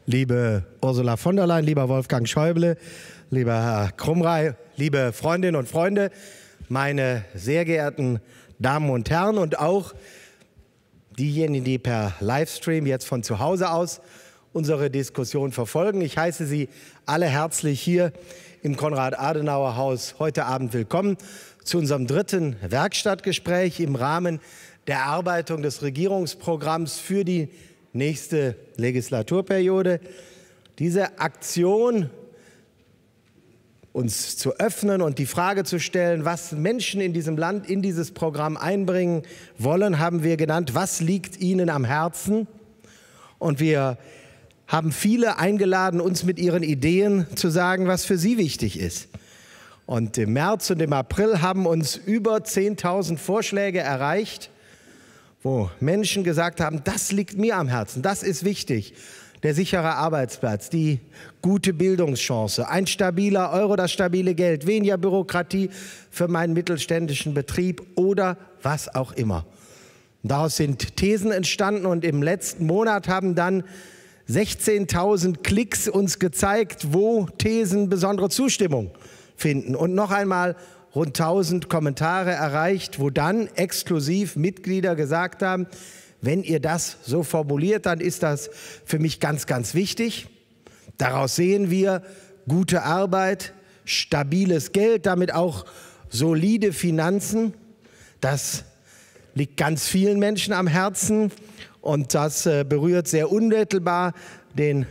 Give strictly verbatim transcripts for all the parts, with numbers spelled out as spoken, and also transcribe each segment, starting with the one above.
Liebe Ursula von der Leyen, lieber Wolfgang Schäuble, lieber Herr Krumrei, liebe Freundinnen und Freunde, meine sehr geehrten Damen und Herren und auch diejenigen, die per Livestream jetzt von zu Hause aus unsere Diskussion verfolgen. Ich heiße Sie alle herzlich hier im Konrad-Adenauer-Haus heute Abend willkommen zu unserem dritten Werkstattgespräch im Rahmen der Erarbeitung des Regierungsprogramms für die nächste Legislaturperiode. Diese Aktion, uns zu öffnen und die Frage zu stellen, was Menschen in diesem Land in dieses Programm einbringen wollen, haben wir genannt, was liegt ihnen am Herzen? Und wir haben viele eingeladen, uns mit ihren Ideen zu sagen, was für sie wichtig ist. Und im März und im April haben uns über zehntausend Vorschläge erreicht, wo Menschen gesagt haben, das liegt mir am Herzen, das ist wichtig. Der sichere Arbeitsplatz, die gute Bildungschance, ein stabiler Euro, das stabile Geld, weniger Bürokratie für meinen mittelständischen Betrieb oder was auch immer. Daraus sind Thesen entstanden und im letzten Monat haben dann sechzehntausend Klicks uns gezeigt, wo Thesen besondere Zustimmung finden. Und noch einmal rund tausend Kommentare erreicht, wo dann exklusiv Mitglieder gesagt haben, wenn ihr das so formuliert, dann ist das für mich ganz, ganz wichtig. Daraus sehen wir gute Arbeit, stabiles Geld, damit auch solide Finanzen. Das liegt ganz vielen Menschen am Herzen und das berührt sehr unmittelbar den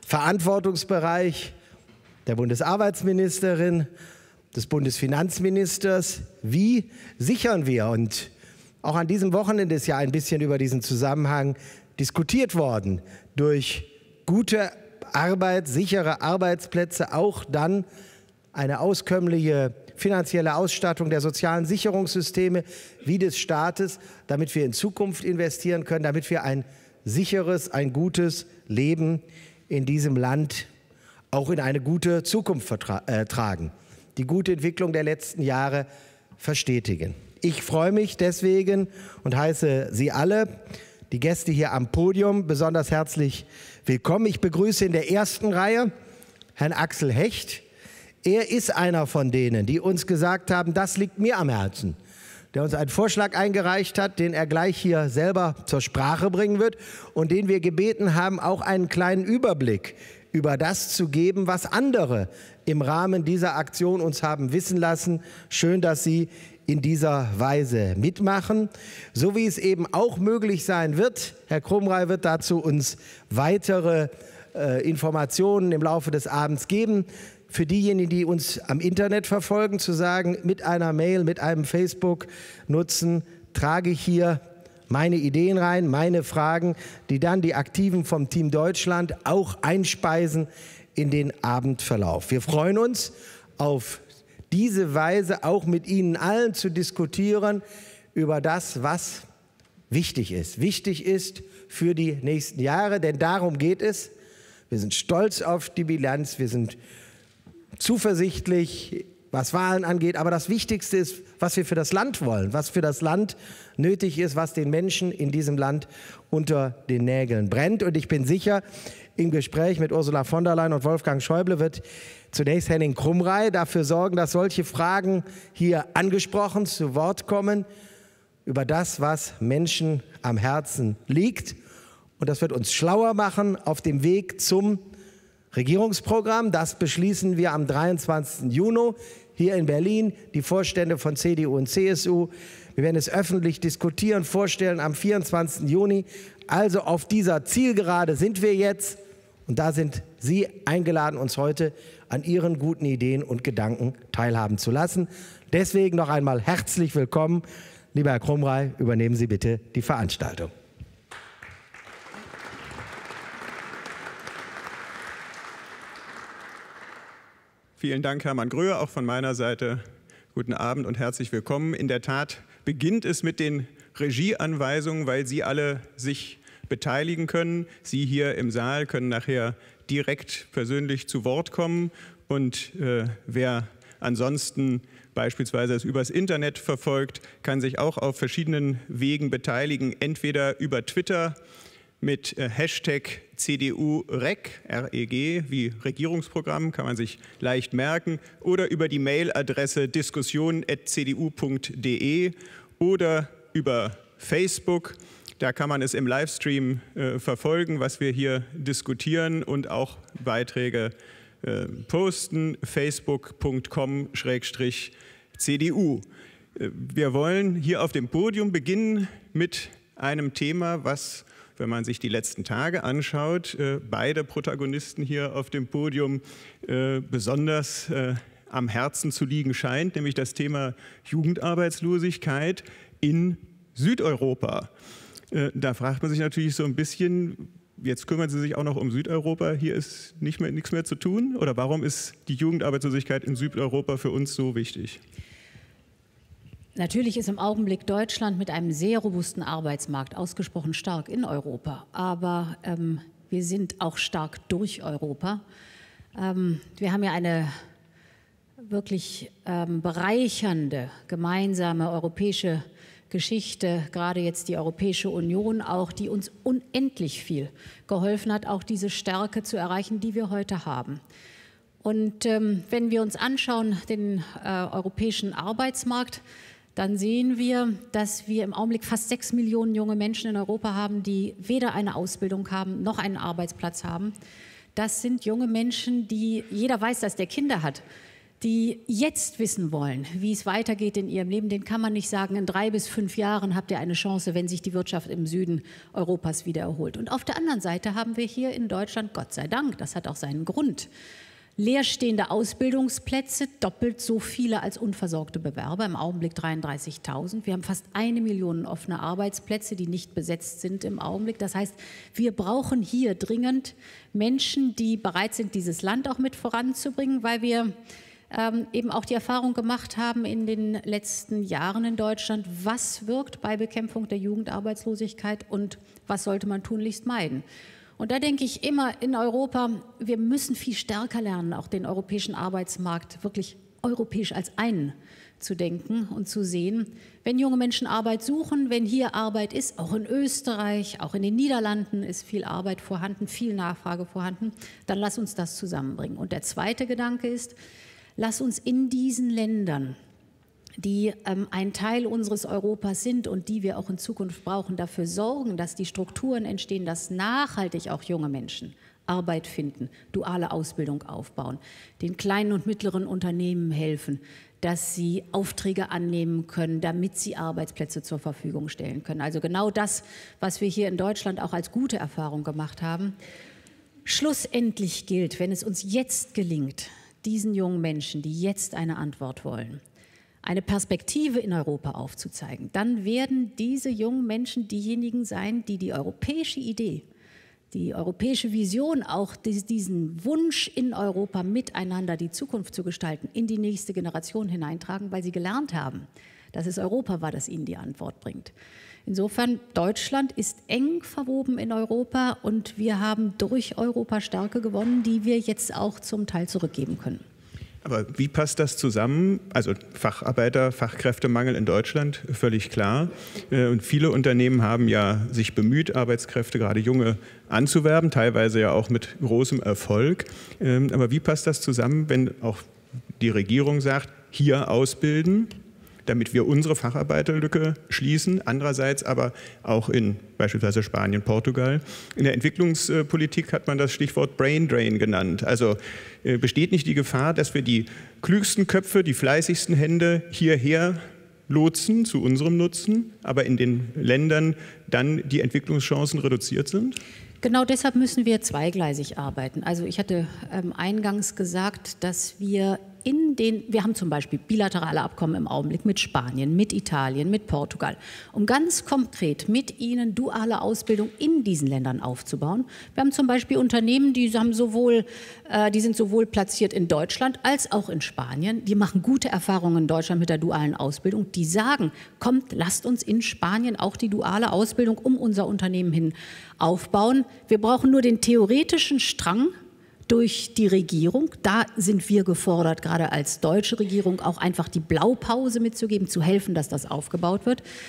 Verantwortungsbereich der Bundesarbeitsministerin, des Bundesfinanzministers. Wie sichern wir? Und auch an diesem Wochenende ist ja ein bisschen über diesen Zusammenhang diskutiert worden. Durch gute Arbeit, sichere Arbeitsplätze, auch dann eine auskömmliche finanzielle Ausstattung der sozialen Sicherungssysteme wie des Staates, damit wir in Zukunft investieren können, damit wir ein sicheres, ein gutes Leben in diesem Land auch in eine gute Zukunft äh, tragen. Die gute Entwicklung der letzten Jahre verstetigen. Ich freue mich deswegen und heiße Sie alle, die Gäste hier am Podium, besonders herzlich willkommen. Ich begrüße in der ersten Reihe Herrn Axel Hecht. Er ist einer von denen, die uns gesagt haben, das liegt mir am Herzen. Der uns einen Vorschlag eingereicht hat, den er gleich hier selber zur Sprache bringen wird und den wir gebeten haben, auch einen kleinen Überblick über das zu geben, was andere im Rahmen dieser Aktion uns haben wissen lassen. Schön, dass Sie in dieser Weise mitmachen, so wie es eben auch möglich sein wird. Herr Krumrei wird dazu uns weitere äh, Informationen im Laufe des Abends geben. Für diejenigen, die uns am Internet verfolgen, zu sagen, mit einer Mail, mit einem Facebook-Nutzen trage ich hier meine Ideen rein, meine Fragen, die dann die Aktiven vom Team Deutschland auch einspeisen in den Abendverlauf. Wir freuen uns auf diese Weise auch mit Ihnen allen zu diskutieren über das, was wichtig ist. Wichtig ist für die nächsten Jahre, denn darum geht es. Wir sind stolz auf die Bilanz, wir sind zuversichtlich, was Wahlen angeht, aber das Wichtigste ist, was wir für das Land wollen, was für das Land nötig ist, was den Menschen in diesem Land unter den Nägeln brennt. Und ich bin sicher, im Gespräch mit Ursula von der Leyen und Wolfgang Schäuble wird zunächst Henning Krumrei dafür sorgen, dass solche Fragen hier angesprochen zu Wort kommen über das, was Menschen am Herzen liegt. Und das wird uns schlauer machen auf dem Weg zum Regierungsprogramm. Das beschließen wir am dreiundzwanzigsten Juni hier in Berlin, die Vorstände von C D U und C S U. Wir werden es öffentlich diskutieren, vorstellen am vierundzwanzigsten Juni. Also auf dieser Zielgerade sind wir jetzt und da sind Sie eingeladen, uns heute an Ihren guten Ideen und Gedanken teilhaben zu lassen. Deswegen noch einmal herzlich willkommen. Lieber Herr Krumrei, übernehmen Sie bitte die Veranstaltung. Vielen Dank, Hermann Gröhe, auch von meiner Seite. Guten Abend und herzlich willkommen. In der Tat beginnt es mit den Regieanweisungen, weil Sie alle sich beteiligen können. Sie hier im Saal können nachher direkt persönlich zu Wort kommen. Und äh, wer ansonsten beispielsweise es übers Internet verfolgt, kann sich auch auf verschiedenen Wegen beteiligen, entweder über Twitter mit Hashtag C D U R E G, R E G, wie Regierungsprogramm, kann man sich leicht merken, oder über die Mailadresse diskussion at c d u punkt d e oder über Facebook. Da kann man es im Livestream äh, verfolgen, was wir hier diskutieren und auch Beiträge äh, posten. facebook punkt com Schrägstrich C D U. Äh, wir wollen hier auf dem Podium beginnen mit einem Thema, was, wenn man sich die letzten Tage anschaut, äh, beide Protagonisten hier auf dem Podium äh, besonders äh, am Herzen zu liegen scheint, nämlich das Thema Jugendarbeitslosigkeit in Südeuropa. Äh, da fragt man sich natürlich so ein bisschen, jetzt kümmern Sie sich auch noch um Südeuropa, hier ist nicht mehr, nichts mehr zu tun? Oder warum ist die Jugendarbeitslosigkeit in Südeuropa für uns so wichtig? Natürlich ist im Augenblick Deutschland mit einem sehr robusten Arbeitsmarkt ausgesprochen stark in Europa. Aber ähm, wir sind auch stark durch Europa. Ähm, wir haben ja eine wirklich ähm, bereichernde gemeinsame europäische Geschichte, gerade jetzt die Europäische Union auch, die uns unendlich viel geholfen hat, auch diese Stärke zu erreichen, die wir heute haben. Und ähm, wenn wir uns anschauen, den äh, europäischen Arbeitsmarkt, dann sehen wir, dass wir im Augenblick fast sechs Millionen junge Menschen in Europa haben, die weder eine Ausbildung haben, noch einen Arbeitsplatz haben. Das sind junge Menschen, die, jeder weiß, dass der Kinder hat, die jetzt wissen wollen, wie es weitergeht in ihrem Leben. Den kann man nicht sagen, in drei bis fünf Jahren habt ihr eine Chance, wenn sich die Wirtschaft im Süden Europas wieder erholt. Und auf der anderen Seite haben wir hier in Deutschland, Gott sei Dank, das hat auch seinen Grund, leerstehende Ausbildungsplätze, doppelt so viele als unversorgte Bewerber, im Augenblick dreiunddreißigtausend. Wir haben fast eine Million offene Arbeitsplätze, die nicht besetzt sind im Augenblick. Das heißt, wir brauchen hier dringend Menschen, die bereit sind, dieses Land auch mit voranzubringen, weil wir ähm, eben auch die Erfahrung gemacht haben in den letzten Jahren in Deutschland, was wirkt bei Bekämpfung der Jugendarbeitslosigkeit und was sollte man tunlichst meiden. Und da denke ich immer in Europa, wir müssen viel stärker lernen, auch den europäischen Arbeitsmarkt wirklich europäisch als einen zu denken und zu sehen. Wenn junge Menschen Arbeit suchen, wenn hier Arbeit ist, auch in Österreich, auch in den Niederlanden ist viel Arbeit vorhanden, viel Nachfrage vorhanden, dann lass uns das zusammenbringen. Und der zweite Gedanke ist, lass uns in diesen Ländern, die ähm, ein Teil unseres Europas sind und die wir auch in Zukunft brauchen, dafür sorgen, dass die Strukturen entstehen, dass nachhaltig auch junge Menschen Arbeit finden, duale Ausbildung aufbauen, den kleinen und mittleren Unternehmen helfen, dass sie Aufträge annehmen können, damit sie Arbeitsplätze zur Verfügung stellen können. Also genau das, was wir hier in Deutschland auch als gute Erfahrung gemacht haben. Schlussendlich gilt, wenn es uns jetzt gelingt, diesen jungen Menschen, die jetzt eine Antwort wollen, eine Perspektive in Europa aufzuzeigen, dann werden diese jungen Menschen diejenigen sein, die die europäische Idee, die europäische Vision, auch diesen Wunsch in Europa miteinander die Zukunft zu gestalten, in die nächste Generation hineintragen, weil sie gelernt haben, dass es Europa war, das ihnen die Antwort bringt. Insofern, Deutschland ist eng verwoben in Europa und wir haben durch Europa Stärke gewonnen, die wir jetzt auch zum Teil zurückgeben können. Aber wie passt das zusammen? Also Facharbeiter, Fachkräftemangel in Deutschland, völlig klar. Und viele Unternehmen haben ja sich bemüht, Arbeitskräfte, gerade junge, anzuwerben, teilweise ja auch mit großem Erfolg. Aber wie passt das zusammen, wenn auch die Regierung sagt, hier ausbilden, damit wir unsere Facharbeiterlücke schließen, andererseits aber auch in beispielsweise Spanien, Portugal. In der Entwicklungspolitik hat man das Stichwort Brain Drain genannt. Also äh, besteht nicht die Gefahr, dass wir die klügsten Köpfe, die fleißigsten Hände hierher lotsen zu unserem Nutzen, aber in den Ländern dann die Entwicklungschancen reduziert sind? Genau deshalb müssen wir zweigleisig arbeiten. Also ich hatte ähm, eingangs gesagt, dass wir in den, wir haben zum Beispiel bilaterale Abkommen im Augenblick mit Spanien, mit Italien, mit Portugal, um ganz konkret mit ihnen duale Ausbildung in diesen Ländern aufzubauen. Wir haben zum Beispiel Unternehmen, die haben sowohl, äh, die sind sowohl platziert in Deutschland als auch in Spanien. Die machen gute Erfahrungen in Deutschland mit der dualen Ausbildung. Die sagen, kommt, lasst uns in Spanien auch die duale Ausbildung um unser Unternehmen hin aufbauen. Wir brauchen nur den theoretischen Strang durch die Regierung. Da sind wir gefordert, gerade als deutsche Regierung, auch einfach die Blaupause mitzugeben, zu helfen, dass das aufgebaut wird.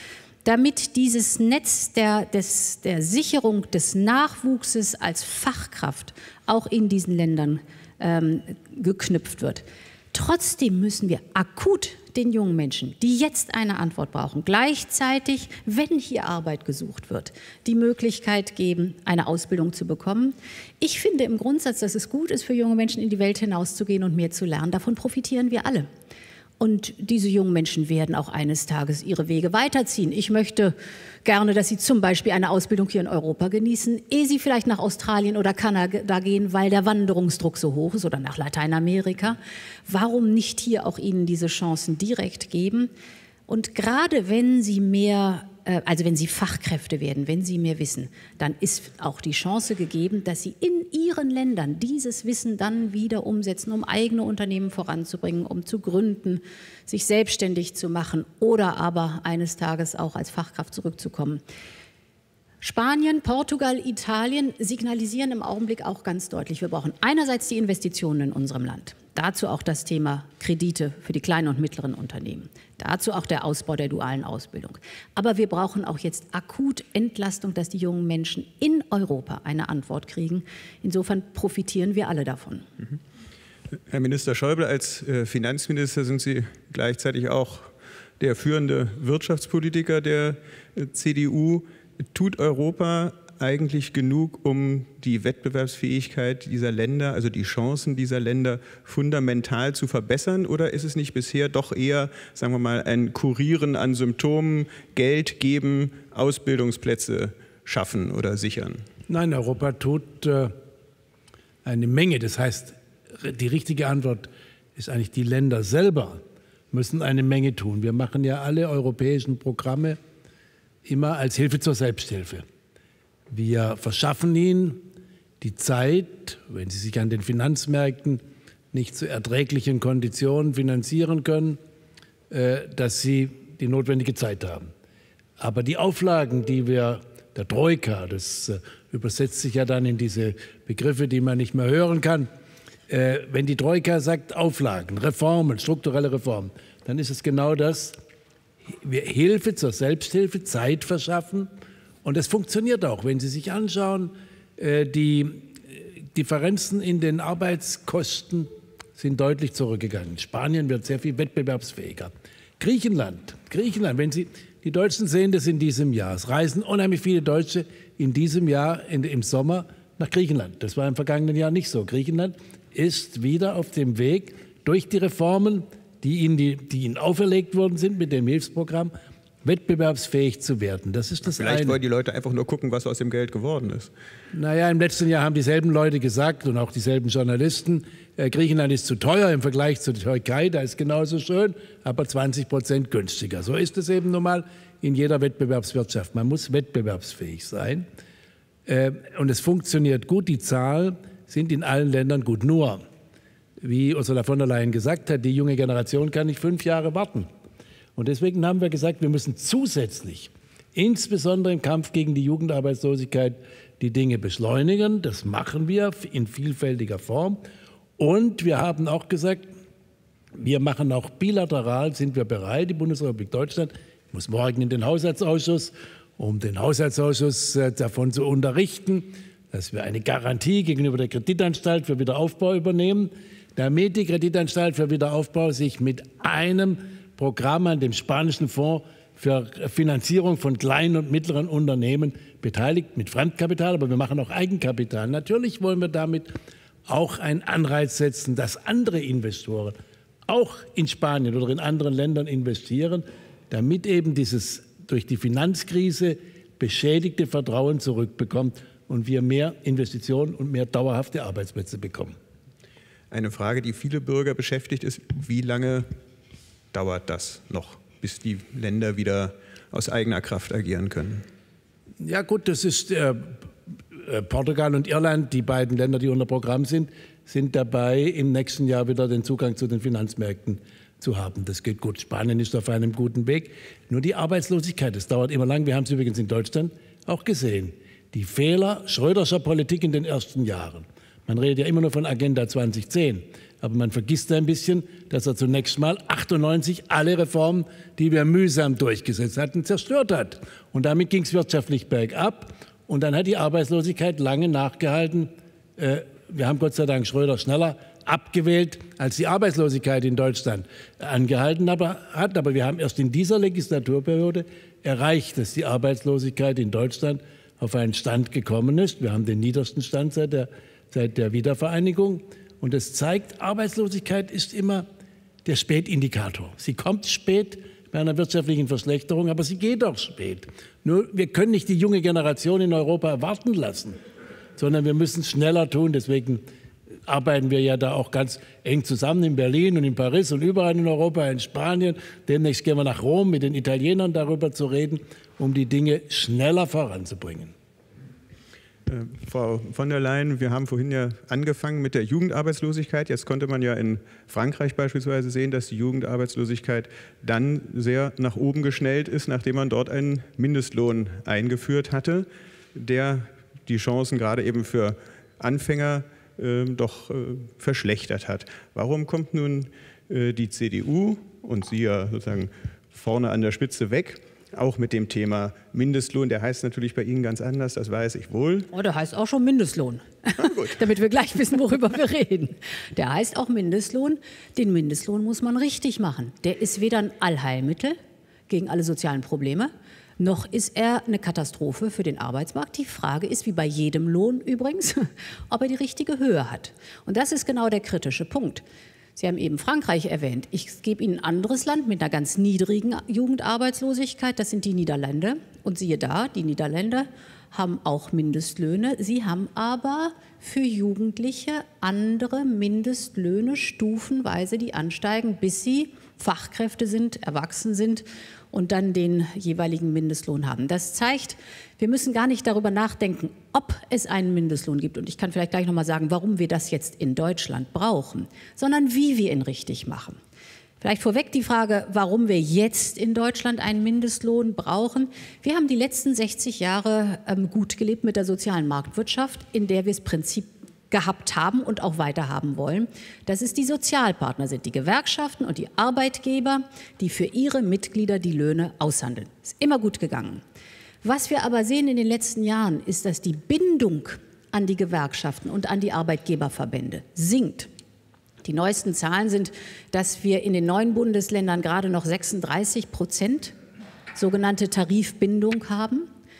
damit dieses Netz der, des, der Sicherung des Nachwuchses als Fachkraft auch in diesen Ländern ähm, geknüpft wird. Trotzdem müssen wir akut den jungen Menschen, die jetzt eine Antwort brauchen, gleichzeitig, wenn hier Arbeit gesucht wird, die Möglichkeit geben, eine Ausbildung zu bekommen. Ich finde im Grundsatz, dass es gut ist, für junge Menschen in die Welt hinauszugehen und mehr zu lernen. Davon profitieren wir alle. Und diese jungen Menschen werden auch eines Tages ihre Wege weiterziehen. Ich möchte gerne, dass sie zum Beispiel eine Ausbildung hier in Europa genießen, ehe sie vielleicht nach Australien oder Kanada gehen, weil der Wanderungsdruck so hoch ist, oder nach Lateinamerika. Warum nicht hier auch ihnen diese Chancen direkt geben? Und gerade wenn sie mehr, also wenn sie Fachkräfte werden, wenn sie mehr wissen, dann ist auch die Chance gegeben, dass sie in ihren Ländern dieses Wissen dann wieder umsetzen, um eigene Unternehmen voranzubringen, um zu gründen, sich selbstständig zu machen oder aber eines Tages auch als Fachkraft zurückzukommen. Spanien, Portugal, Italien signalisieren im Augenblick auch ganz deutlich, wir brauchen einerseits die Investitionen in unserem Land. Dazu auch das Thema Kredite für die kleinen und mittleren Unternehmen. Dazu auch der Ausbau der dualen Ausbildung. Aber wir brauchen auch jetzt akut Entlastung, dass die jungen Menschen in Europa eine Antwort kriegen. Insofern profitieren wir alle davon. Herr Minister Schäuble, als Finanzminister sind Sie gleichzeitig auch der führende Wirtschaftspolitiker der C D U. Tut Europa eigentlich genug, um die Wettbewerbsfähigkeit dieser Länder, also die Chancen dieser Länder fundamental zu verbessern? Oder ist es nicht bisher doch eher, sagen wir mal, ein Kurieren an Symptomen, Geld geben, Ausbildungsplätze schaffen oder sichern? Nein, Europa tut äh, eine Menge. Das heißt, die richtige Antwort ist eigentlich, die Länder selber müssen eine Menge tun. Wir machen ja alle europäischen Programme immer als Hilfe zur Selbsthilfe. Wir verschaffen ihnen die Zeit, wenn sie sich an den Finanzmärkten nicht zu erträglichen Konditionen finanzieren können, dass sie die notwendige Zeit haben. Aber die Auflagen, die wir der Troika, das übersetzt sich ja dann in diese Begriffe, die man nicht mehr hören kann, wenn die Troika sagt Auflagen, Reformen, strukturelle Reformen, dann ist es genau das, wir Hilfe zur Selbsthilfe, Zeit verschaffen. Und es funktioniert auch, wenn Sie sich anschauen, die Differenzen in den Arbeitskosten sind deutlich zurückgegangen. Spanien wird sehr viel wettbewerbsfähiger. Griechenland, Griechenland, wenn Sie, die Deutschen sehen das in diesem Jahr. Es reisen unheimlich viele Deutsche in diesem Jahr, in, im Sommer, nach Griechenland. Das war im vergangenen Jahr nicht so. Griechenland ist wieder auf dem Weg, durch die Reformen, die ihnen, die, die ihnen auferlegt worden sind mit dem Hilfsprogramm, wettbewerbsfähig zu werden. Das ist das Vielleicht eine. wollen die Leute einfach nur gucken, was aus dem Geld geworden ist. Naja, im letzten Jahr haben dieselben Leute gesagt und auch dieselben Journalisten, äh, Griechenland ist zu teuer im Vergleich zur Türkei, da ist genauso schön, aber zwanzig Prozent günstiger. So ist es eben nun mal in jeder Wettbewerbswirtschaft. Man muss wettbewerbsfähig sein. Äh, und es funktioniert gut. Die Zahlen sind in allen Ländern gut. Nur, wie Ursula von der Leyen gesagt hat, die junge Generation kann nicht fünf Jahre warten. Und deswegen haben wir gesagt, wir müssen zusätzlich, insbesondere im Kampf gegen die Jugendarbeitslosigkeit, die Dinge beschleunigen. Das machen wir in vielfältiger Form. Und wir haben auch gesagt, wir machen auch bilateral, sind wir bereit, die Bundesrepublik Deutschland, ich muss morgen in den Haushaltsausschuss, um den Haushaltsausschuss davon zu unterrichten, dass wir eine Garantie gegenüber der Kreditanstalt für Wiederaufbau übernehmen, damit die Kreditanstalt für Wiederaufbau sich mit einem Programm an dem spanischen Fonds für Finanzierung von kleinen und mittleren Unternehmen beteiligt, mit Fremdkapital, aber wir machen auch Eigenkapital. Natürlich wollen wir damit auch einen Anreiz setzen, dass andere Investoren auch in Spanien oder in anderen Ländern investieren, damit eben dieses durch die Finanzkrise beschädigte Vertrauen zurückbekommt und wir mehr Investitionen und mehr dauerhafte Arbeitsplätze bekommen. Eine Frage, die viele Bürger beschäftigt, ist, wie lange dauert das noch, bis die Länder wieder aus eigener Kraft agieren können? Ja gut, das ist äh, Portugal und Irland, die beiden Länder, die unter Programm sind, sind dabei, im nächsten Jahr wieder den Zugang zu den Finanzmärkten zu haben. Das geht gut. Spanien ist auf einem guten Weg. Nur die Arbeitslosigkeit, das dauert immer lang. Wir haben es übrigens in Deutschland auch gesehen. Die Fehler Schröderscher Politik in den ersten Jahren. Man redet ja immer nur von Agenda zwanzig zehn. Aber man vergisst ein bisschen, dass er zunächst mal achtundneunzig alle Reformen, die wir mühsam durchgesetzt hatten, zerstört hat. Und damit ging es wirtschaftlich bergab. Und dann hat die Arbeitslosigkeit lange nachgehalten. Wir haben Gott sei Dank Schröder schneller abgewählt, als die Arbeitslosigkeit in Deutschland angehalten hat. Aber wir haben erst in dieser Legislaturperiode erreicht, dass die Arbeitslosigkeit in Deutschland auf einen Stand gekommen ist. Wir haben den niedersten Stand seit der, seit der Wiedervereinigung. Und das zeigt, Arbeitslosigkeit ist immer der Spätindikator. Sie kommt spät bei einer wirtschaftlichen Verschlechterung, aber sie geht auch spät. Nur wir können nicht die junge Generation in Europa warten lassen, sondern wir müssen es schneller tun. Deswegen arbeiten wir ja da auch ganz eng zusammen in Berlin und in Paris und überall in Europa, in Spanien. Demnächst gehen wir nach Rom, mit den Italienern darüber zu reden, um die Dinge schneller voranzubringen. Äh, Frau von der Leyen, wir haben vorhin ja angefangen mit der Jugendarbeitslosigkeit. Jetzt konnte man ja in Frankreich beispielsweise sehen, dass die Jugendarbeitslosigkeit dann sehr nach oben geschnellt ist, nachdem man dort einen Mindestlohn eingeführt hatte, der die Chancen gerade eben für Anfänger äh, doch äh, verschlechtert hat. Warum kommt nun äh, die C D U und Sie ja sozusagen vorne an der Spitze weg, auch mit dem Thema Mindestlohn? Der heißt natürlich bei Ihnen ganz anders, das weiß ich wohl. Oh, der heißt auch schon Mindestlohn, ah, gut. damit wir gleich wissen, worüber wir reden. Der heißt auch Mindestlohn. Den Mindestlohn muss man richtig machen. Der ist weder ein Allheilmittel gegen alle sozialen Probleme, noch ist er eine Katastrophe für den Arbeitsmarkt. Die Frage ist, wie bei jedem Lohn übrigens, ob er die richtige Höhe hat. Und das ist genau der kritische Punkt. Sie haben eben Frankreich erwähnt. Ich gebe Ihnen ein anderes Land mit einer ganz niedrigen Jugendarbeitslosigkeit. Das sind die Niederlande. Und siehe da, die Niederländer haben auch Mindestlöhne. Sie haben aber für Jugendliche andere Mindestlöhne stufenweise, die ansteigen, bis sie Fachkräfte sind, erwachsen sind und dann den jeweiligen Mindestlohn haben. Das zeigt, wir müssen gar nicht darüber nachdenken, ob es einen Mindestlohn gibt. Und ich kann vielleicht gleich noch mal sagen, warum wir das jetzt in Deutschland brauchen, sondern wie wir ihn richtig machen. Vielleicht vorweg die Frage, warum wir jetzt in Deutschland einen Mindestlohn brauchen. Wir haben die letzten sechzig Jahre ähm, gut gelebt mit der sozialen Marktwirtschaft, in der wir das Prinzip gehabt haben und auch weiter haben wollen, dass es die Sozialpartner sind, die Gewerkschaften und die Arbeitgeber, die für ihre Mitglieder die Löhne aushandeln. Ist immer gut gegangen. Was wir aber sehen in den letzten Jahren, ist, dass die Bindung an die Gewerkschaften und an die Arbeitgeberverbände sinkt. Die neuesten Zahlen sind, dass wir in den neuen Bundesländern gerade noch sechsunddreißig Prozent sogenannte Tarifbindung haben.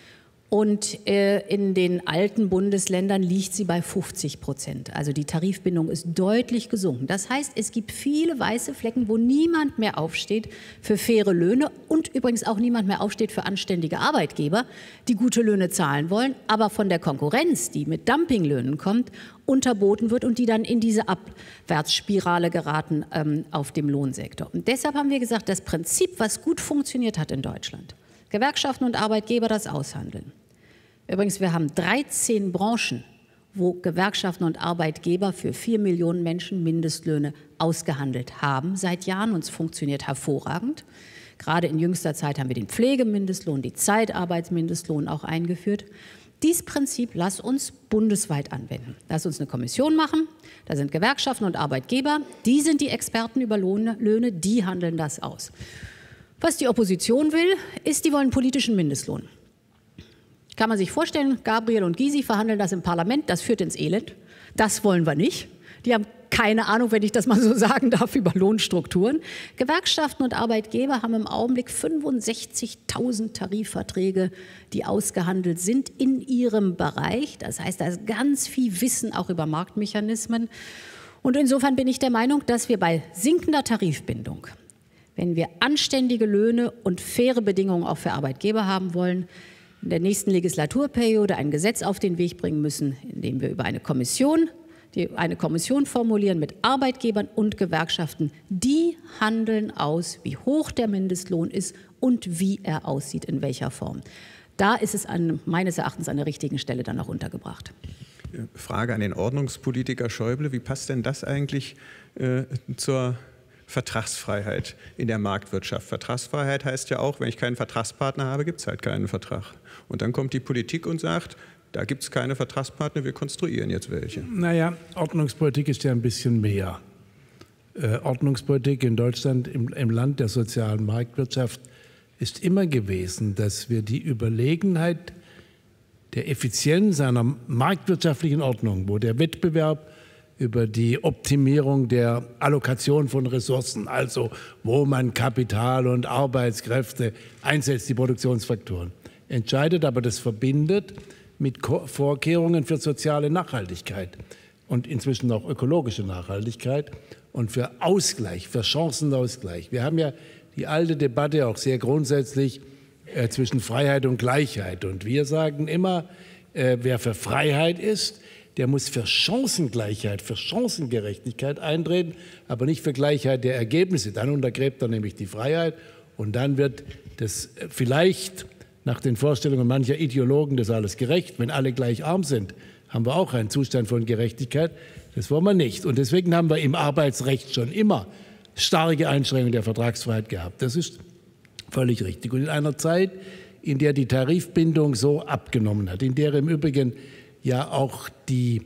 Und äh, in den alten Bundesländern liegt sie bei fünfzig Prozent. Also die Tarifbindung ist deutlich gesunken. Das heißt, es gibt viele weiße Flecken, wo niemand mehr aufsteht für faire Löhne und übrigens auch niemand mehr aufsteht für anständige Arbeitgeber, die gute Löhne zahlen wollen, aber von der Konkurrenz, die mit Dumpinglöhnen kommt, unterboten wird und die dann in diese Abwärtsspirale geraten ähm, auf dem Lohnsektor. Und deshalb haben wir gesagt, das Prinzip, was gut funktioniert hat in Deutschland, Gewerkschaften und Arbeitgeber das aushandeln. Übrigens, wir haben dreizehn Branchen, wo Gewerkschaften und Arbeitgeber für vier Millionen Menschen Mindestlöhne ausgehandelt haben seit Jahren und es funktioniert hervorragend. Gerade in jüngster Zeit haben wir den Pflegemindestlohn, die Zeitarbeitsmindestlohn auch eingeführt. Dieses Prinzip lass uns bundesweit anwenden. Lass uns eine Kommission machen, da sind Gewerkschaften und Arbeitgeber, die sind die Experten über Löhne, die handeln das aus. Was die Opposition will, ist, die wollen politischen Mindestlohn. Kann man sich vorstellen, Gabriel und Gysi verhandeln das im Parlament, das führt ins Elend. Das wollen wir nicht. Die haben keine Ahnung, wenn ich das mal so sagen darf, über Lohnstrukturen. Gewerkschaften und Arbeitgeber haben im Augenblick fünfundsechzigtausend Tarifverträge, die ausgehandelt sind in ihrem Bereich. Das heißt, da ist ganz viel Wissen auch über Marktmechanismen. Und insofern bin ich der Meinung, dass wir bei sinkender Tarifbindung, wenn wir anständige Löhne und faire Bedingungen auch für Arbeitgeber haben wollen, in der nächsten Legislaturperiode ein Gesetz auf den Weg bringen müssen, in dem wir über eine Kommission, die, eine Kommission formulieren mit Arbeitgebern und Gewerkschaften. Die handeln aus, wie hoch der Mindestlohn ist und wie er aussieht, in welcher Form. Da ist es an, meines Erachtens an der richtigen Stelle dann auch untergebracht. Frage an den Ordnungspolitiker Schäuble. Wie passt denn das eigentlich äh, zur Vertragsfreiheit in der Marktwirtschaft? Vertragsfreiheit heißt ja auch, wenn ich keinen Vertragspartner habe, gibt es halt keinen Vertrag. Und dann kommt die Politik und sagt, da gibt es keine Vertragspartner, wir konstruieren jetzt welche. Naja, Ordnungspolitik ist ja ein bisschen mehr. Äh, Ordnungspolitik in Deutschland, im, im Land der sozialen Marktwirtschaft, ist immer gewesen, dass wir die Überlegenheit der Effizienz einer marktwirtschaftlichen Ordnung, wo der Wettbewerb über die Optimierung der Allokation von Ressourcen, also wo man Kapital und Arbeitskräfte einsetzt, die Produktionsfaktoren, entscheidet, aber das verbindet mit Vorkehrungen für soziale Nachhaltigkeit und inzwischen auch ökologische Nachhaltigkeit und für Ausgleich, für Chancenausgleich. Wir haben ja die alte Debatte auch sehr grundsätzlich äh, zwischen Freiheit und Gleichheit. Und wir sagen immer, äh, wer für Freiheit ist, der muss für Chancengleichheit, für Chancengerechtigkeit eintreten, aber nicht für Gleichheit der Ergebnisse. Dann untergräbt er nämlich die Freiheit und dann wird das vielleicht nach den Vorstellungen mancher Ideologen das alles gerecht. Wenn alle gleich arm sind, haben wir auch einen Zustand von Gerechtigkeit. Das wollen wir nicht. Und deswegen haben wir im Arbeitsrecht schon immer starke Einschränkungen der Vertragsfreiheit gehabt. Das ist völlig richtig. Und in einer Zeit, in der die Tarifbindung so abgenommen hat, in der im Übrigen ja auch die,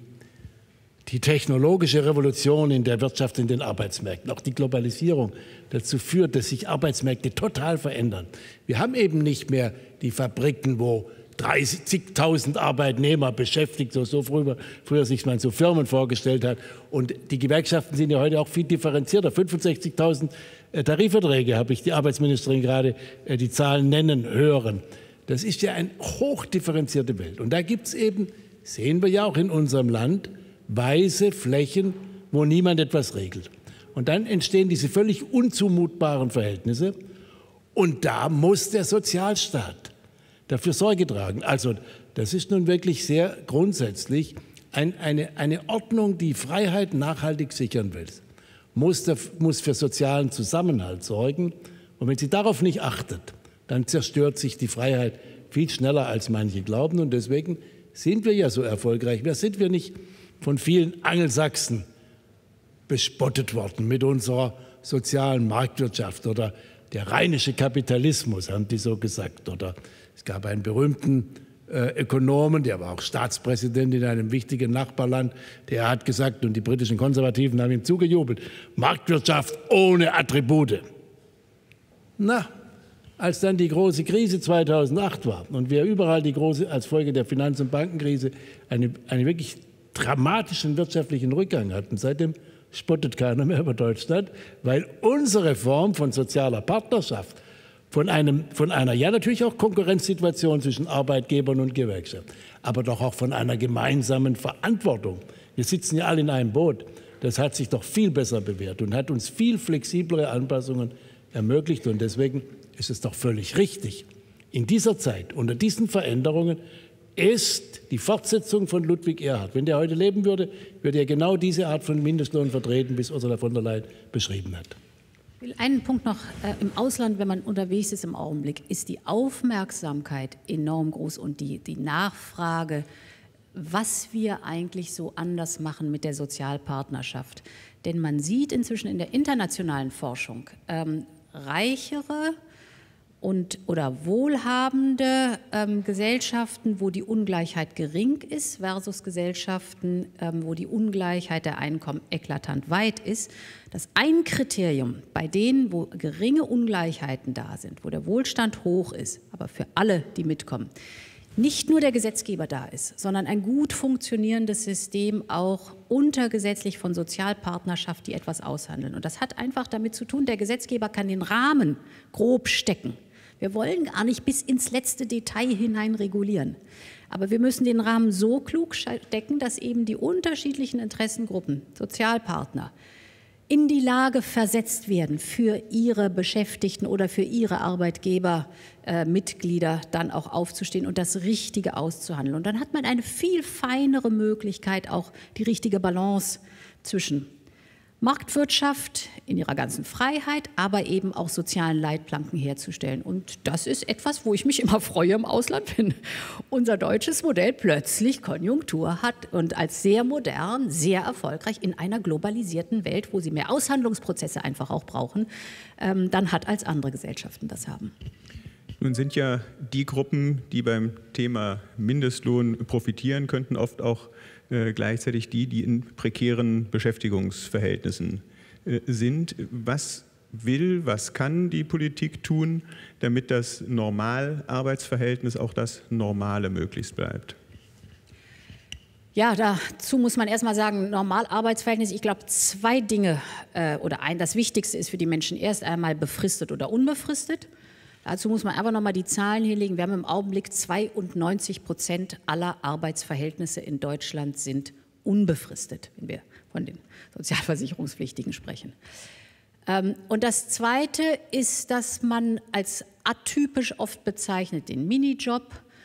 die technologische Revolution in der Wirtschaft, in den Arbeitsmärkten, auch die Globalisierung dazu führt, dass sich Arbeitsmärkte total verändern. Wir haben eben nicht mehr die Fabriken, wo dreißigtausend Arbeitnehmer beschäftigt, so, so früher, früher sich man so Firmen vorgestellt hat. Und die Gewerkschaften sind ja heute auch viel differenzierter. fünfundsechzigtausend äh, Tarifverträge, habe ich die Arbeitsministerin gerade äh, die Zahlen nennen hören. Das ist ja eine hochdifferenzierte Welt. Und da gibt es eben, sehen wir ja auch in unserem Land, weiße Flächen, wo niemand etwas regelt. Und dann entstehen diese völlig unzumutbaren Verhältnisse. Und da muss der Sozialstaat dafür Sorge tragen. Also das ist nun wirklich sehr grundsätzlich ein, eine, eine Ordnung, die Freiheit nachhaltig sichern will. Muss, der, muss für sozialen Zusammenhalt sorgen. Und wenn sie darauf nicht achtet, dann zerstört sich die Freiheit viel schneller, als manche glauben. Und deswegen sind wir ja so erfolgreich. Da sind wir nicht von vielen Angelsachsen bespottet worden mit unserer sozialen Marktwirtschaft oder der rheinische Kapitalismus, haben die so gesagt. Oder es gab einen berühmten äh, Ökonomen, der war auch Staatspräsident in einem wichtigen Nachbarland, der hat gesagt, und die britischen Konservativen haben ihm zugejubelt, Marktwirtschaft ohne Attribute. Na, als dann die große Krise zweitausendacht war und wir überall die große, als Folge der Finanz- und Bankenkrise eine, einen wirklich dramatischen wirtschaftlichen Rückgang hatten, seitdem spottet keiner mehr über Deutschland, weil unsere Form von sozialer Partnerschaft, von, einem, von einer, ja natürlich auch Konkurrenzsituation zwischen Arbeitgebern und Gewerkschaft, aber doch auch von einer gemeinsamen Verantwortung. Wir sitzen ja alle in einem Boot. Das hat sich doch viel besser bewährt und hat uns viel flexiblere Anpassungen ermöglicht. Und deswegen ist es doch völlig richtig, in dieser Zeit, unter diesen Veränderungen, ist die Fortsetzung von Ludwig Erhard. Wenn der heute leben würde, würde er genau diese Art von Mindestlohn vertreten, wie es Ursula von der Leyen beschrieben hat. Ich will einen Punkt noch. Äh, Im Ausland, wenn man unterwegs ist im Augenblick, ist die Aufmerksamkeit enorm groß und die, die Nachfrage, was wir eigentlich so anders machen mit der Sozialpartnerschaft. Denn man sieht inzwischen in der internationalen Forschung, ähm, reichere und oder wohlhabende ähm, Gesellschaften, wo die Ungleichheit gering ist, versus Gesellschaften, ähm, wo die Ungleichheit der Einkommen eklatant weit ist, dass ein Kriterium bei denen, wo geringe Ungleichheiten da sind, wo der Wohlstand hoch ist, aber für alle, die mitkommen, nicht nur der Gesetzgeber da ist, sondern ein gut funktionierendes System auch untergesetzlich von Sozialpartnerschaft, die etwas aushandeln. Und das hat einfach damit zu tun, der Gesetzgeber kann den Rahmen grob stecken. Wir wollen gar nicht bis ins letzte Detail hinein regulieren. Aber wir müssen den Rahmen so klug stecken, dass eben die unterschiedlichen Interessengruppen, Sozialpartner, in die Lage versetzt werden, für ihre Beschäftigten oder für ihre Arbeitgebermitglieder äh, dann auch aufzustehen und das Richtige auszuhandeln. Und dann hat man eine viel feinere Möglichkeit, auch die richtige Balance zwischen Marktwirtschaft in ihrer ganzen Freiheit, aber eben auch sozialen Leitplanken herzustellen. Und das ist etwas, wo ich mich immer freue im Ausland, wenn unser deutsches Modell plötzlich Konjunktur hat und als sehr modern, sehr erfolgreich in einer globalisierten Welt, wo sie mehr Aushandlungsprozesse einfach auch brauchen, ähm, dann hat als andere Gesellschaften das haben. Nun sind ja die Gruppen, die beim Thema Mindestlohn profitieren könnten, oft auch äh, gleichzeitig die, die in prekären Beschäftigungsverhältnissen äh, sind. Was will, was kann die Politik tun, damit das Normalarbeitsverhältnis auch das Normale möglichst bleibt? Ja, dazu muss man erstmal sagen, Normalarbeitsverhältnis, ich glaube, zwei Dinge äh, oder ein, das Wichtigste ist für die Menschen erst einmal befristet oder unbefristet. Dazu muss man einfach nochmal die Zahlen hinlegen. Wir haben im Augenblick zweiundneunzig Prozent aller Arbeitsverhältnisse in Deutschland sind unbefristet, wenn wir von den Sozialversicherungspflichtigen sprechen. Ähm, und das Zweite ist, dass man als atypisch oft bezeichnet den Minijob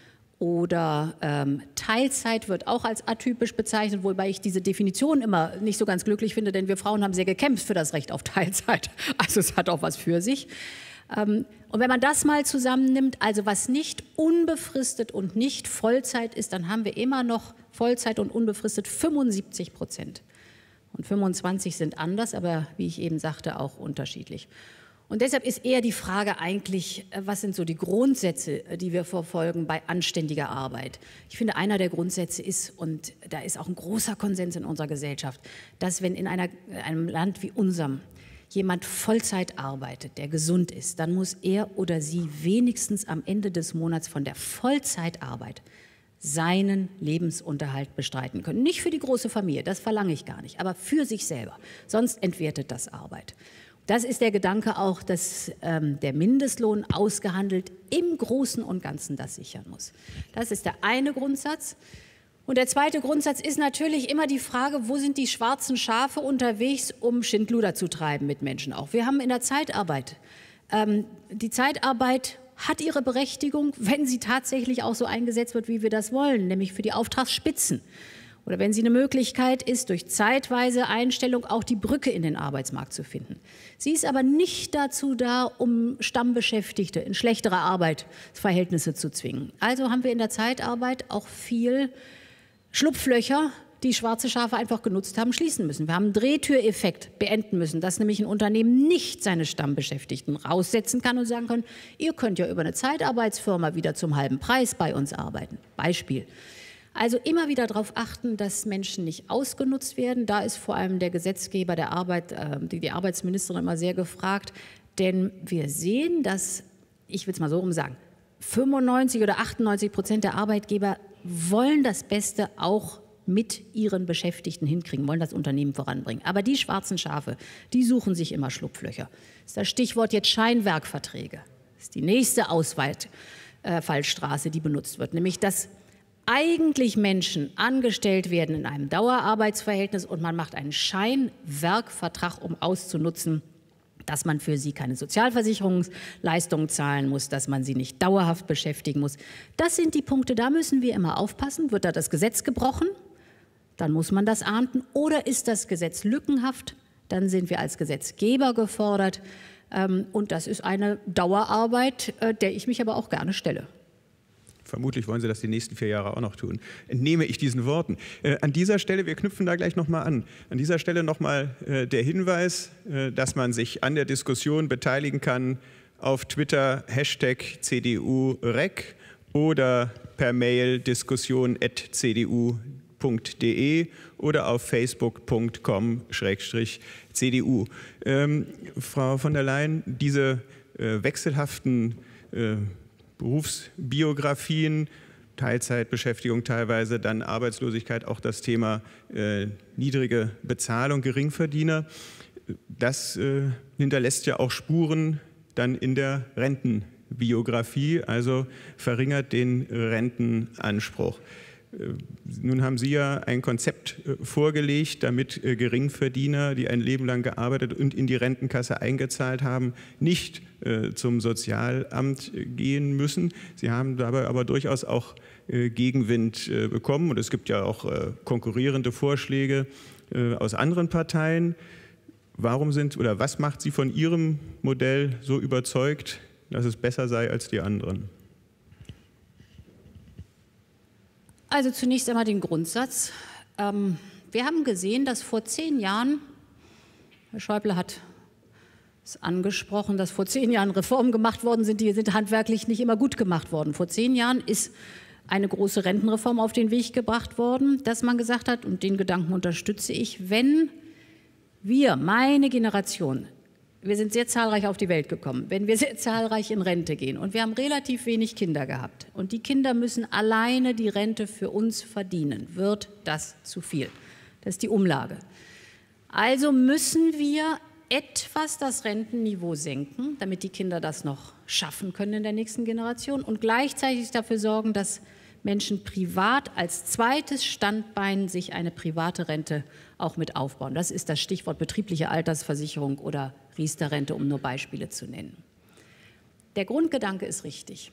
oder ähm, Teilzeit wird auch als atypisch bezeichnet, wobei ich diese Definition immer nicht so ganz glücklich finde, denn wir Frauen haben sehr gekämpft für das Recht auf Teilzeit. Also es hat auch was für sich. Ähm, und wenn man das mal zusammennimmt, also was nicht unbefristet und nicht Vollzeit ist, dann haben wir immer noch Vollzeit und unbefristet fünfundsiebzig Prozent. Und fünfundzwanzig sind anders, aber wie ich eben sagte, auch unterschiedlich. Und deshalb ist eher die Frage eigentlich, was sind so die Grundsätze, die wir verfolgen bei anständiger Arbeit? Ich finde, einer der Grundsätze ist, und da ist auch ein großer Konsens in unserer Gesellschaft, dass wenn in einer, einem Land wie unserem jemand Vollzeit arbeitet, der gesund ist, dann muss er oder sie wenigstens am Ende des Monats von der Vollzeitarbeit seinen Lebensunterhalt bestreiten können. Nicht für die große Familie, das verlange ich gar nicht, aber für sich selber. Sonst entwertet das Arbeit. Das ist der Gedanke auch, dass ähm, der Mindestlohn ausgehandelt im Großen und Ganzen das sichern muss. Das ist der eine Grundsatz. Und der zweite Grundsatz ist natürlich immer die Frage, wo sind die schwarzen Schafe unterwegs, um Schindluder zu treiben mit Menschen auch. Wir haben in der Zeitarbeit, ähm, die Zeitarbeit hat ihre Berechtigung, wenn sie tatsächlich auch so eingesetzt wird, wie wir das wollen, nämlich für die Auftragsspitzen. Oder wenn sie eine Möglichkeit ist, durch zeitweise Einstellung auch die Brücke in den Arbeitsmarkt zu finden. Sie ist aber nicht dazu da, um Stammbeschäftigte in schlechtere Arbeitsverhältnisse zu zwingen. Also haben wir in der Zeitarbeit auch viel Schlupflöcher, die schwarze Schafe einfach genutzt haben, schließen müssen. Wir haben einen Drehtüreffekt beenden müssen, dass nämlich ein Unternehmen nicht seine Stammbeschäftigten raussetzen kann und sagen kann, ihr könnt ja über eine Zeitarbeitsfirma wieder zum halben Preis bei uns arbeiten. Beispiel. Also immer wieder darauf achten, dass Menschen nicht ausgenutzt werden. Da ist vor allem der Gesetzgeber der Arbeit, äh, die, die Arbeitsministerin immer sehr gefragt. Denn wir sehen, dass, ich will es mal so rum sagen, fünfundneunzig oder achtundneunzig Prozent der Arbeitgeber wollen das Beste auch mit ihren Beschäftigten hinkriegen, wollen das Unternehmen voranbringen. Aber die schwarzen Schafe, die suchen sich immer Schlupflöcher. Das ist das Stichwort jetzt Scheinwerkverträge. Das ist die nächste Ausfallstraße, die benutzt wird, nämlich dass eigentlich Menschen angestellt werden in einem Dauerarbeitsverhältnis und man macht einen Scheinwerkvertrag, um auszunutzen, dass man für sie keine Sozialversicherungsleistungen zahlen muss, dass man sie nicht dauerhaft beschäftigen muss. Das sind die Punkte, da müssen wir immer aufpassen. Wird da das Gesetz gebrochen? Dann muss man das ahnden. Oder ist das Gesetz lückenhaft? Dann sind wir als Gesetzgeber gefordert. Und das ist eine Dauerarbeit, der ich mich aber auch gerne stelle. Vermutlich wollen Sie das die nächsten vier Jahre auch noch tun. Entnehme ich diesen Worten. Äh, an dieser Stelle, wir knüpfen da gleich nochmal an, an dieser Stelle nochmal äh, der Hinweis, äh, dass man sich an der Diskussion beteiligen kann auf Twitter, Hashtag C D U Rec oder per Mail diskussion at c d u punkt d e oder auf facebook punkt com schrägstrich c d u. Ähm, Frau von der Leyen, diese äh, wechselhaften äh, Berufsbiografien, Teilzeitbeschäftigung teilweise, dann Arbeitslosigkeit, auch das Thema äh, niedrige Bezahlung, Geringverdiener. Das äh, hinterlässt ja auch Spuren dann in der Rentenbiografie, also verringert den Rentenanspruch. Nun haben Sie ja ein Konzept vorgelegt, damit Geringverdiener, die ein Leben lang gearbeitet und in die Rentenkasse eingezahlt haben, nicht zum Sozialamt gehen müssen. Sie haben dabei aber durchaus auch Gegenwind bekommen und es gibt ja auch konkurrierende Vorschläge aus anderen Parteien. Warum sind oder was macht Sie von Ihrem Modell so überzeugt, dass es besser sei als die anderen? Also zunächst einmal den Grundsatz. Ähm, wir haben gesehen, dass vor zehn Jahren, Herr Schäuble hat Es ist angesprochen, dass vor zehn Jahren Reformen gemacht worden sind, die sind handwerklich nicht immer gut gemacht worden. Vor zehn Jahren ist eine große Rentenreform auf den Weg gebracht worden, dass man gesagt hat, und den Gedanken unterstütze ich, wenn wir, meine Generation, wir sind sehr zahlreich auf die Welt gekommen, wenn wir sehr zahlreich in Rente gehen und wir haben relativ wenig Kinder gehabt und die Kinder müssen alleine die Rente für uns verdienen, wird das zu viel. Das ist die Umlage. Also müssen wir etwas das Rentenniveau senken, damit die Kinder das noch schaffen können in der nächsten Generation und gleichzeitig dafür sorgen, dass Menschen privat als zweites Standbein sich eine private Rente auch mit aufbauen. Das ist das Stichwort betriebliche Altersversicherung oder Riester-Rente, um nur Beispiele zu nennen. Der Grundgedanke ist richtig.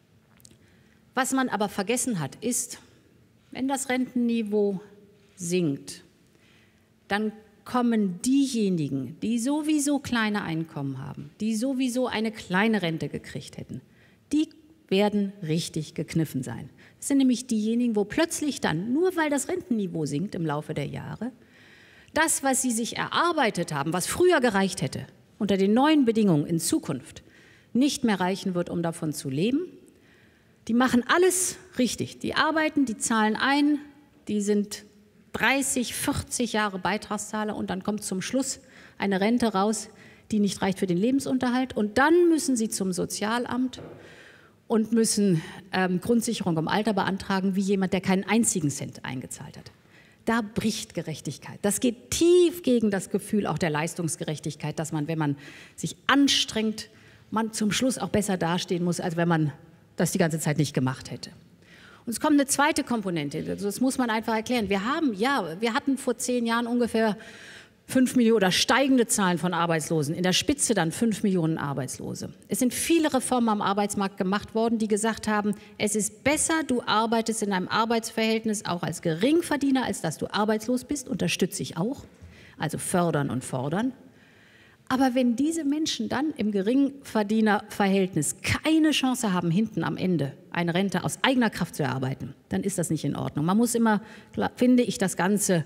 Was man aber vergessen hat, ist, wenn das Rentenniveau sinkt, dann kommen diejenigen, die sowieso kleine Einkommen haben, die sowieso eine kleine Rente gekriegt hätten, die werden richtig gekniffen sein. Das sind nämlich diejenigen, wo plötzlich dann, nur weil das Rentenniveau sinkt im Laufe der Jahre, das, was sie sich erarbeitet haben, was früher gereicht hätte, unter den neuen Bedingungen in Zukunft nicht mehr reichen wird, um davon zu leben. Die machen alles richtig. Die arbeiten, die zahlen ein, die sind dreißig, vierzig Jahre Beitragszahler und dann kommt zum Schluss eine Rente raus, die nicht reicht für den Lebensunterhalt. Und dann müssen sie zum Sozialamt und müssen ähm, Grundsicherung im Alter beantragen, wie jemand, der keinen einzigen Cent eingezahlt hat. Da bricht Gerechtigkeit. Das geht tief gegen das Gefühl auch der Leistungsgerechtigkeit, dass man, wenn man sich anstrengt, man zum Schluss auch besser dastehen muss, als wenn man das die ganze Zeit nicht gemacht hätte. Und es kommt eine zweite Komponente, das muss man einfach erklären. Wir haben, ja, wir hatten vor zehn Jahren ungefähr fünf Millionen oder steigende Zahlen von Arbeitslosen, in der Spitze dann fünf Millionen Arbeitslose. Es sind viele Reformen am Arbeitsmarkt gemacht worden, die gesagt haben, es ist besser, du arbeitest in einem Arbeitsverhältnis auch als Geringverdiener, als dass du arbeitslos bist, unterstütze ich auch, also fördern und fordern. Aber wenn diese Menschen dann im Geringverdienerverhältnis keine Chance haben, hinten am Ende eine Rente aus eigener Kraft zu erarbeiten, dann ist das nicht in Ordnung. Man muss immer, finde ich, das ganze,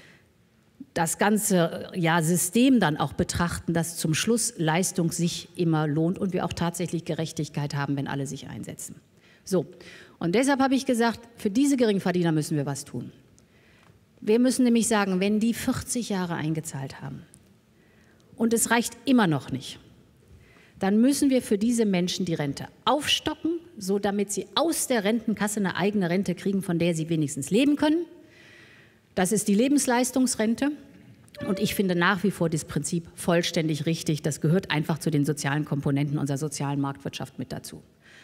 das ganze ja, System dann auch betrachten, dass zum Schluss Leistung sich immer lohnt und wir auch tatsächlich Gerechtigkeit haben, wenn alle sich einsetzen. So, und deshalb habe ich gesagt, für diese Geringverdiener müssen wir was tun. Wir müssen nämlich sagen, wenn die vierzig Jahre eingezahlt haben, und es reicht immer noch nicht, dann müssen wir für diese Menschen die Rente aufstocken, so damit sie aus der Rentenkasse eine eigene Rente kriegen, von der sie wenigstens leben können. Das ist die Lebensleistungsrente. Und ich finde nach wie vor das Prinzip vollständig richtig. Das gehört einfach zu den sozialen Komponenten unserer sozialen Marktwirtschaft mit dazu.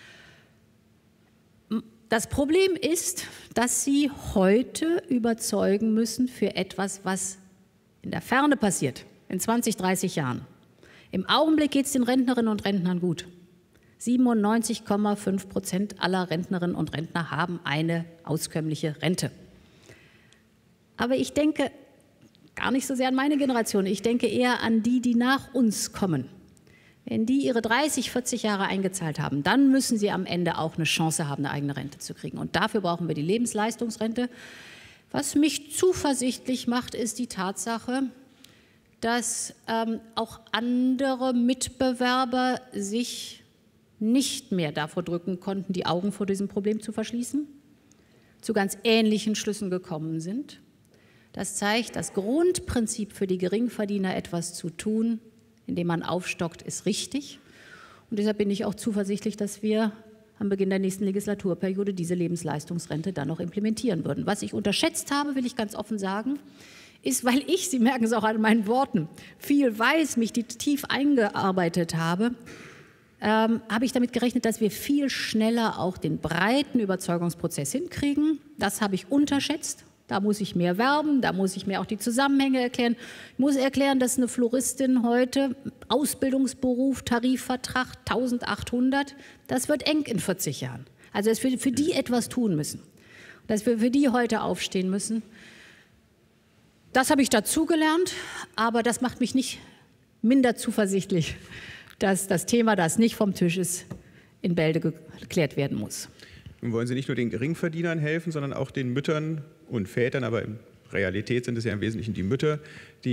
Das Problem ist, dass Sie heute überzeugen müssen für etwas, was in der Ferne passiert. In zwanzig, dreißig Jahren. Im Augenblick geht es den Rentnerinnen und Rentnern gut. siebenundneunzig Komma fünf Prozent aller Rentnerinnen und Rentner haben eine auskömmliche Rente. Aber ich denke gar nicht so sehr an meine Generation, ich denke eher an die, die nach uns kommen. Wenn die ihre dreißig, vierzig Jahre eingezahlt haben, dann müssen sie am Ende auch eine Chance haben, eine eigene Rente zu kriegen. Und dafür brauchen wir die Lebensleistungsrente. Was mich zuversichtlich macht, ist die Tatsache, dass ähm, auch andere Mitbewerber sich nicht mehr davor drücken konnten, die Augen vor diesem Problem zu verschließen, zu ganz ähnlichen Schlüssen gekommen sind. Das zeigt, das Grundprinzip für die Geringverdiener, etwas zu tun, indem man aufstockt, ist richtig. Und deshalb bin ich auch zuversichtlich, dass wir am Beginn der nächsten Legislaturperiode diese Lebensleistungsrente dann noch implementieren würden. Was ich unterschätzt habe, will ich ganz offen sagen, ist, weil ich, Sie merken es auch an meinen Worten, viel weiß, mich die tief eingearbeitet habe, ähm, habe ich damit gerechnet, dass wir viel schneller auch den breiten Überzeugungsprozess hinkriegen. Das habe ich unterschätzt. Da muss ich mehr werben, da muss ich mehr auch die Zusammenhänge erklären. Ich muss erklären, dass eine Floristin heute, Ausbildungsberuf, Tarifvertrag eintausendachthundert, das wird eng in vierzig Jahren. Also dass wir für die etwas tun müssen, dass wir für die heute aufstehen müssen. Das habe ich dazugelernt, aber das macht mich nicht minder zuversichtlich, dass das Thema, das nicht vom Tisch ist, in Bälde geklärt werden muss. Nun wollen Sie nicht nur den Geringverdienern helfen, sondern auch den Müttern und Vätern, aber in Realität sind es ja im Wesentlichen die Mütter, die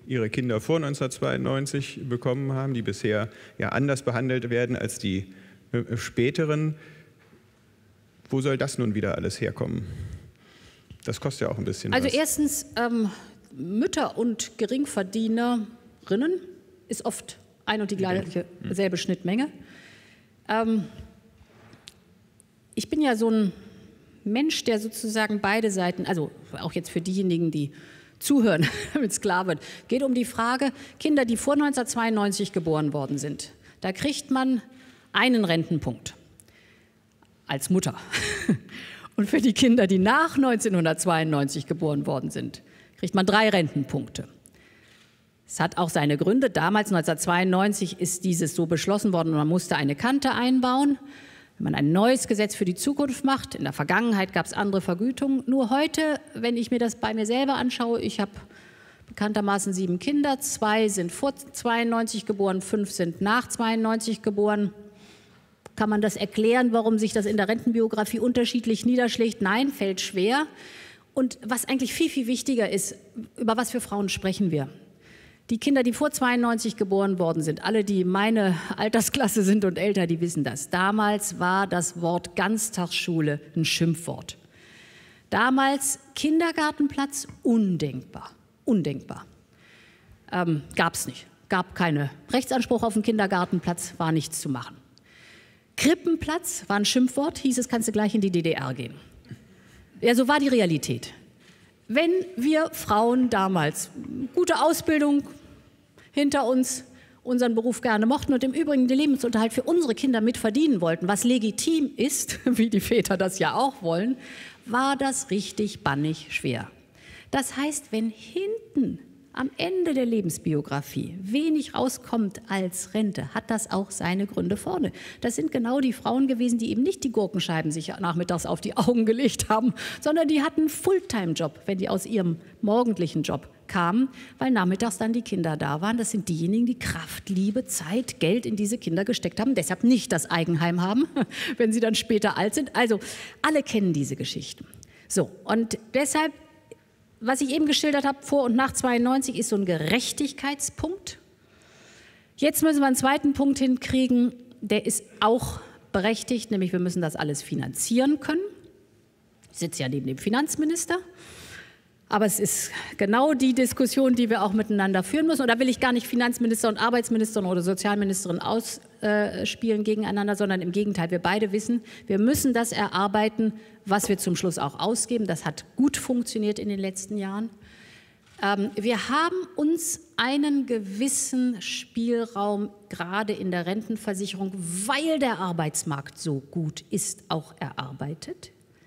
ihre Kinder vor neunzehnhundertzweiundneunzig bekommen haben, die bisher ja anders behandelt werden als die äh, späteren. Wo soll das nun wieder alles herkommen? Das kostet ja auch ein bisschen Also was. erstens, ähm, Mütter und Geringverdienerinnen ist oft ein und die gleiche selbe Schnittmenge. Ähm, ich bin ja so ein Mensch, der sozusagen beide Seiten, also auch jetzt für diejenigen, die zuhören, damit es klar wird, geht um die Frage, Kinder, die vor neunzehnhundertzweiundneunzig geboren worden sind, da kriegt man einen Rentenpunkt als Mutter. Und für die Kinder, die nach neunzehnhundertzweiundneunzig geboren worden sind, kriegt man drei Rentenpunkte. Es hat auch seine Gründe. Damals, neunzehnhundertzweiundneunzig, ist dieses so beschlossen worden und man musste eine Kante einbauen. Wenn man ein neues Gesetz für die Zukunft macht, in der Vergangenheit gab es andere Vergütungen. Nur heute, wenn ich mir das bei mir selber anschaue, ich habe bekanntermaßen sieben Kinder, zwei sind vor zweiundneunzig geboren, fünf sind nach zweiundneunzig geboren. Kann man das erklären, warum sich das in der Rentenbiografie unterschiedlich niederschlägt? Nein, fällt schwer. Und was eigentlich viel, viel wichtiger ist, über was für Frauen sprechen wir? Die Kinder, die vor zweiundneunzig geboren worden sind, alle, die meine Altersklasse sind und älter, die wissen das. Damals war das Wort Ganztagsschule ein Schimpfwort. Damals Kindergartenplatz undenkbar, undenkbar. Ähm, gab es nicht, gab keinen Rechtsanspruch auf einen Kindergartenplatz, war nichts zu machen. Krippenplatz war ein Schimpfwort, hieß es, kannst du gleich in die D D R gehen. Ja, so war die Realität. Wenn wir Frauen damals gute Ausbildung hinter uns, unseren Beruf gerne mochten und im Übrigen den Lebensunterhalt für unsere Kinder mit verdienen wollten, was legitim ist, wie die Väter das ja auch wollen, war das richtig bannig schwer. Das heißt, wenn hinten am Ende der Lebensbiografie wenig rauskommt als Rente, hat das auch seine Gründe vorne. Das sind genau die Frauen gewesen, die eben nicht die Gurkenscheiben sich nachmittags auf die Augen gelegt haben, sondern die hatten einen Fulltime-Job, wenn die aus ihrem morgendlichen Job kamen, weil nachmittags dann die Kinder da waren. Das sind diejenigen, die Kraft, Liebe, Zeit, Geld in diese Kinder gesteckt haben, deshalb nicht das Eigenheim haben, wenn sie dann später alt sind. Also alle kennen diese Geschichten. So, und deshalb, was ich eben geschildert habe, vor und nach zweiundneunzig, ist so ein Gerechtigkeitspunkt. Jetzt müssen wir einen zweiten Punkt hinkriegen, der ist auch berechtigt, nämlich wir müssen das alles finanzieren können. Ich sitze ja neben dem Finanzminister, aber es ist genau die Diskussion, die wir auch miteinander führen müssen. Und da will ich gar nicht Finanzminister und Arbeitsministerin oder Sozialministerin ausspielen gegeneinander, sondern im Gegenteil, wir beide wissen, wir müssen das erarbeiten, was wir zum Schluss auch ausgeben. Das hat gut funktioniert in den letzten Jahren. Ähm, wir haben uns einen gewissen Spielraum gerade in der Rentenversicherung, weil der Arbeitsmarkt so gut ist, auch erarbeitet.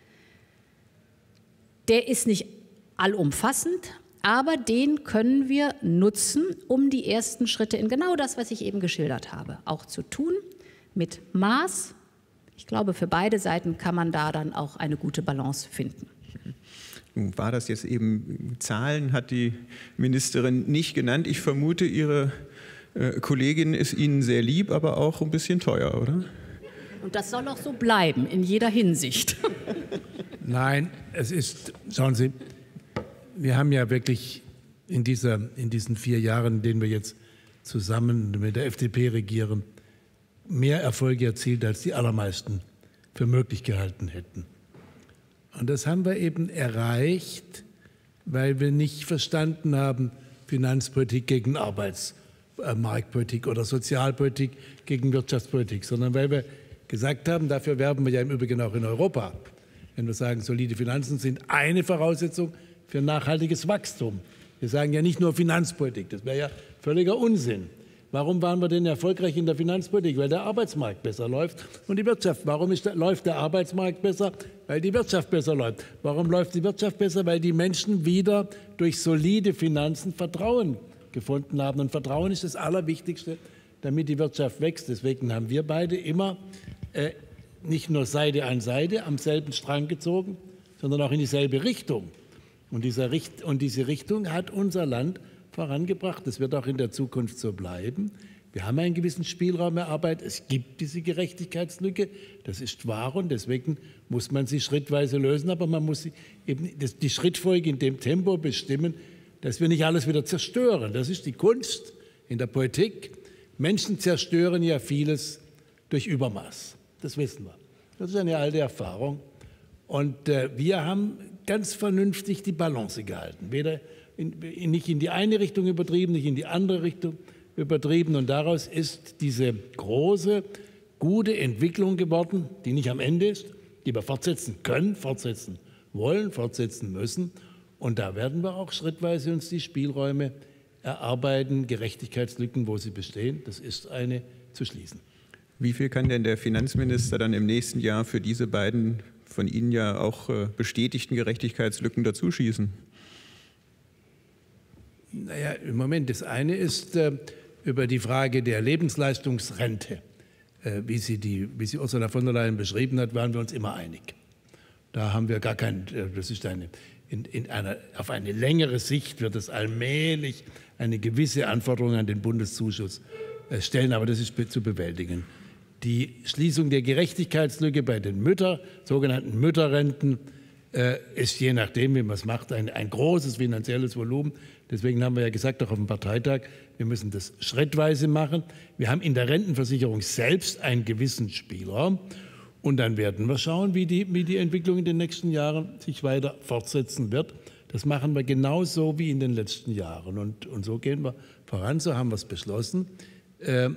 Der ist nicht allumfassend, aber den können wir nutzen, um die ersten Schritte in genau das, was ich eben geschildert habe, auch zu tun, mit Maß. Ich glaube, für beide Seiten kann man da dann auch eine gute Balance finden. Nun war das jetzt eben, Zahlen hat die Ministerin nicht genannt. Ich vermute, Ihre äh, Kollegin ist Ihnen sehr lieb, aber auch ein bisschen teuer, oder? Und das soll auch so bleiben, in jeder Hinsicht. Nein, es ist, schauen Sie, wir haben ja wirklich in, dieser, in diesen vier Jahren, in denen wir jetzt zusammen mit der F D P regieren, mehr Erfolge erzielt, als die allermeisten für möglich gehalten hätten. Und das haben wir eben erreicht, weil wir nicht verstanden haben, Finanzpolitik gegen Arbeitsmarktpolitik oder Sozialpolitik gegen Wirtschaftspolitik, sondern weil wir gesagt haben, dafür werben wir ja im Übrigen auch in Europa. Wenn wir sagen, solide Finanzen sind eine Voraussetzung für nachhaltiges Wachstum. Wir sagen ja nicht nur Finanzpolitik, das wäre ja völliger Unsinn. Warum waren wir denn erfolgreich in der Finanzpolitik? Weil der Arbeitsmarkt besser läuft und die Wirtschaft. Warum ist der, läuft der Arbeitsmarkt besser? Weil die Wirtschaft besser läuft. Warum läuft die Wirtschaft besser? Weil die Menschen wieder durch solide Finanzen Vertrauen gefunden haben. Und Vertrauen ist das Allerwichtigste, damit die Wirtschaft wächst. Deswegen haben wir beide immer äh, nicht nur Seite an Seite am selben Strang gezogen, sondern auch in dieselbe Richtung. Und, dieser Richt und diese Richtung hat unser Land vorangebracht. Das wird auch in der Zukunft so bleiben. Wir haben einen gewissen Spielraum erarbeitet. Es gibt diese Gerechtigkeitslücke. Das ist wahr und deswegen muss man sie schrittweise lösen. Aber man muss eben die Schrittfolge in dem Tempo bestimmen, dass wir nicht alles wieder zerstören. Das ist die Kunst in der Politik. Menschen zerstören ja vieles durch Übermaß. Das wissen wir. Das ist eine alte Erfahrung. Und äh, wir haben ganz vernünftig die Balance gehalten. Weder in, in, nicht in die eine Richtung übertrieben, nicht in die andere Richtung übertrieben. Und daraus ist diese große, gute Entwicklung geworden, die nicht am Ende ist, die wir fortsetzen können, fortsetzen wollen, fortsetzen müssen. Und da werden wir auch schrittweise uns die Spielräume erarbeiten, Gerechtigkeitslücken, wo sie bestehen. Das ist eine zu schließen. Wie viel kann denn der Finanzminister dann im nächsten Jahr für diese beiden von Ihnen ja auch bestätigten Gerechtigkeitslücken dazuschießen? Naja, im Moment, das eine ist äh, über die Frage der Lebensleistungsrente. Äh, wie, sie die, wie sie Ursula von der Leyen beschrieben hat, waren wir uns immer einig. Da haben wir gar kein, äh, das ist eine, in, in einer, auf eine längere Sicht wird es allmählich eine gewisse Anforderung an den Bundeszuschuss äh, stellen, aber das ist be zu bewältigen. Die Schließung der Gerechtigkeitslücke bei den Mütter, sogenannten Mütterrenten, äh, ist je nachdem, wie man es macht, ein, ein großes finanzielles Volumen. Deswegen haben wir ja gesagt, auch auf dem Parteitag, wir müssen das schrittweise machen. Wir haben in der Rentenversicherung selbst einen gewissen Spielraum. Und dann werden wir schauen, wie die, wie die Entwicklung in den nächsten Jahren sich weiter fortsetzen wird. Das machen wir genauso wie in den letzten Jahren. Und, und so gehen wir voran, so haben wir es beschlossen. Äh,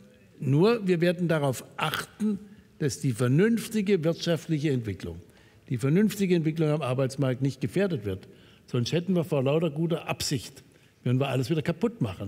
nur wir werden darauf achten, dass die vernünftige wirtschaftliche Entwicklung, die vernünftige Entwicklung am Arbeitsmarkt nicht gefährdet wird. Sonst hätten wir vor lauter guter Absicht, würden wir alles wieder kaputt machen.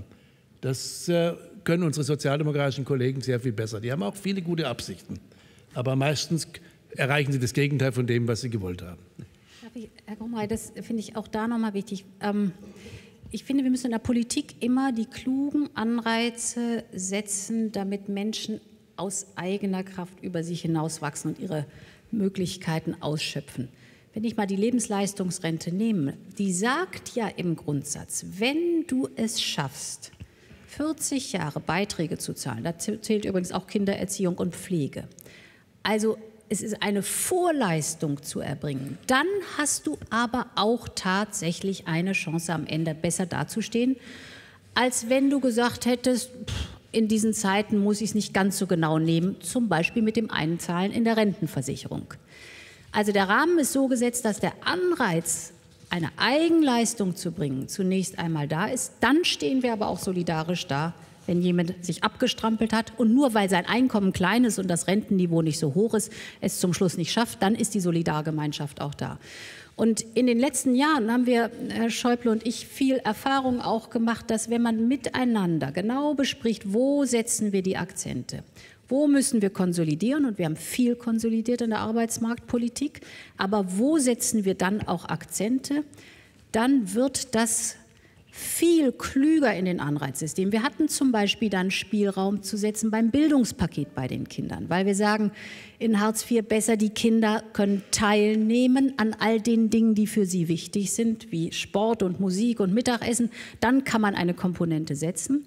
Das äh, können unsere sozialdemokratischen Kollegen sehr viel besser. Die haben auch viele gute Absichten. Aber meistens erreichen sie das Gegenteil von dem, was sie gewollt haben. Ich, Herr Gromay, das finde ich auch da nochmal wichtig. Ähm, ich finde, wir müssen in der Politik immer die klugen Anreize setzen, damit Menschen aus eigener Kraft über sich hinauswachsen und ihre Möglichkeiten ausschöpfen. Wenn ich mal die Lebensleistungsrente nehme, die sagt ja im Grundsatz, wenn du es schaffst, vierzig Jahre Beiträge zu zahlen, da zählt übrigens auch Kindererziehung und Pflege, also es ist eine Vorleistung zu erbringen, dann hast du aber auch tatsächlich eine Chance, am Ende besser dazustehen, als wenn du gesagt hättest, pff, in diesen Zeiten muss ich es nicht ganz so genau nehmen, zum Beispiel mit dem Einzahlen in der Rentenversicherung. Also der Rahmen ist so gesetzt, dass der Anreiz, eine Eigenleistung zu bringen, zunächst einmal da ist. Dann stehen wir aber auch solidarisch da, wenn jemand sich abgestrampelt hat und nur weil sein Einkommen klein ist und das Rentenniveau nicht so hoch ist, es zum Schluss nicht schafft, dann ist die Solidargemeinschaft auch da. Und in den letzten Jahren haben wir, Herr Schäuble und ich, viel Erfahrung auch gemacht, dass wenn man miteinander genau bespricht, wo setzen wir die Akzente, wo müssen wir konsolidieren, und wir haben viel konsolidiert in der Arbeitsmarktpolitik, aber wo setzen wir dann auch Akzente, dann wird das viel klüger in den Anreizsystemen. Wir hatten zum Beispiel dann Spielraum zu setzen beim Bildungspaket bei den Kindern, weil wir sagen, in Hartz vier besser, die Kinder können teilnehmen an all den Dingen, die für sie wichtig sind, wie Sport und Musik und Mittagessen. Dann kann man eine Komponente setzen,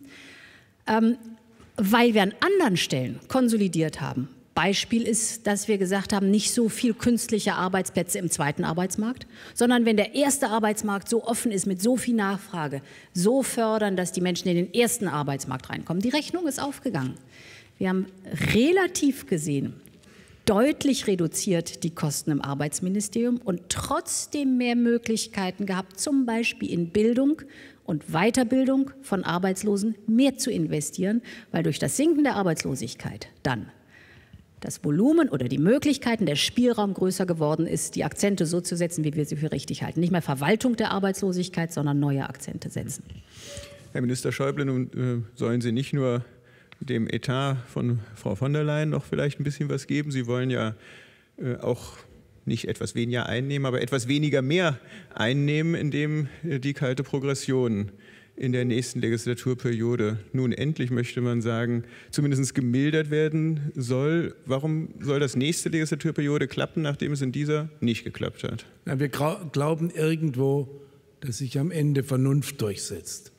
ähm, weil wir an anderen Stellen konsolidiert haben. Beispiel ist, dass wir gesagt haben, nicht so viel künstliche Arbeitsplätze im zweiten Arbeitsmarkt, sondern wenn der erste Arbeitsmarkt so offen ist mit so viel Nachfrage, so fördern, dass die Menschen in den ersten Arbeitsmarkt reinkommen. Die Rechnung ist aufgegangen. Wir haben relativ gesehen deutlich reduziert die Kosten im Arbeitsministerium und trotzdem mehr Möglichkeiten gehabt, zum Beispiel in Bildung und Weiterbildung von Arbeitslosen mehr zu investieren, weil durch das Sinken der Arbeitslosigkeit dann das Volumen oder die Möglichkeiten, der Spielraum größer geworden ist, die Akzente so zu setzen, wie wir sie für richtig halten. Nicht mehr Verwaltung der Arbeitslosigkeit, sondern neue Akzente setzen. Herr Minister Schäuble, nun äh, sollen Sie nicht nur dem Etat von Frau von der Leyen noch vielleicht ein bisschen was geben. Sie wollen ja äh, auch nicht etwas weniger einnehmen, aber etwas weniger mehr einnehmen, indem äh, die kalte Progression in der nächsten Legislaturperiode nun endlich, möchte man sagen, zumindest gemildert werden soll. Warum soll das nächste Legislaturperiode klappen, nachdem es in dieser nicht geklappt hat? Ja, wir glauben irgendwo, dass sich am Ende Vernunft durchsetzt.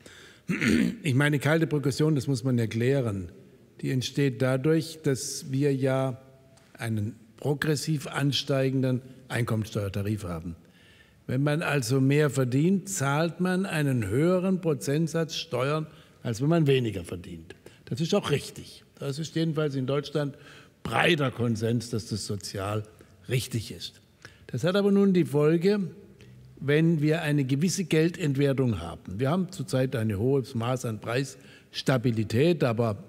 Ich meine, kalte Progression, das muss man erklären, die entsteht dadurch, dass wir ja einen progressiv ansteigenden Einkommensteuertarif haben. Wenn man also mehr verdient, zahlt man einen höheren Prozentsatz Steuern, als wenn man weniger verdient. Das ist auch richtig. Das ist jedenfalls in Deutschland breiter Konsens, dass das sozial richtig ist. Das hat aber nun die Folge, wenn wir eine gewisse Geldentwertung haben. Wir haben zurzeit ein hohes Maß an Preisstabilität, aber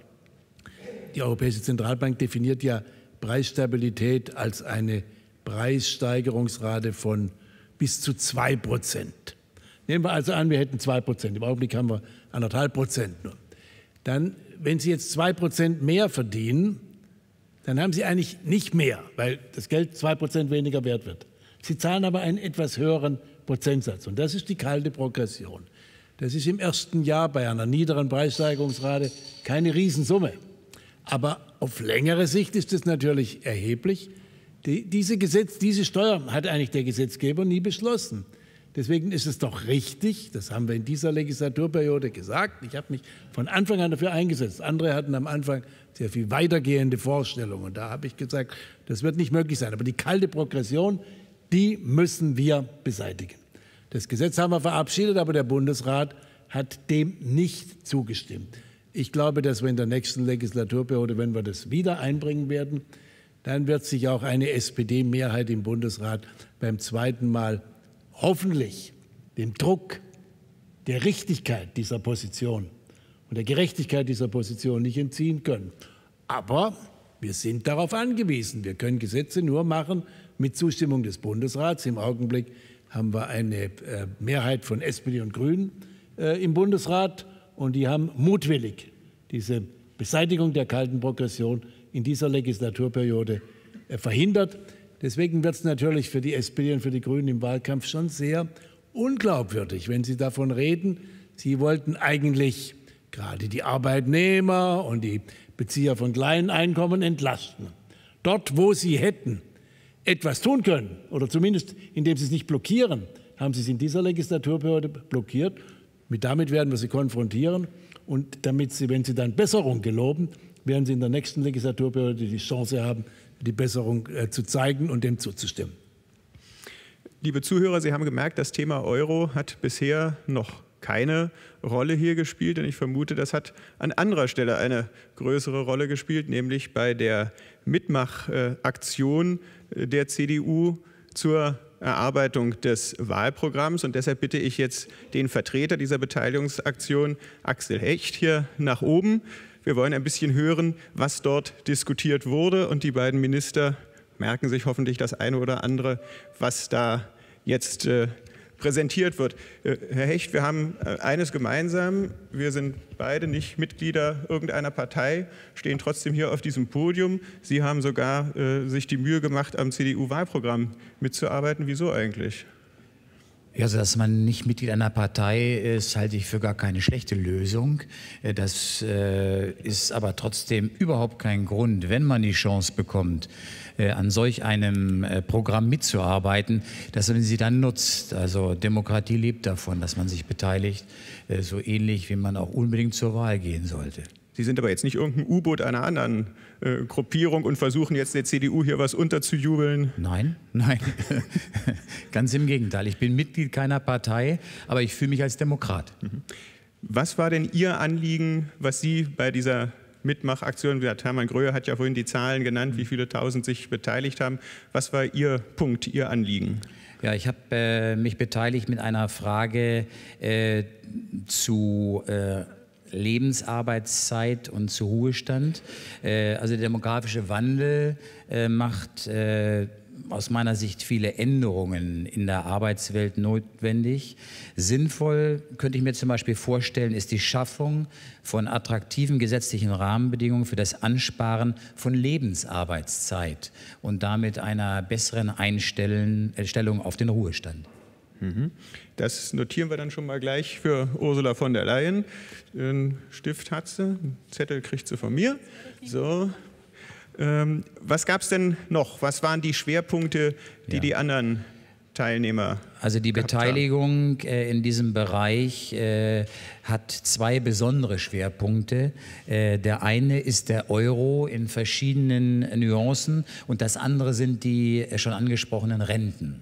die Europäische Zentralbank definiert ja Preisstabilität als eine Preissteigerungsrate von bis zu zwei Prozent. Nehmen wir also an, wir hätten zwei Prozent. Im Augenblick haben wir anderthalb Prozent nur. Dann, wenn Sie jetzt zwei Prozent mehr verdienen, dann haben Sie eigentlich nicht mehr, weil das Geld zwei Prozent weniger wert wird. Sie zahlen aber einen etwas höheren Prozentsatz. Und das ist die kalte Progression. Das ist im ersten Jahr bei einer niederen Preissteigerungsrate keine Riesensumme. Aber auf längere Sicht ist es natürlich erheblich. Die, diese, Gesetz, diese Steuer hat eigentlich der Gesetzgeber nie beschlossen. Deswegen ist es doch richtig, das haben wir in dieser Legislaturperiode gesagt, ich habe mich von Anfang an dafür eingesetzt. Andere hatten am Anfang sehr viel weitergehende Vorstellungen. Und da habe ich gesagt, das wird nicht möglich sein. Aber die kalte Progression, die müssen wir beseitigen. Das Gesetz haben wir verabschiedet, aber der Bundesrat hat dem nicht zugestimmt. Ich glaube, dass wir in der nächsten Legislaturperiode, wenn wir das wieder einbringen werden, dann wird sich auch eine S P D-Mehrheit im Bundesrat beim zweiten Mal hoffentlich dem Druck der Richtigkeit dieser Position und der Gerechtigkeit dieser Position nicht entziehen können. Aber wir sind darauf angewiesen. Wir können Gesetze nur machen mit Zustimmung des Bundesrats. Im Augenblick haben wir eine äh, Mehrheit von S P D und Grünen äh, im Bundesrat und die haben mutwillig diese Beseitigung der kalten Progression in dieser Legislaturperiode äh, verhindert. Deswegen wird es natürlich für die S P D und für die Grünen im Wahlkampf schon sehr unglaubwürdig, wenn Sie davon reden, Sie wollten eigentlich gerade die Arbeitnehmer und die Bezieher von kleinen Einkommen entlasten. Dort, wo Sie hätten etwas tun können, oder zumindest indem Sie es nicht blockieren, haben Sie es in dieser Legislaturperiode blockiert. Mit damit werden wir Sie konfrontieren und damit Sie, wenn Sie dann Besserung geloben, werden Sie in der nächsten Legislaturperiode die Chance haben, die Besserung äh, zu zeigen und dem zuzustimmen. Liebe Zuhörer, Sie haben gemerkt, das Thema Euro hat bisher noch keine Rolle hier gespielt. Und ich vermute, das hat an anderer Stelle eine größere Rolle gespielt, nämlich bei der Mitmachaktion der C D U zur Erarbeitung des Wahlprogramms. Und deshalb bitte ich jetzt den Vertreter dieser Beteiligungsaktion, Axel Hecht, hier nach oben. Wir wollen ein bisschen hören, was dort diskutiert wurde. Und die beiden Minister merken sich hoffentlich das eine oder andere, was da jetzt äh, präsentiert wird. Äh, Herr Hecht, wir haben äh, eines gemeinsam. Wir sind beide nicht Mitglieder irgendeiner Partei, stehen trotzdem hier auf diesem Podium. Sie haben sogar äh, sich die Mühe gemacht, am C D U-Wahlprogramm mitzuarbeiten. Wieso eigentlich? Ja, also dass man nicht Mitglied einer Partei ist, halte ich für gar keine schlechte Lösung. Das äh, ist aber trotzdem überhaupt kein Grund, wenn man die Chance bekommt, äh, an solch einem äh, Programm mitzuarbeiten, dass man sie dann nutzt. Also Demokratie lebt davon, dass man sich beteiligt, äh, so ähnlich wie man auch unbedingt zur Wahl gehen sollte. Sie sind aber jetzt nicht irgendein U-Boot einer anderen äh, Gruppierung und versuchen jetzt der C D U hier was unterzujubeln? Nein, nein, ganz im Gegenteil. Ich bin Mitglied keiner Partei, aber ich fühle mich als Demokrat. Was war denn Ihr Anliegen, was Sie bei dieser Mitmachaktion, Hermann Gröhe hat ja vorhin die Zahlen genannt, wie viele tausend sich beteiligt haben. Was war Ihr Punkt, Ihr Anliegen? Ja, ich habe äh, mich beteiligt mit einer Frage äh, zu äh, Lebensarbeitszeit und zu Ruhestand. Äh, also der demografische Wandel äh, macht äh, aus meiner Sicht viele Änderungen in der Arbeitswelt notwendig. Sinnvoll könnte ich mir zum Beispiel vorstellen, ist die Schaffung von attraktiven gesetzlichen Rahmenbedingungen für das Ansparen von Lebensarbeitszeit und damit einer besseren Einstellung auf den Ruhestand. Das notieren wir dann schon mal gleich für Ursula von der Leyen. Einen Stift hat sie, einen Zettel kriegt sie von mir. So. Ähm, was gab es denn noch? Was waren die Schwerpunkte, die ja. die anderen Teilnehmer Also die Beteiligung äh, in diesem Bereich äh, hat zwei besondere Schwerpunkte. Äh, der eine ist der Euro in verschiedenen Nuancen und das andere sind die äh, schon angesprochenen Renten.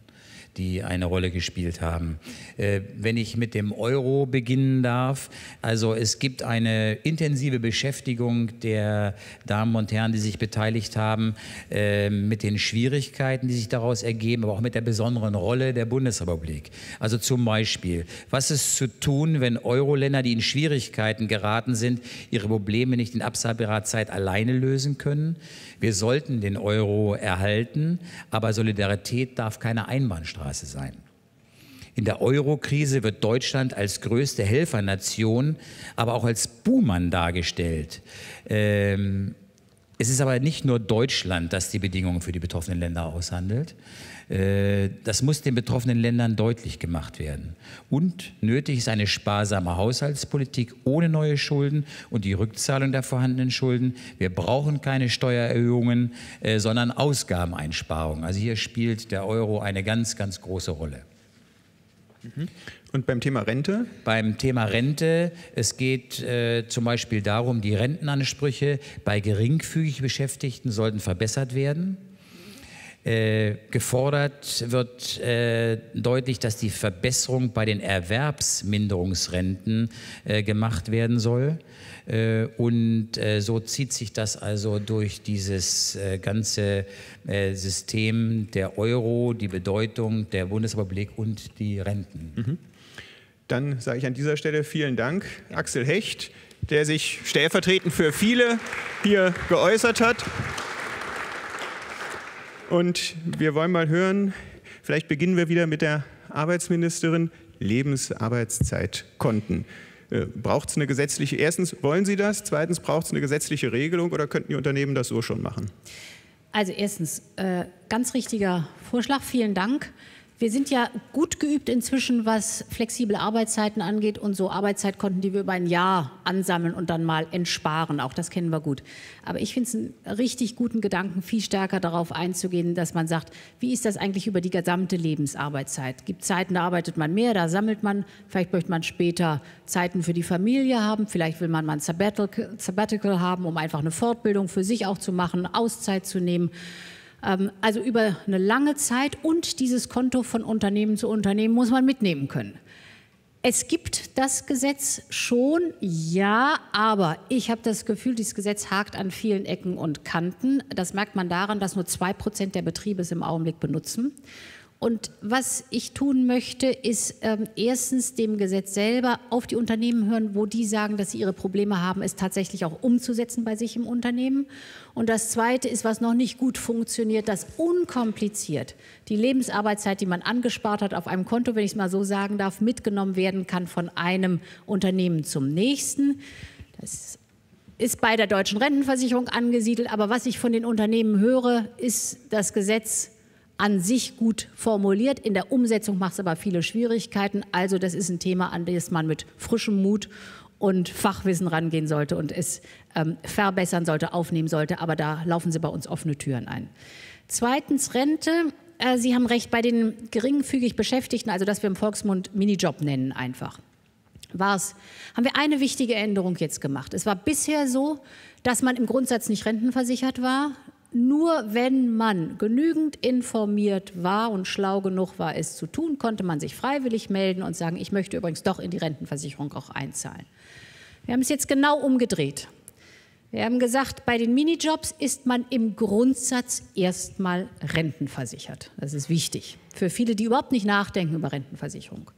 die eine Rolle gespielt haben. Äh, wenn ich mit dem Euro beginnen darf, also es gibt eine intensive Beschäftigung der Damen und Herren, die sich beteiligt haben, äh, mit den Schwierigkeiten, die sich daraus ergeben, aber auch mit der besonderen Rolle der Bundesrepublik. Also zum Beispiel, was ist zu tun, wenn Euro-Länder, die in Schwierigkeiten geraten sind, ihre Probleme nicht in absehbarer Zeit alleine lösen können? Wir sollten den Euro erhalten, aber Solidarität darf keine Einbahnstraße sein. In der Euro-Krise wird Deutschland als größte Helfernation, aber auch als Buhmann dargestellt. Ähm, es ist aber nicht nur Deutschland, das die Bedingungen für die betroffenen Länder aushandelt. Äh, das muss den betroffenen Ländern deutlich gemacht werden. Und nötig ist eine sparsame Haushaltspolitik ohne neue Schulden und die Rückzahlung der vorhandenen Schulden. Wir brauchen keine Steuererhöhungen, äh, sondern Ausgabeneinsparungen. Also hier spielt der Euro eine ganz, ganz große Rolle. Und beim Thema Rente? Beim Thema Rente, es geht äh, zum Beispiel darum, die Rentenansprüche bei geringfügig Beschäftigten sollten verbessert werden. Äh, gefordert wird äh, deutlich, dass die Verbesserung bei den Erwerbsminderungsrenten äh, gemacht werden soll. Äh, und äh, so zieht sich das also durch dieses äh, ganze äh, System der Euro, die Bedeutung der Bundesrepublik und die Renten. Mhm. Dann sage ich an dieser Stelle vielen Dank, Axel Hecht, der sich stellvertretend für viele hier geäußert hat. Und wir wollen mal hören, vielleicht beginnen wir wieder mit der Arbeitsministerin, Lebensarbeitszeitkonten. Äh, braucht es eine gesetzliche, erstens, wollen Sie das? Zweitens, braucht es eine gesetzliche Regelung oder könnten die Unternehmen das so schon machen? Also erstens, äh, ganz richtiger Vorschlag, vielen Dank. Wir sind ja gut geübt inzwischen, was flexible Arbeitszeiten angeht und so Arbeitszeitkonten, die wir über ein Jahr ansammeln und dann mal entsparen. Auch das kennen wir gut. Aber ich finde es einen richtig guten Gedanken, viel stärker darauf einzugehen, dass man sagt, wie ist das eigentlich über die gesamte Lebensarbeitszeit? Es gibt Zeiten, da arbeitet man mehr, da sammelt man. Vielleicht möchte man später Zeiten für die Familie haben. Vielleicht will man mal ein Sabbatical, Sabbatical haben, um einfach eine Fortbildung für sich auch zu machen, Auszeit zu nehmen. Also über eine lange Zeit und dieses Konto von Unternehmen zu Unternehmen muss man mitnehmen können. Es gibt das Gesetz schon, ja, aber ich habe das Gefühl, dieses Gesetz hakt an vielen Ecken und Kanten. Das merkt man daran, dass nur zwei Prozent der Betriebe es im Augenblick benutzen. Und was ich tun möchte, ist ähm, erstens dem Gesetz selber auf die Unternehmen hören, wo die sagen, dass sie ihre Probleme haben, es tatsächlich auch umzusetzen bei sich im Unternehmen. Und das Zweite ist, was noch nicht gut funktioniert, dass unkompliziert die Lebensarbeitszeit, die man angespart hat auf einem Konto, wenn ich es mal so sagen darf, mitgenommen werden kann von einem Unternehmen zum nächsten. Das ist bei der deutschen Rentenversicherung angesiedelt. Aber was ich von den Unternehmen höre, ist das Gesetz an sich gut formuliert. In der Umsetzung macht es aber viele Schwierigkeiten. Also das ist ein Thema, an das man mit frischem Mut und Fachwissen rangehen sollte und es ähm, verbessern sollte, aufnehmen sollte. Aber da laufen Sie bei uns offene Türen ein. Zweitens Rente. Äh, Sie haben recht, bei den geringfügig Beschäftigten, also das wir im Volksmund Minijob nennen einfach, war's, haben wir eine wichtige Änderung jetzt gemacht. Es war bisher so, dass man im Grundsatz nicht rentenversichert war. Nur wenn man genügend informiert war und schlau genug war, es zu tun, konnte man sich freiwillig melden und sagen, ich möchte übrigens doch in die Rentenversicherung auch einzahlen. Wir haben es jetzt genau umgedreht. Wir haben gesagt, bei den Minijobs ist man im Grundsatz erstmal rentenversichert. Das ist wichtig für viele, die überhaupt nicht nachdenken über Rentenversicherung.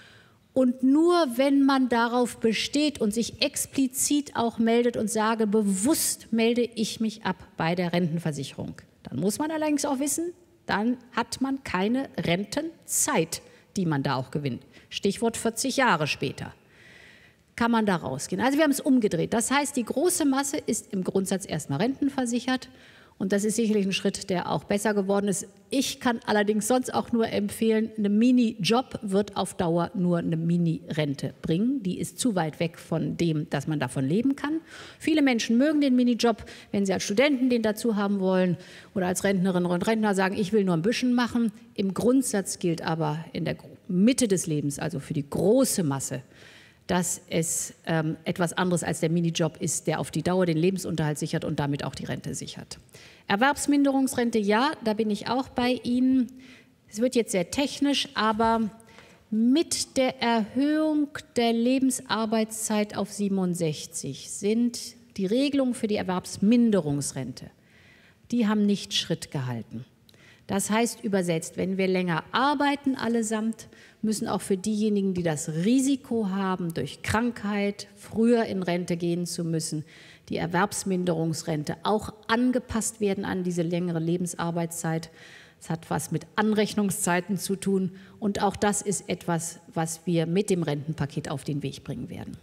Und nur wenn man darauf besteht und sich explizit auch meldet und sage, bewusst melde ich mich ab bei der Rentenversicherung, dann muss man allerdings auch wissen, dann hat man keine Rentenzeit, die man da auch gewinnt. Stichwort vierzig Jahre später kann man da rausgehen. Also wir haben es umgedreht. Das heißt, die große Masse ist im Grundsatz erstmal rentenversichert. Und das ist sicherlich ein Schritt, der auch besser geworden ist. Ich kann allerdings sonst auch nur empfehlen, eine Mini-Job wird auf Dauer nur eine Mini-Rente bringen. Die ist zu weit weg von dem, dass man davon leben kann. Viele Menschen mögen den Minijob, wenn sie als Studenten den dazu haben wollen oder als Rentnerinnen und Rentner sagen, ich will nur ein bisschen machen. Im Grundsatz gilt aber in der Mitte des Lebens, also für die große Masse, dass es ähm, etwas anderes als der Minijob ist, der auf die Dauer den Lebensunterhalt sichert und damit auch die Rente sichert. Erwerbsminderungsrente, ja, da bin ich auch bei Ihnen. Es wird jetzt sehr technisch, aber mit der Erhöhung der Lebensarbeitszeit auf siebenundsechzig sind die Regelungen für die Erwerbsminderungsrente, die haben nicht Schritt gehalten. Das heißt übersetzt, wenn wir länger arbeiten allesamt, müssen auch für diejenigen, die das Risiko haben, durch Krankheit früher in Rente gehen zu müssen, die Erwerbsminderungsrente auch angepasst werden an diese längere Lebensarbeitszeit. Es hat was mit Anrechnungszeiten zu tun und auch das ist etwas, was wir mit dem Rentenpaket auf den Weg bringen werden.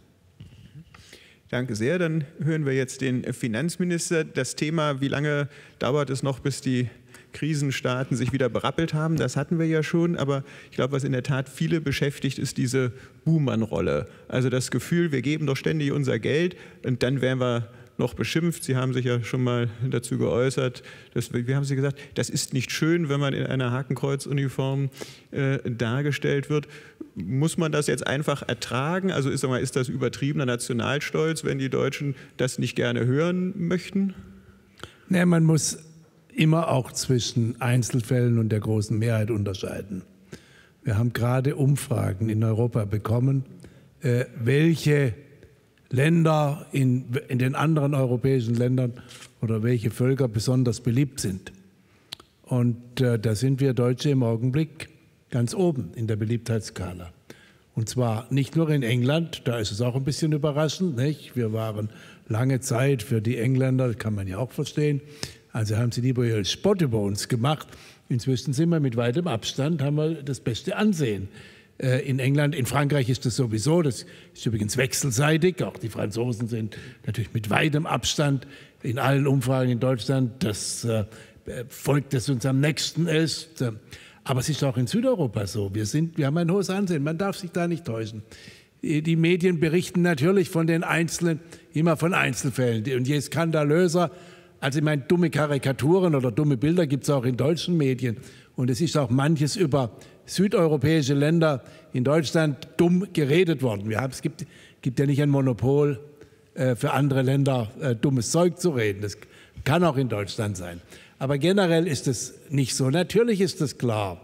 Danke sehr. Dann hören wir jetzt den Finanzminister. Das Thema, wie lange dauert es noch, bis die Krisenstaaten sich wieder berappelt haben, das hatten wir ja schon. Aber ich glaube, was in der Tat viele beschäftigt, ist diese Buhmann-Rolle. Also das Gefühl, wir geben doch ständig unser Geld und dann werden wir noch beschimpft. Sie haben sich ja schon mal dazu geäußert. Dass, wie haben Sie gesagt, das ist nicht schön, wenn man in einer Hakenkreuzuniform äh, dargestellt wird. Muss man das jetzt einfach ertragen? Also ist, ist das übertriebener Nationalstolz, wenn die Deutschen das nicht gerne hören möchten? Nee, man muss immer auch zwischen Einzelfällen und der großen Mehrheit unterscheiden. Wir haben gerade Umfragen in Europa bekommen, äh, welche Länder in, in den anderen europäischen Ländern oder welche Völker besonders beliebt sind. Und äh, da sind wir Deutsche im Augenblick ganz oben in der Beliebtheitsskala. Und zwar nicht nur in England, da ist es auch ein bisschen überraschend, nicht? Wir waren lange Zeit für die Engländer, das kann man ja auch verstehen, also haben sie lieber ihren Spott über uns gemacht. Inzwischen sind wir mit weitem Abstand, haben wir das beste Ansehen. In England, in Frankreich ist das sowieso, das ist übrigens wechselseitig, auch die Franzosen sind natürlich mit weitem Abstand in allen Umfragen in Deutschland das äh, Volk, das uns am nächsten ist. Aber es ist auch in Südeuropa so, wir, sind, wir haben ein hohes Ansehen, man darf sich da nicht täuschen. Die Medien berichten natürlich von den Einzelnen, immer von Einzelfällen und je skandalöser, also ich meine, dumme Karikaturen oder dumme Bilder gibt es auch in deutschen Medien und es ist auch manches über südeuropäische Länder in Deutschland dumm geredet worden. Wir haben, es gibt, gibt ja nicht ein Monopol äh, für andere Länder, äh, dummes Zeug zu reden. Das kann auch in Deutschland sein. Aber generell ist es nicht so. Natürlich ist es klar.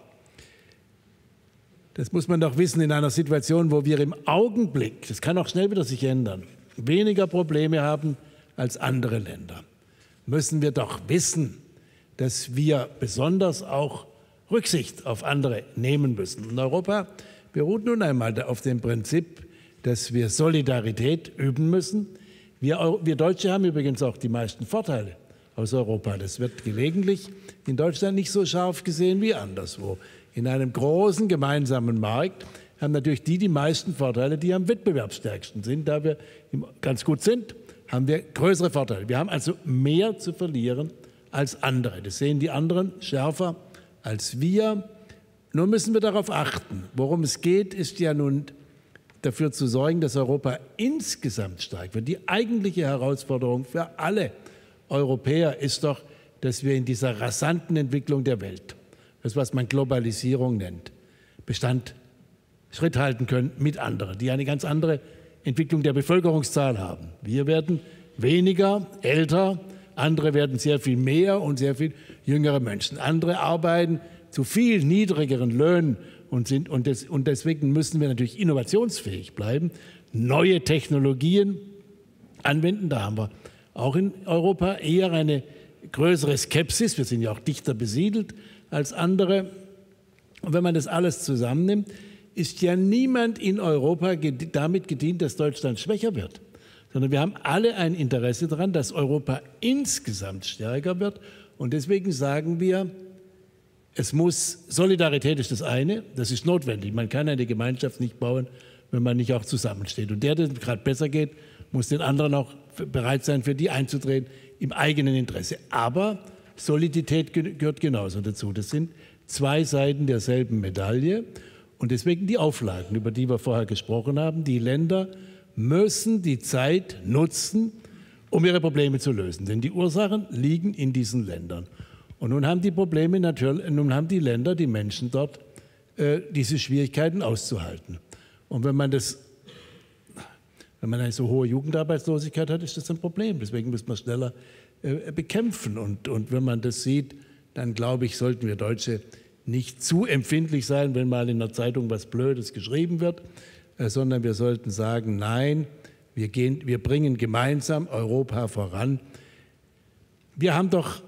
Das muss man doch wissen in einer Situation, wo wir im Augenblick, das kann auch schnell wieder sich ändern, weniger Probleme haben als andere Länder. Müssen wir doch wissen, dass wir besonders auch Rücksicht auf andere nehmen müssen. Und Europa beruht nun einmal auf dem Prinzip, dass wir Solidarität üben müssen. Wir, wir Deutsche haben übrigens auch die meisten Vorteile aus Europa. Das wird gelegentlich in Deutschland nicht so scharf gesehen wie anderswo. In einem großen gemeinsamen Markt haben natürlich die die meisten Vorteile, die am wettbewerbsstärksten sind. Da wir ganz gut sind, haben wir größere Vorteile. Wir haben also mehr zu verlieren als andere. Das sehen die anderen schärfer als wir. Nur müssen wir darauf achten. Worum es geht, ist ja nun dafür zu sorgen, dass Europa insgesamt stark wird. Die eigentliche Herausforderung für alle Europäer ist doch, dass wir in dieser rasanten Entwicklung der Welt, das was man Globalisierung nennt, Bestand Schritt halten können mit anderen, die eine ganz andere Entwicklung der Bevölkerungszahl haben. Wir werden weniger, älter, andere werden sehr viel mehr und sehr viel jüngere Menschen. Andere arbeiten zu viel niedrigeren Löhnen und, sind, und, des, und deswegen müssen wir natürlich innovationsfähig bleiben, neue Technologien anwenden. Da haben wir auch in Europa eher eine größere Skepsis. Wir sind ja auch dichter besiedelt als andere. Und wenn man das alles zusammennimmt, ist ja niemand in Europa damit gedient, dass Deutschland schwächer wird. Sondern wir haben alle ein Interesse daran, dass Europa insgesamt stärker wird. Und deswegen sagen wir, es muss, Solidarität ist das eine, das ist notwendig. Man kann eine Gemeinschaft nicht bauen, wenn man nicht auch zusammensteht. Und der, der gerade besser geht, muss den anderen auch bereit sein, für die einzutreten, im eigenen Interesse. Aber Solidität gehört genauso dazu. Das sind zwei Seiten derselben Medaille. Und deswegen die Auflagen, über die wir vorher gesprochen haben. Die Länder müssen die Zeit nutzen, um ihre Probleme zu lösen. Denn die Ursachen liegen in diesen Ländern. Und nun haben die Probleme natürlich, nun haben die Länder, die Menschen dort, äh, diese Schwierigkeiten auszuhalten. Und wenn man das, wenn man eine so hohe Jugendarbeitslosigkeit hat, ist das ein Problem. Deswegen muss man schneller äh, bekämpfen. Und, und wenn man das sieht, dann glaube ich, sollten wir Deutsche nicht zu empfindlich sein, wenn mal in der Zeitung was Blödes geschrieben wird, äh, sondern wir sollten sagen, nein, wir, gehen, wir bringen gemeinsam Europa voran. Wir haben doch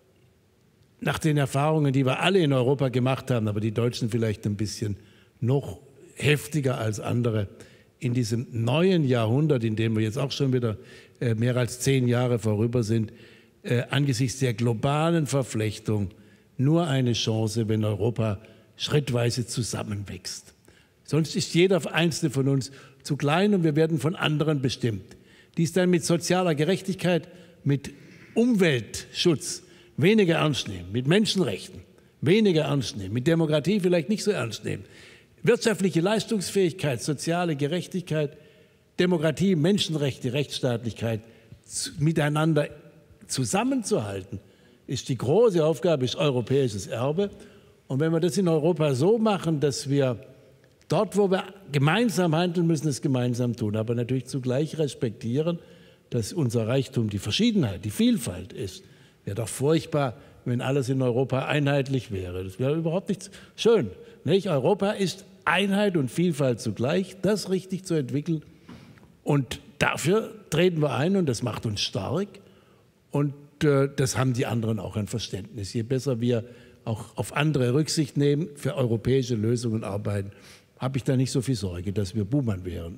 nach den Erfahrungen, die wir alle in Europa gemacht haben, aber die Deutschen vielleicht ein bisschen noch heftiger als andere, in diesem neuen Jahrhundert, in dem wir jetzt auch schon wieder äh, mehr als zehn Jahre vorüber sind, äh, angesichts der globalen Verflechtung nur eine Chance, wenn Europa schrittweise zusammenwächst. Sonst ist jeder einzelne von uns zu klein und wir werden von anderen bestimmt. Dies dann mit sozialer Gerechtigkeit, mit Umweltschutz weniger ernst nehmen, mit Menschenrechten weniger ernst nehmen, mit Demokratie vielleicht nicht so ernst nehmen. Wirtschaftliche Leistungsfähigkeit, soziale Gerechtigkeit, Demokratie, Menschenrechte, Rechtsstaatlichkeit miteinander zusammenzuhalten, ist die große Aufgabe, ist europäisches Erbe. Und wenn wir das in Europa so machen, dass wir dort, wo wir gemeinsam handeln müssen, es gemeinsam tun, aber natürlich zugleich respektieren, dass unser Reichtum die Verschiedenheit, die Vielfalt ist. Wäre doch furchtbar, wenn alles in Europa einheitlich wäre. Das wäre überhaupt nicht schön. Nicht? Europa ist Einheit und Vielfalt zugleich, das richtig zu entwickeln. Und dafür treten wir ein und das macht uns stark. Und äh, das haben die anderen auch ein Verständnis. Je besser wir auch auf andere Rücksicht nehmen, für europäische Lösungen arbeiten, habe ich da nicht so viel Sorge, dass wir Buhmann wären.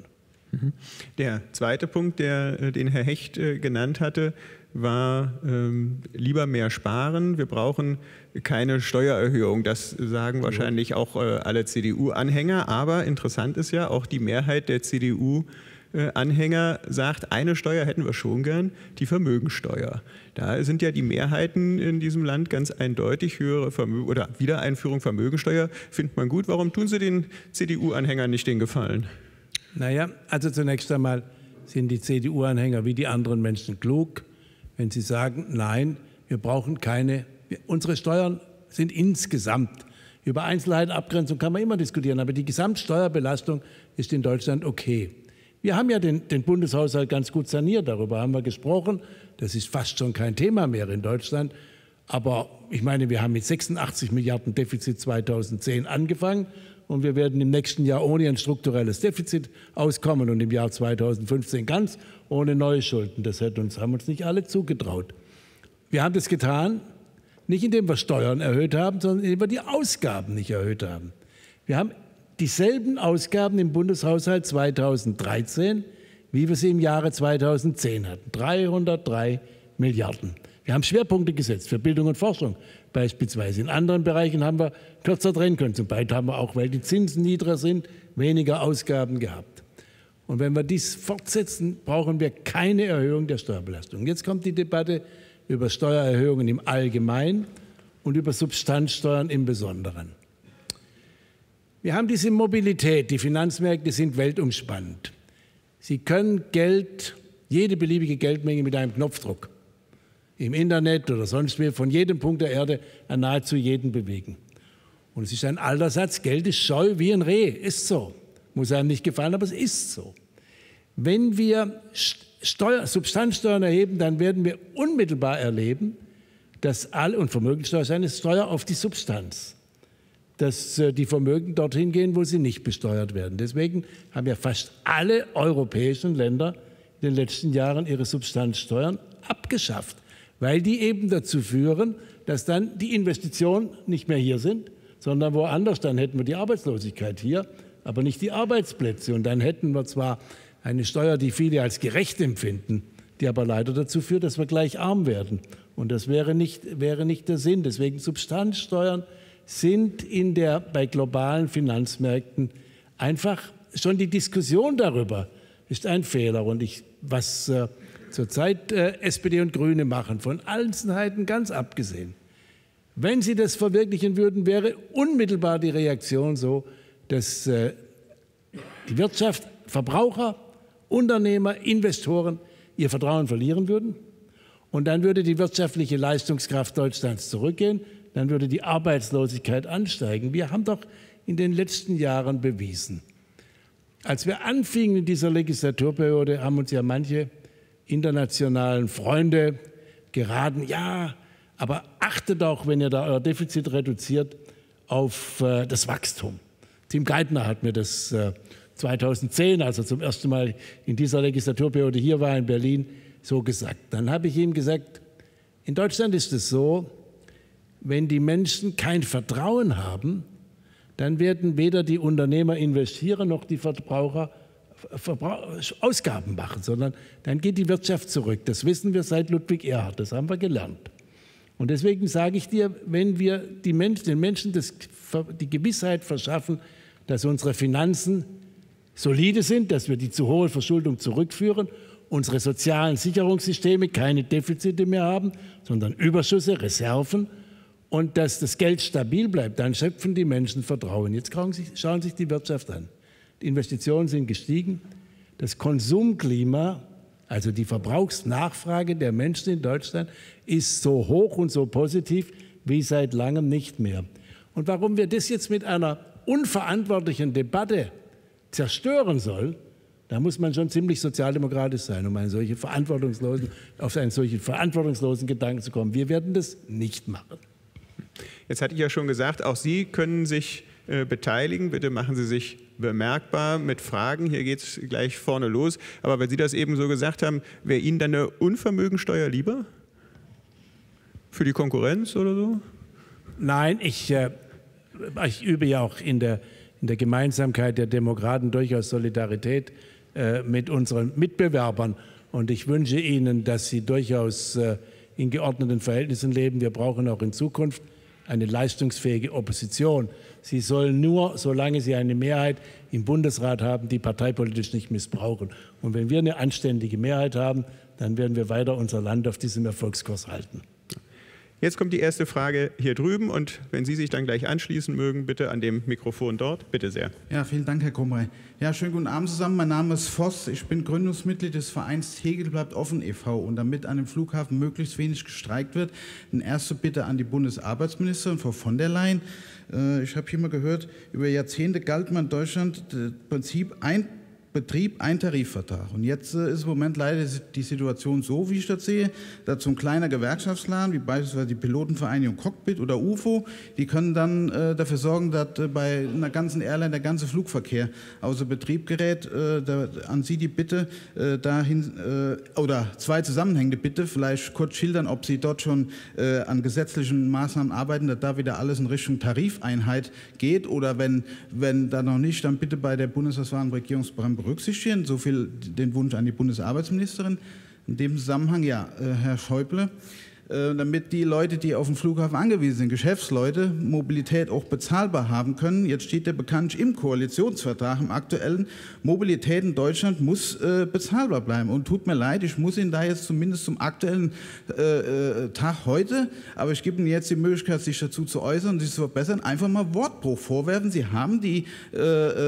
Der zweite Punkt, der, den Herr Hecht äh, genannt hatte, war ähm, lieber mehr sparen. Wir brauchen keine Steuererhöhung. Das sagen wahrscheinlich auch äh, alle C D U-Anhänger. Aber interessant ist ja, auch die Mehrheit der C D U-Anhänger sagt, eine Steuer hätten wir schon gern, die Vermögensteuer. Da sind ja die Mehrheiten in diesem Land ganz eindeutig. Höhere Vermögen oder Wiedereinführung Vermögensteuer findet man gut. Warum tun Sie den C D U-Anhängern nicht den Gefallen? Naja, also zunächst einmal sind die C D U-Anhänger wie die anderen Menschen klug, wenn sie sagen, nein, wir brauchen keine, wir, unsere Steuern sind insgesamt, über Einzelheiten, Abgrenzung kann man immer diskutieren, aber die Gesamtsteuerbelastung ist in Deutschland okay. Wir haben ja den, den Bundeshaushalt ganz gut saniert, darüber haben wir gesprochen, das ist fast schon kein Thema mehr in Deutschland, aber ich meine, wir haben mit sechsundachtzig Milliarden Defizit zweitausendzehn angefangen und wir werden im nächsten Jahr ohne ein strukturelles Defizit auskommen und im Jahr zweitausendfünfzehn ganz ohne neue Schulden. Das hat uns, haben uns nicht alle zugetraut. Wir haben das getan, nicht indem wir Steuern erhöht haben, sondern indem wir die Ausgaben nicht erhöht haben. Wir haben dieselben Ausgaben im Bundeshaushalt zweitausenddreizehn, wie wir sie im Jahre zweitausendzehn hatten. dreihundertdrei Milliarden. Wir haben Schwerpunkte gesetzt für Bildung und Forschung beispielsweise. In anderen Bereichen haben wir kürzer drehen können. Zum Beispiel haben wir auch, weil die Zinsen niedriger sind, weniger Ausgaben gehabt. Und wenn wir dies fortsetzen, brauchen wir keine Erhöhung der Steuerbelastung. Jetzt kommt die Debatte über Steuererhöhungen im Allgemeinen und über Substanzsteuern im Besonderen. Wir haben diese Mobilität. Die Finanzmärkte sind weltumspannend. Sie können Geld, jede beliebige Geldmenge mit einem Knopfdruck im Internet oder sonst wie von jedem Punkt der Erde an nahezu jeden bewegen. Und es ist ein alter Satz, Geld ist scheu wie ein Reh, ist so. Muss einem nicht gefallen, aber es ist so. Wenn wir Steuer, Substanzsteuern erheben, dann werden wir unmittelbar erleben, dass alle, und Vermögensteuer ist eine Steuer auf die Substanz, dass die Vermögen dorthin gehen, wo sie nicht besteuert werden. Deswegen haben ja fast alle europäischen Länder in den letzten Jahren ihre Substanzsteuern abgeschafft, weil die eben dazu führen, dass dann die Investitionen nicht mehr hier sind, sondern woanders. Dann hätten wir die Arbeitslosigkeit hier, aber nicht die Arbeitsplätze. Und dann hätten wir zwar eine Steuer, die viele als gerecht empfinden, die aber leider dazu führt, dass wir gleich arm werden. Und das wäre nicht, wäre nicht der Sinn. Deswegen Substanzsteuern sind in der, bei globalen Finanzmärkten einfach schon die Diskussion darüber ist ein Fehler. Und ich, was äh, zurzeit äh, S P D und Grüne machen, von allen Seiten ganz abgesehen, wenn sie das verwirklichen würden, wäre unmittelbar die Reaktion so, dass äh, die Wirtschaft, Verbraucher, Unternehmer, Investoren ihr Vertrauen verlieren würden. Und dann würde die wirtschaftliche Leistungskraft Deutschlands zurückgehen. Dann würde die Arbeitslosigkeit ansteigen. Wir haben doch in den letzten Jahren bewiesen, als wir anfingen in dieser Legislaturperiode, haben uns ja manche internationalen Freunde geraten, ja, aber achtet auch, wenn ihr da euer Defizit reduziert, auf äh, das Wachstum. Tim Geithner hat mir das äh, zweitausendzehn, als er zum ersten Mal in dieser Legislaturperiode hier war in Berlin, so gesagt. Dann habe ich ihm gesagt, in Deutschland ist es so, wenn die Menschen kein Vertrauen haben, dann werden weder die Unternehmer investieren noch die Verbraucher Verbrauch, Ausgaben machen, sondern dann geht die Wirtschaft zurück. Das wissen wir seit Ludwig Erhard, das haben wir gelernt. Und deswegen sage ich dir, wenn wir die Menschen, den Menschen das, die Gewissheit verschaffen, dass unsere Finanzen solide sind, dass wir die zu hohe Verschuldung zurückführen, unsere sozialen Sicherungssysteme keine Defizite mehr haben, sondern Überschüsse, Reserven und dass das Geld stabil bleibt, dann schöpfen die Menschen Vertrauen. Jetzt schauen Sie schauen sich die Wirtschaft an. Die Investitionen sind gestiegen. Das Konsumklima, also die Verbrauchsnachfrage der Menschen in Deutschland, ist so hoch und so positiv wie seit langem nicht mehr. Und warum wir das jetzt mit einer unverantwortlichen Debatte zerstören sollen, da muss man schon ziemlich sozialdemokratisch sein, um einen solchen verantwortungslosen, auf einen solchen verantwortungslosen Gedanken zu kommen. Wir werden das nicht machen. Jetzt hatte ich ja schon gesagt, auch Sie können sich äh, beteiligen. Bitte machen Sie sich bemerkbar mit Fragen. Hier geht es gleich vorne los. Aber weil Sie das eben so gesagt haben, wäre Ihnen dann eine Unvermögensteuer lieber? Für die Konkurrenz oder so? Nein, ich, äh, ich übe ja auch in der, in der Gemeinsamkeit der Demokraten durchaus Solidarität äh, mit unseren Mitbewerbern. Und ich wünsche Ihnen, dass Sie durchaus äh, in geordneten Verhältnissen leben. Wir brauchen auch in Zukunft eine leistungsfähige Opposition. Sie sollen nur, solange sie eine Mehrheit im Bundesrat haben, die parteipolitisch nicht missbrauchen. Und wenn wir eine anständige Mehrheit haben, dann werden wir weiter unser Land auf diesem Erfolgskurs halten. Jetzt kommt die erste Frage hier drüben und wenn Sie sich dann gleich anschließen mögen, bitte an dem Mikrofon dort. Bitte sehr. Ja, vielen Dank, Herr Krumrey. Ja, schönen guten Abend zusammen. Mein Name ist Voss. Ich bin Gründungsmitglied des Vereins Tegel bleibt offen e V Und damit an dem Flughafen möglichst wenig gestreikt wird, eine erste Bitte an die Bundesarbeitsministerin, Frau von der Leyen. Ich habe hier mal gehört, über Jahrzehnte galt man in Deutschland das Prinzip ein Betrieb, ein Tarifvertrag. Und jetzt äh, ist im Moment leider die Situation so, wie ich das sehe, dass so ein kleiner Gewerkschaftsladen, wie beispielsweise die Pilotenvereinigung Cockpit oder U F O, die können dann äh, dafür sorgen, dass äh, bei einer ganzen Airline der ganze Flugverkehr außer Betrieb gerät. Äh, da, an Sie die Bitte, äh, dahin, äh, oder zwei zusammenhängende Bitte, vielleicht kurz schildern, ob Sie dort schon äh, an gesetzlichen Maßnahmen arbeiten, dass da wieder alles in Richtung Tarifeinheit geht, oder wenn, wenn da noch nicht, dann bitte bei der Bundestagswahl im Regierungsprogramm berücksichtigen. So viel den Wunsch an die Bundesarbeitsministerin. In dem Zusammenhang, ja, äh, Herr Schäuble, äh, damit die Leute, die auf dem Flughafen angewiesen sind, Geschäftsleute, Mobilität auch bezahlbar haben können. Jetzt steht ja bekanntlich im Koalitionsvertrag, im aktuellen, Mobilität in Deutschland muss äh, bezahlbar bleiben. Und tut mir leid, ich muss Ihnen da jetzt zumindest zum aktuellen äh, äh, Tag heute, aber ich gebe Ihnen jetzt die Möglichkeit, sich dazu zu äußern und sich zu verbessern, einfach mal Wortbruch vorwerfen. Sie haben die äh,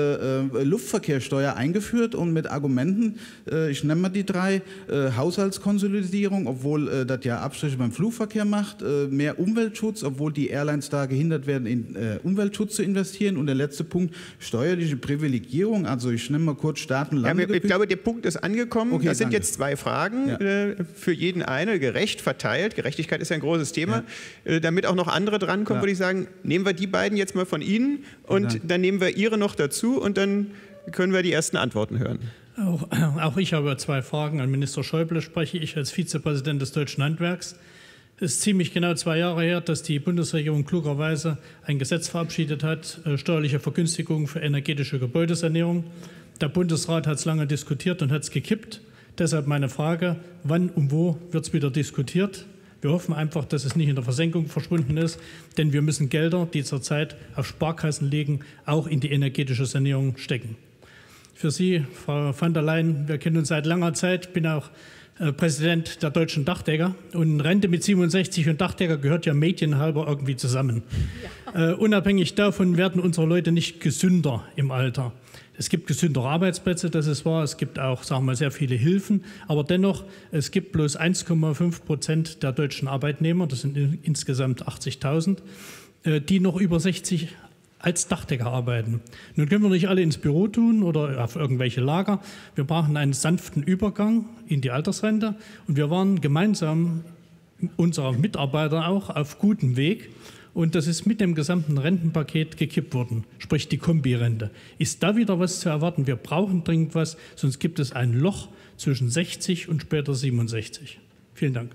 äh, Luftverkehrssteuer eingeführt und mit Argumenten, äh, ich nenne mal die drei, äh, Haushaltskonsolidierung, obwohl äh, das ja Abstriche beim Flugverkehr macht, äh, mehr Umweltschutz, obwohl die Airlines da gehindert werden, in äh, Umweltschutz zu investieren, und der letzte Punkt, steuerliche Privilegierung, also ich nenne mal kurz Staaten- und Landegebühren. Ja, ich glaube, der Punkt ist angekommen. Okay, das sind danke. jetzt zwei Fragen, ja. äh, für jeden eine, gerecht verteilt. Gerechtigkeit ist ja ein großes Thema. Ja. Äh, damit auch noch andere drankommen, ja. würde ich sagen, nehmen wir die beiden jetzt mal von Ihnen und ja, dann nehmen wir Ihre noch dazu und dann können wir die ersten Antworten hören. Auch, auch ich habe zwei Fragen an Minister Schäuble, spreche ich als Vizepräsident des Deutschen Handwerks. Es ist ziemlich genau zwei Jahre her, dass die Bundesregierung klugerweise ein Gesetz verabschiedet hat, steuerliche Vergünstigungen für energetische Gebäudesanierung. Der Bundesrat hat es lange diskutiert und hat es gekippt. Deshalb meine Frage, wann und wo wird es wieder diskutiert? Wir hoffen einfach, dass es nicht in der Versenkung verschwunden ist, denn wir müssen Gelder, die zurzeit auf Sparkassen liegen, auch in die energetische Sanierung stecken. Für Sie, Frau von der Leyen, wir kennen uns seit langer Zeit, ich bin auch äh, Präsident der Deutschen Dachdecker, und Rente mit siebenundsechzig und Dachdecker gehört ja medienhalber irgendwie zusammen. Ja. Äh, unabhängig davon werden unsere Leute nicht gesünder im Alter. Es gibt gesündere Arbeitsplätze, das ist wahr, es gibt auch, sagen wir mal, sehr viele Hilfen, aber dennoch, es gibt bloß eins Komma fünf Prozent der deutschen Arbeitnehmer, das sind insgesamt achtzigtausend, äh, die noch über sechzig als Dachdecker arbeiten. Nun können wir nicht alle ins Büro tun oder auf irgendwelche Lager. Wir brauchen einen sanften Übergang in die Altersrente, und wir waren gemeinsam, unsere Mitarbeiter auch, auf gutem Weg. Und das ist mit dem gesamten Rentenpaket gekippt worden, sprich die Kombirente. Ist da wieder was zu erwarten? Wir brauchen dringend was, sonst gibt es ein Loch zwischen sechzig und später siebenundsechzig. Vielen Dank.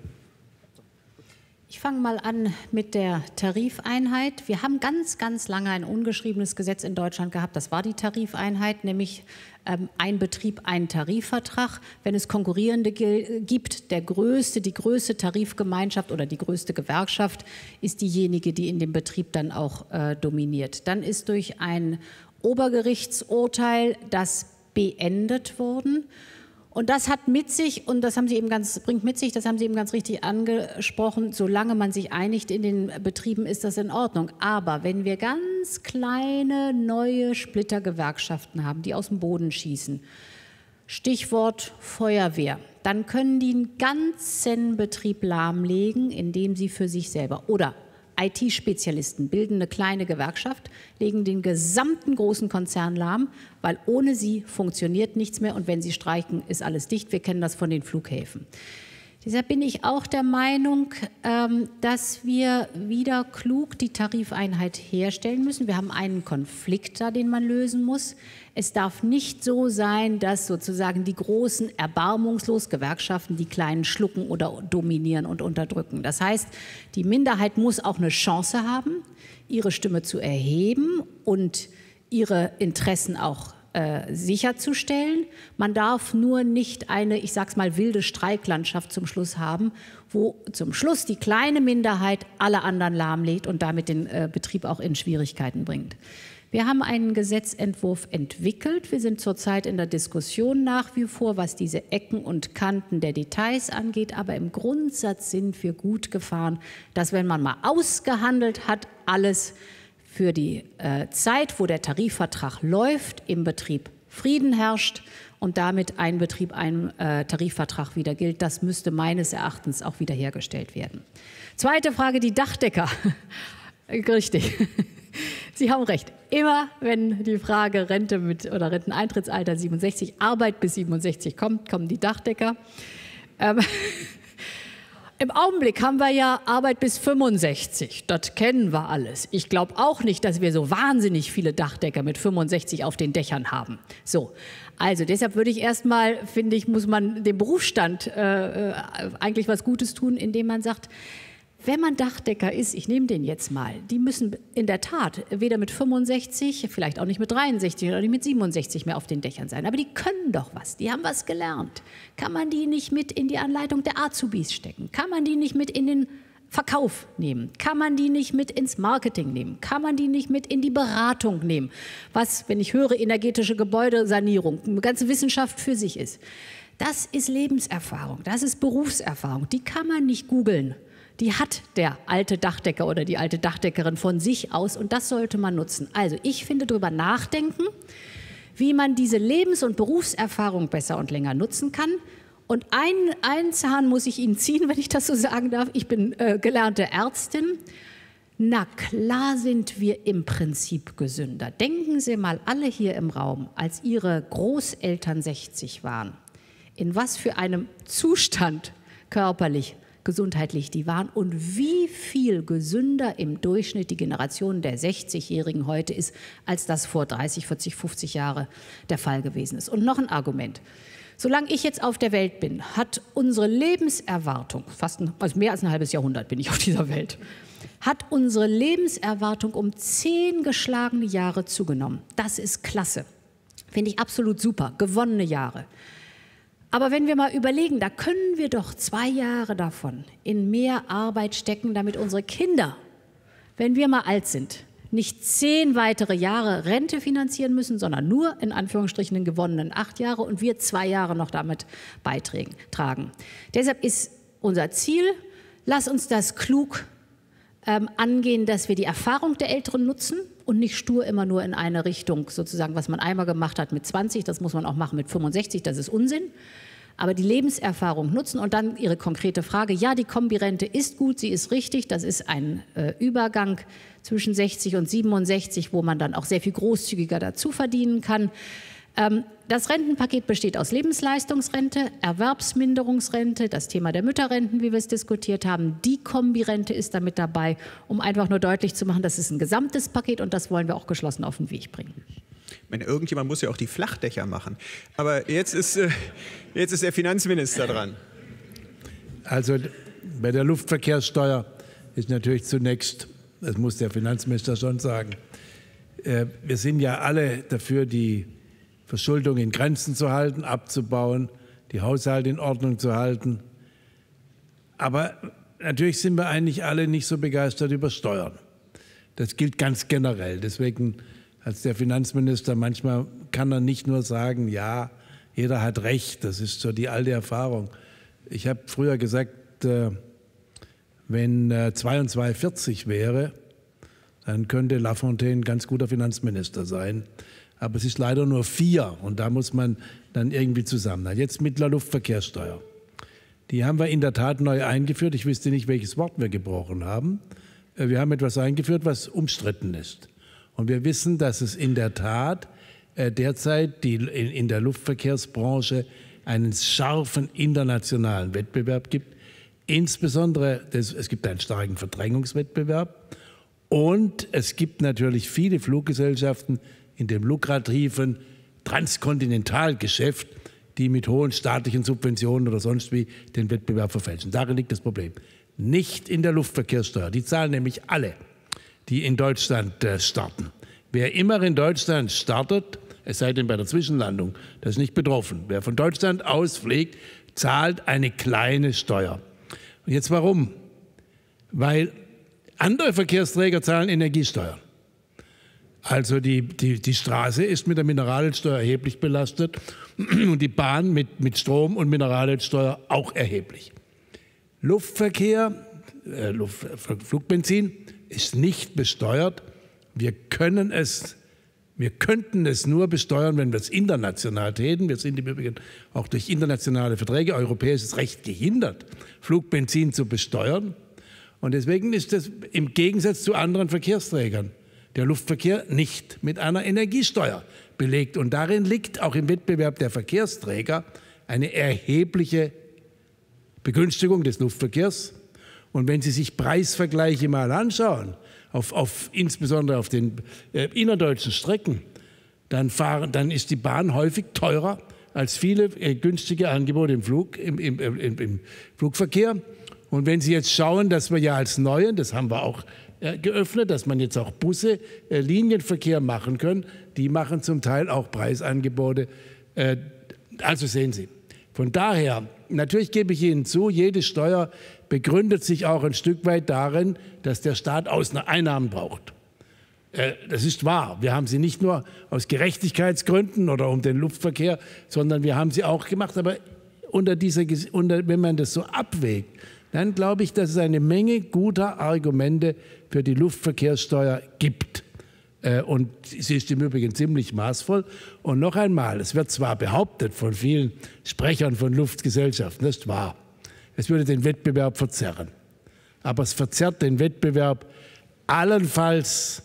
Ich fange mal an mit der Tarifeinheit. Wir haben ganz, ganz lange ein ungeschriebenes Gesetz in Deutschland gehabt. Das war die Tarifeinheit, nämlich ähm, ein Betrieb, ein Tarifvertrag. Wenn es Konkurrierende gibt, der größte, die größte Tarifgemeinschaft oder die größte Gewerkschaft ist diejenige, die in dem Betrieb dann auch äh, dominiert. Dann ist durch ein Obergerichtsurteil das beendet worden. Und das hat mit sich, und das haben Sie eben ganz, bringt mit sich, das haben Sie eben ganz richtig angesprochen, solange man sich einigt in den Betrieben, ist das in Ordnung. Aber wenn wir ganz kleine, neue Splittergewerkschaften haben, die aus dem Boden schießen, Stichwort Feuerwehr, dann können die einen ganzen Betrieb lahmlegen, indem sie für sich selber oder I T-Spezialisten bilden eine kleine Gewerkschaft, legen den gesamten großen Konzern lahm, weil ohne sie funktioniert nichts mehr und wenn sie streiken, ist alles dicht. Wir kennen das von den Flughäfen. Deshalb bin ich auch der Meinung, dass wir wieder klug die Tarifeinheit herstellen müssen. Wir haben einen Konflikt da, den man lösen muss. Es darf nicht so sein, dass sozusagen die großen erbarmungslos Gewerkschaften die kleinen schlucken oder dominieren und unterdrücken. Das heißt, die Minderheit muss auch eine Chance haben, ihre Stimme zu erheben und ihre Interessen auch äh, sicherzustellen. Man darf nur nicht eine, ich sag's mal, wilde Streiklandschaft zum Schluss haben, wo zum Schluss die kleine Minderheit alle anderen lahmlegt und damit den äh, Betrieb auch in Schwierigkeiten bringt. Wir haben einen Gesetzentwurf entwickelt. Wir sind zurzeit in der Diskussion nach wie vor, was diese Ecken und Kanten der Details angeht. Aber im Grundsatz sind wir gut gefahren, dass wenn man mal ausgehandelt hat, alles für die äh, Zeit, wo der Tarifvertrag läuft, im Betrieb Frieden herrscht und damit ein Betrieb, ein äh, Tarifvertrag wieder gilt. Das müsste meines Erachtens auch wiederhergestellt werden. Zweite Frage, die Dachdecker. Richtig. Sie haben recht. Immer wenn die Frage Rente mit oder Renteneintrittsalter siebenundsechzig, Arbeit bis siebenundsechzig kommt, kommen die Dachdecker. Ähm, Im Augenblick haben wir ja Arbeit bis fünfundsechzig. Das kennen wir alles. Ich glaube auch nicht, dass wir so wahnsinnig viele Dachdecker mit fünfundsechzig auf den Dächern haben. So. Also deshalb würde ich erstmal, finde ich, muss man dem Berufsstand äh, eigentlich was Gutes tun, indem man sagt, wenn man Dachdecker ist, ich nehme den jetzt mal, die müssen in der Tat weder mit fünfundsechzig, vielleicht auch nicht mit dreiundsechzig oder nicht mit siebenundsechzig mehr auf den Dächern sein. Aber die können doch was, die haben was gelernt. Kann man die nicht mit in die Anleitung der Azubis stecken? Kann man die nicht mit in den Verkauf nehmen? Kann man die nicht mit ins Marketing nehmen? Kann man die nicht mit in die Beratung nehmen? Was, wenn ich höre, energetische Gebäudesanierung, eine ganze Wissenschaft für sich ist. Das ist Lebenserfahrung, das ist Berufserfahrung, die kann man nicht googeln. Die hat der alte Dachdecker oder die alte Dachdeckerin von sich aus und das sollte man nutzen. Also ich finde, darüber nachdenken, wie man diese Lebens- und Berufserfahrung besser und länger nutzen kann. Und ein, ein Zahn muss ich Ihnen ziehen, wenn ich das so sagen darf. Ich bin äh, gelernte Ärztin. Na klar sind wir im Prinzip gesünder. Denken Sie mal alle hier im Raum, als Ihre Großeltern sechzig waren, in was für einem Zustand körperlich gesundheitlich die waren und wie viel gesünder im Durchschnitt die Generation der sechzigjährigen heute ist, als das vor dreißig, vierzig, fünfzig Jahren der Fall gewesen ist. Und noch ein Argument. Solange ich jetzt auf der Welt bin, hat unsere Lebenserwartung, fast ein, also mehr als ein halbes Jahrhundert bin ich auf dieser Welt, hat unsere Lebenserwartung um zehn geschlagene Jahre zugenommen. Das ist klasse. Finde ich absolut super. Gewonnene Jahre. Aber wenn wir mal überlegen, da können wir doch zwei Jahre davon in mehr Arbeit stecken, damit unsere Kinder, wenn wir mal alt sind, nicht zehn weitere Jahre Rente finanzieren müssen, sondern nur in Anführungsstrichen den gewonnenen acht Jahre und wir zwei Jahre noch damit beitragen. Deshalb ist unser Ziel, lass uns das klug ähm, angehen, dass wir die Erfahrung der Älteren nutzen und nicht stur immer nur in eine Richtung, sozusagen, was man einmal gemacht hat mit zwanzig, das muss man auch machen mit fünfundsechzig, das ist Unsinn. Aber die Lebenserfahrung nutzen und dann Ihre konkrete Frage, ja, die Kombirente ist gut, sie ist richtig, das ist ein äh, Übergang zwischen sechzig und siebenundsechzig, wo man dann auch sehr viel großzügiger dazu verdienen kann. Das Rentenpaket besteht aus Lebensleistungsrente, Erwerbsminderungsrente, das Thema der Mütterrenten, wie wir es diskutiert haben. Die Kombirente ist damit dabei, um einfach nur deutlich zu machen, das ist ein gesamtes Paket und das wollen wir auch geschlossen auf den Weg bringen. Ich meine, irgendjemand muss ja auch die Flachdächer machen. Aber jetzt ist, äh, jetzt ist der Finanzminister dran. Also bei der Luftverkehrssteuer ist natürlich zunächst, das muss der Finanzminister schon sagen, äh, wir sind ja alle dafür, die Verschuldung in Grenzen zu halten, abzubauen, die Haushalte in Ordnung zu halten. Aber natürlich sind wir eigentlich alle nicht so begeistert über Steuern. Das gilt ganz generell. Deswegen als der Finanzminister, manchmal kann er nicht nur sagen, ja, jeder hat recht, das ist so die alte Erfahrung. Ich habe früher gesagt, äh, wenn äh, zwei und zwei vierzig wäre, dann könnte Lafontaine ein ganz guter Finanzminister sein. Aber es ist leider nur vier und da muss man dann irgendwie zusammenhalten. Jetzt mit der Luftverkehrssteuer. Die haben wir in der Tat neu eingeführt. Ich wüsste nicht, welches Wort wir gebrochen haben. Wir haben etwas eingeführt, was umstritten ist. Und wir wissen, dass es in der Tat äh, derzeit die, in, in der Luftverkehrsbranche einen scharfen internationalen Wettbewerb gibt. Insbesondere, das, es gibt einen starken Verdrängungswettbewerb und es gibt natürlich viele Fluggesellschaften in dem lukrativen Transkontinentalgeschäft, die mit hohen staatlichen Subventionen oder sonst wie den Wettbewerb verfälschen. Darin liegt das Problem. Nicht in der Luftverkehrssteuer. Die zahlen nämlich alle, die in Deutschland äh, starten. Wer immer in Deutschland startet, es sei denn bei der Zwischenlandung, das ist nicht betroffen. Wer von Deutschland aus fliegt, zahlt eine kleine Steuer. Und jetzt warum? Weil andere Verkehrsträger zahlen Energiesteuer. Also die, die, die Straße ist mit der Mineralölsteuer erheblich belastet und die Bahn mit, mit Strom- und Mineralölsteuer auch erheblich. Luftverkehr, äh, Luft, Flugbenzin ist nicht besteuert. Wir können es, wir könnten es nur besteuern, wenn wir es international täten. Wir sind im Übrigen auch durch internationale Verträge, europäisches Recht gehindert, Flugbenzin zu besteuern. Und deswegen ist das im Gegensatz zu anderen Verkehrsträgern der Luftverkehr nicht mit einer Energiesteuer belegt. Und darin liegt auch im Wettbewerb der Verkehrsträger eine erhebliche Begünstigung des Luftverkehrs. Und wenn Sie sich Preisvergleiche mal anschauen, auf, auf, insbesondere auf den äh, innerdeutschen Strecken, dann, fahren, dann ist die Bahn häufig teurer als viele äh, günstige Angebote im, Flug, im, im, im, im Flugverkehr. Und wenn Sie jetzt schauen, dass wir ja als Neuen, das haben wir auch äh, geöffnet, dass man jetzt auch Busse, äh, Linienverkehr machen können, die machen zum Teil auch Preisangebote. Äh, also sehen Sie, von daher, natürlich gebe ich Ihnen zu, jede Steuer begründet sich auch ein Stück weit darin, dass der Staat Einnahmen braucht. Äh, das ist wahr. Wir haben sie nicht nur aus Gerechtigkeitsgründen oder um den Luftverkehr, sondern wir haben sie auch gemacht. Aber unter dieser, unter, wenn man das so abwägt, dann glaube ich, dass es eine Menge guter Argumente für die Luftverkehrssteuer gibt. Äh, und sie ist im Übrigen ziemlich maßvoll. Und noch einmal, es wird zwar behauptet von vielen Sprechern von Luftgesellschaften, das ist wahr, es würde den Wettbewerb verzerren. Aber es verzerrt den Wettbewerb allenfalls,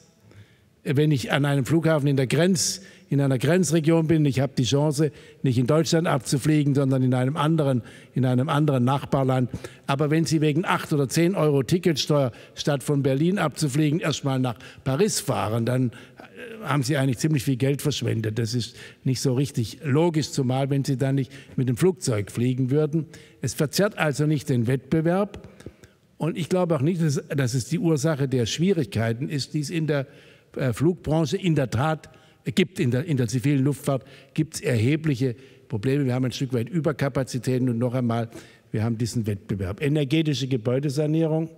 wenn ich an einem Flughafen in der Grenz, in einer Grenzregion bin, ich habe die Chance, nicht in Deutschland abzufliegen, sondern in einem anderen, in einem anderen Nachbarland. Aber wenn Sie wegen acht oder zehn Euro Ticketsteuer statt von Berlin abzufliegen erstmal nach Paris fahren, dann haben Sie eigentlich ziemlich viel Geld verschwendet. Das ist nicht so richtig logisch, zumal wenn Sie dann nicht mit dem Flugzeug fliegen würden. Es verzerrt also nicht den Wettbewerb. Und ich glaube auch nicht, dass, dass es die Ursache der Schwierigkeiten ist, die es in der äh, Flugbranche in der Tat gibt. In der, in der zivilen Luftfahrt gibt es erhebliche Probleme. Wir haben ein Stück weit Überkapazitäten und noch einmal, wir haben diesen Wettbewerb. Energetische Gebäudesanierung,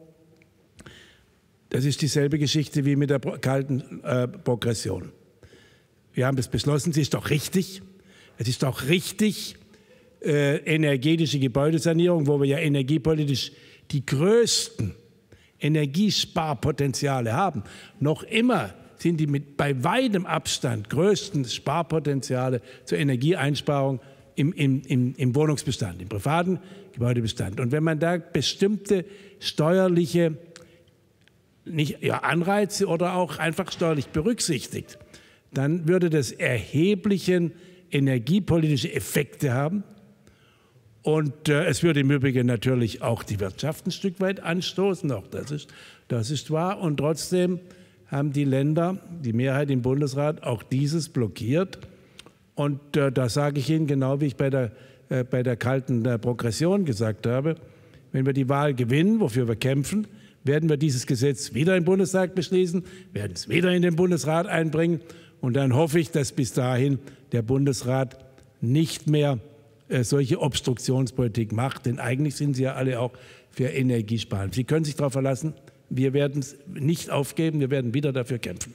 das ist dieselbe Geschichte wie mit der kalten äh, Progression. Wir haben das beschlossen, sie ist doch richtig. Es ist doch richtig, äh, energetische Gebäudesanierung, wo wir ja energiepolitisch die größten Energiesparpotenziale haben. Noch immer sind die mit bei weitem Abstand größten Sparpotenziale zur Energieeinsparung im, im, im, im Wohnungsbestand, im privaten Gebäudebestand. Und wenn man da bestimmte steuerliche nicht, ja, Anreize oder auch einfach steuerlich berücksichtigt, dann würde das erheblichen energiepolitische Effekte haben. Und äh, es würde im Übrigen natürlich auch die Wirtschaft ein Stück weit anstoßen, auch das ist, das ist wahr. Und trotzdem haben die Länder, die Mehrheit im Bundesrat, auch dieses blockiert. Und äh, da sage ich Ihnen, genau wie ich bei der, äh, bei der kalten äh, Progression gesagt habe, wenn wir die Wahl gewinnen, wofür wir kämpfen, werden wir dieses Gesetz wieder im Bundestag beschließen, werden es wieder in den Bundesrat einbringen. Und dann hoffe ich, dass bis dahin der Bundesrat nicht mehr äh, solche Obstruktionspolitik macht. Denn eigentlich sind Sie ja alle auch für Energiesparen. Sie können sich darauf verlassen, wir werden es nicht aufgeben, wir werden wieder dafür kämpfen.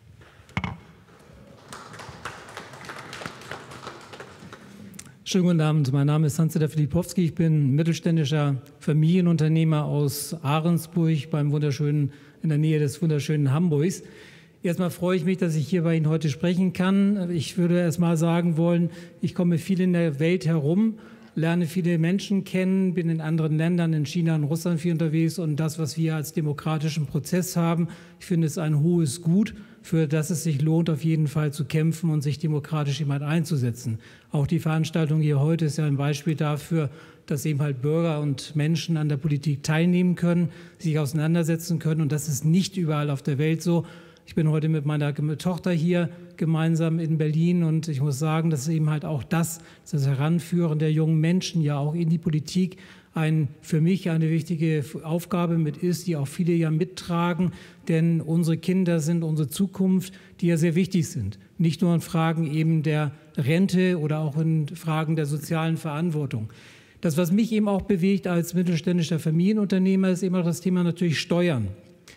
Schönen guten Abend, mein Name ist Hans-Dieter Filipowski, ich bin mittelständischer Familienunternehmer aus Ahrensburg beim wunderschönen, in der Nähe des wunderschönen Hamburgs. Erstmal freue ich mich, dass ich hier bei Ihnen heute sprechen kann. Ich würde erst mal sagen wollen, ich komme viel in der Welt herum, lerne viele Menschen kennen, bin in anderen Ländern, in China und Russland viel unterwegs und das, was wir als demokratischen Prozess haben, ich finde es ein hohes Gut, für das es sich lohnt, auf jeden Fall zu kämpfen und sich demokratisch jemand einzusetzen. Auch die Veranstaltung hier heute ist ja ein Beispiel dafür, dass eben halt Bürger und Menschen an der Politik teilnehmen können, sich auseinandersetzen können und das ist nicht überall auf der Welt so. Ich bin heute mit meiner Tochter hier gemeinsam in Berlin und ich muss sagen, dass eben halt auch das, das Heranführen der jungen Menschen ja auch in die Politik ein, für mich eine wichtige Aufgabe mit ist, die auch viele ja mittragen, denn unsere Kinder sind unsere Zukunft, die ja sehr wichtig sind. Nicht nur in Fragen eben der Rente oder auch in Fragen der sozialen Verantwortung. Das, was mich eben auch bewegt als mittelständischer Familienunternehmer, ist eben auch das Thema natürlich Steuern.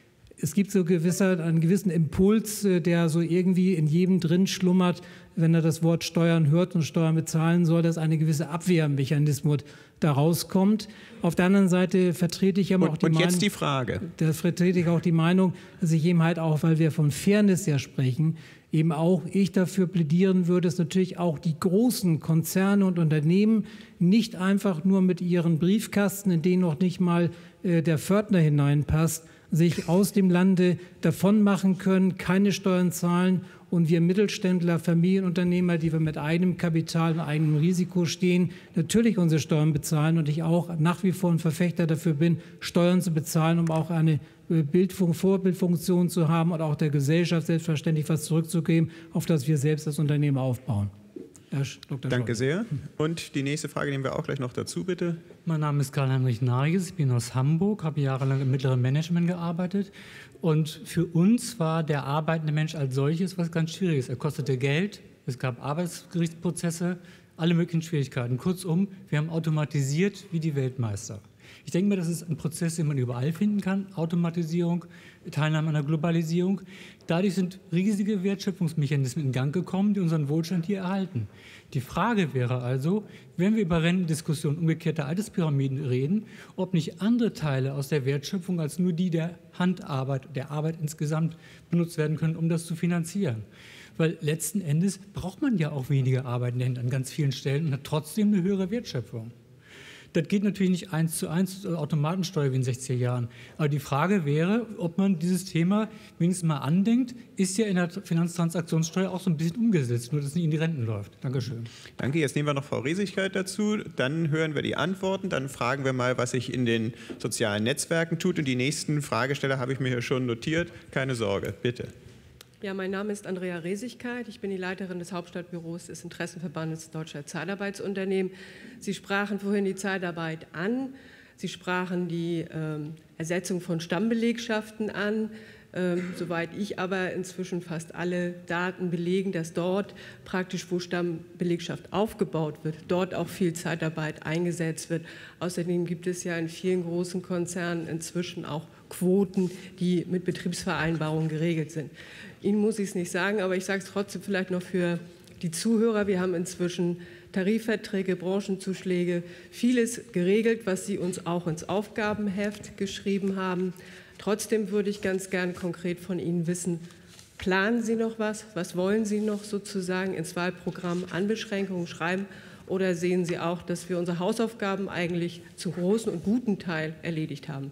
Es gibt so gewisser, einen gewissen Impuls, der so irgendwie in jedem drin schlummert, wenn er das Wort Steuern hört und Steuern bezahlen soll, dass eine gewisse Abwehrmechanismus daraus kommt. Auf der anderen Seite vertrete ich aber auch die Meinung, und jetzt die Frage. Da vertrete ich auch die Meinung, dass ich eben halt auch, weil wir von Fairness ja sprechen, eben auch ich dafür plädieren würde, dass natürlich auch die großen Konzerne und Unternehmen nicht einfach nur mit ihren Briefkasten, in denen noch nicht mal äh, der Pförtner hineinpasst, sich aus dem Lande davon machen können, keine Steuern zahlen und wir Mittelständler, Familienunternehmer, die wir mit eigenem Kapital und eigenem Risiko stehen, natürlich unsere Steuern bezahlen und ich auch nach wie vor ein Verfechter dafür bin, Steuern zu bezahlen, um auch eine Bildfunk- Vorbildfunktion zu haben und auch der Gesellschaft selbstverständlich was zurückzugeben, auf das wir selbst als Unternehmen aufbauen. Herr Doktor Danke sehr. Und die nächste Frage nehmen wir auch gleich noch dazu, bitte. Mein Name ist Karl-Heinrich Nariges, ich bin aus Hamburg, habe jahrelang im mittleren Management gearbeitet. Und für uns war der arbeitende Mensch als solches was ganz Schwieriges. Er kostete Geld, es gab Arbeitsgerichtsprozesse, alle möglichen Schwierigkeiten. Kurzum, wir haben automatisiert wie die Weltmeister. Ich denke mir, das ist ein Prozess, den man überall finden kann. Automatisierung, Teilnahme an der Globalisierung. Dadurch sind riesige Wertschöpfungsmechanismen in Gang gekommen, die unseren Wohlstand hier erhalten. Die Frage wäre also, wenn wir über Rentendiskussionen umgekehrter Alterspyramiden reden, ob nicht andere Teile aus der Wertschöpfung als nur die der Handarbeit, der Arbeit insgesamt benutzt werden können, um das zu finanzieren. Weil letzten Endes braucht man ja auch weniger arbeitende Hände an ganz vielen Stellen und hat trotzdem eine höhere Wertschöpfung. Das geht natürlich nicht eins zu eins Automatensteuer wie in den sechziger Jahren. Aber die Frage wäre, ob man dieses Thema wenigstens mal andenkt, ist ja in der Finanztransaktionssteuer auch so ein bisschen umgesetzt, nur dass es nicht in die Renten läuft. Dankeschön. Danke. Jetzt nehmen wir noch Frau Resigkeit dazu. Dann hören wir die Antworten. Dann fragen wir mal, was sich in den sozialen Netzwerken tut. Und die nächsten Fragesteller habe ich mir hier schon notiert. Keine Sorge, bitte. Ja, mein Name ist Andrea Resigkeit. Ich bin die Leiterin des Hauptstadtbüros des Interessenverbandes Deutscher Zeitarbeitsunternehmen. Sie sprachen vorhin die Zeitarbeit an. Sie sprachen die ähm, Ersetzung von Stammbelegschaften an. Ähm, soweit ich aber inzwischen fast alle Daten belegen, dass dort praktisch, wo Stammbelegschaft aufgebaut wird, dort auch viel Zeitarbeit eingesetzt wird. Außerdem gibt es ja in vielen großen Konzernen inzwischen auch Quoten, die mit Betriebsvereinbarungen geregelt sind. Ihnen muss ich es nicht sagen, aber ich sage es trotzdem vielleicht noch für die Zuhörer. Wir haben inzwischen Tarifverträge, Branchenzuschläge, vieles geregelt, was Sie uns auch ins Aufgabenheft geschrieben haben. Trotzdem würde ich ganz gern konkret von Ihnen wissen, planen Sie noch was? Was wollen Sie noch sozusagen ins Wahlprogramm an Beschränkungen schreiben? Oder sehen Sie auch, dass wir unsere Hausaufgaben eigentlich zum großen und guten Teil erledigt haben?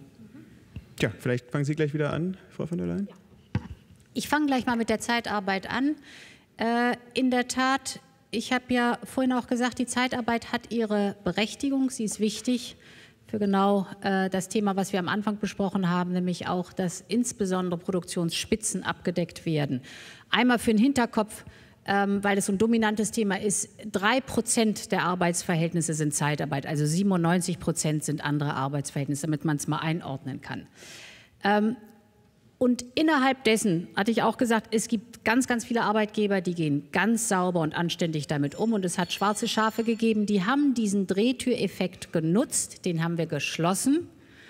Tja, vielleicht fangen Sie gleich wieder an, Frau von der Leyen. Ich fange gleich mal mit der Zeitarbeit an. Äh, in der Tat ich habe ja vorhin auch gesagt, die Zeitarbeit hat ihre Berechtigung, sie ist wichtig für genau äh, das Thema, was wir am Anfang besprochen haben, nämlich auch, dass insbesondere Produktionsspitzen abgedeckt werden. Einmal für den Hinterkopf, ähm, weil es so ein dominantes Thema ist, drei Prozent der Arbeitsverhältnisse sind Zeitarbeit, also siebenundneunzig Prozent sind andere Arbeitsverhältnisse, damit man es mal einordnen kann. Ähm, Und innerhalb dessen hatte ich auch gesagt, es gibt ganz, ganz viele Arbeitgeber, die gehen ganz sauber und anständig damit um. Und es hat schwarze Schafe gegeben, die haben diesen Drehtüreffekt genutzt, den haben wir geschlossen.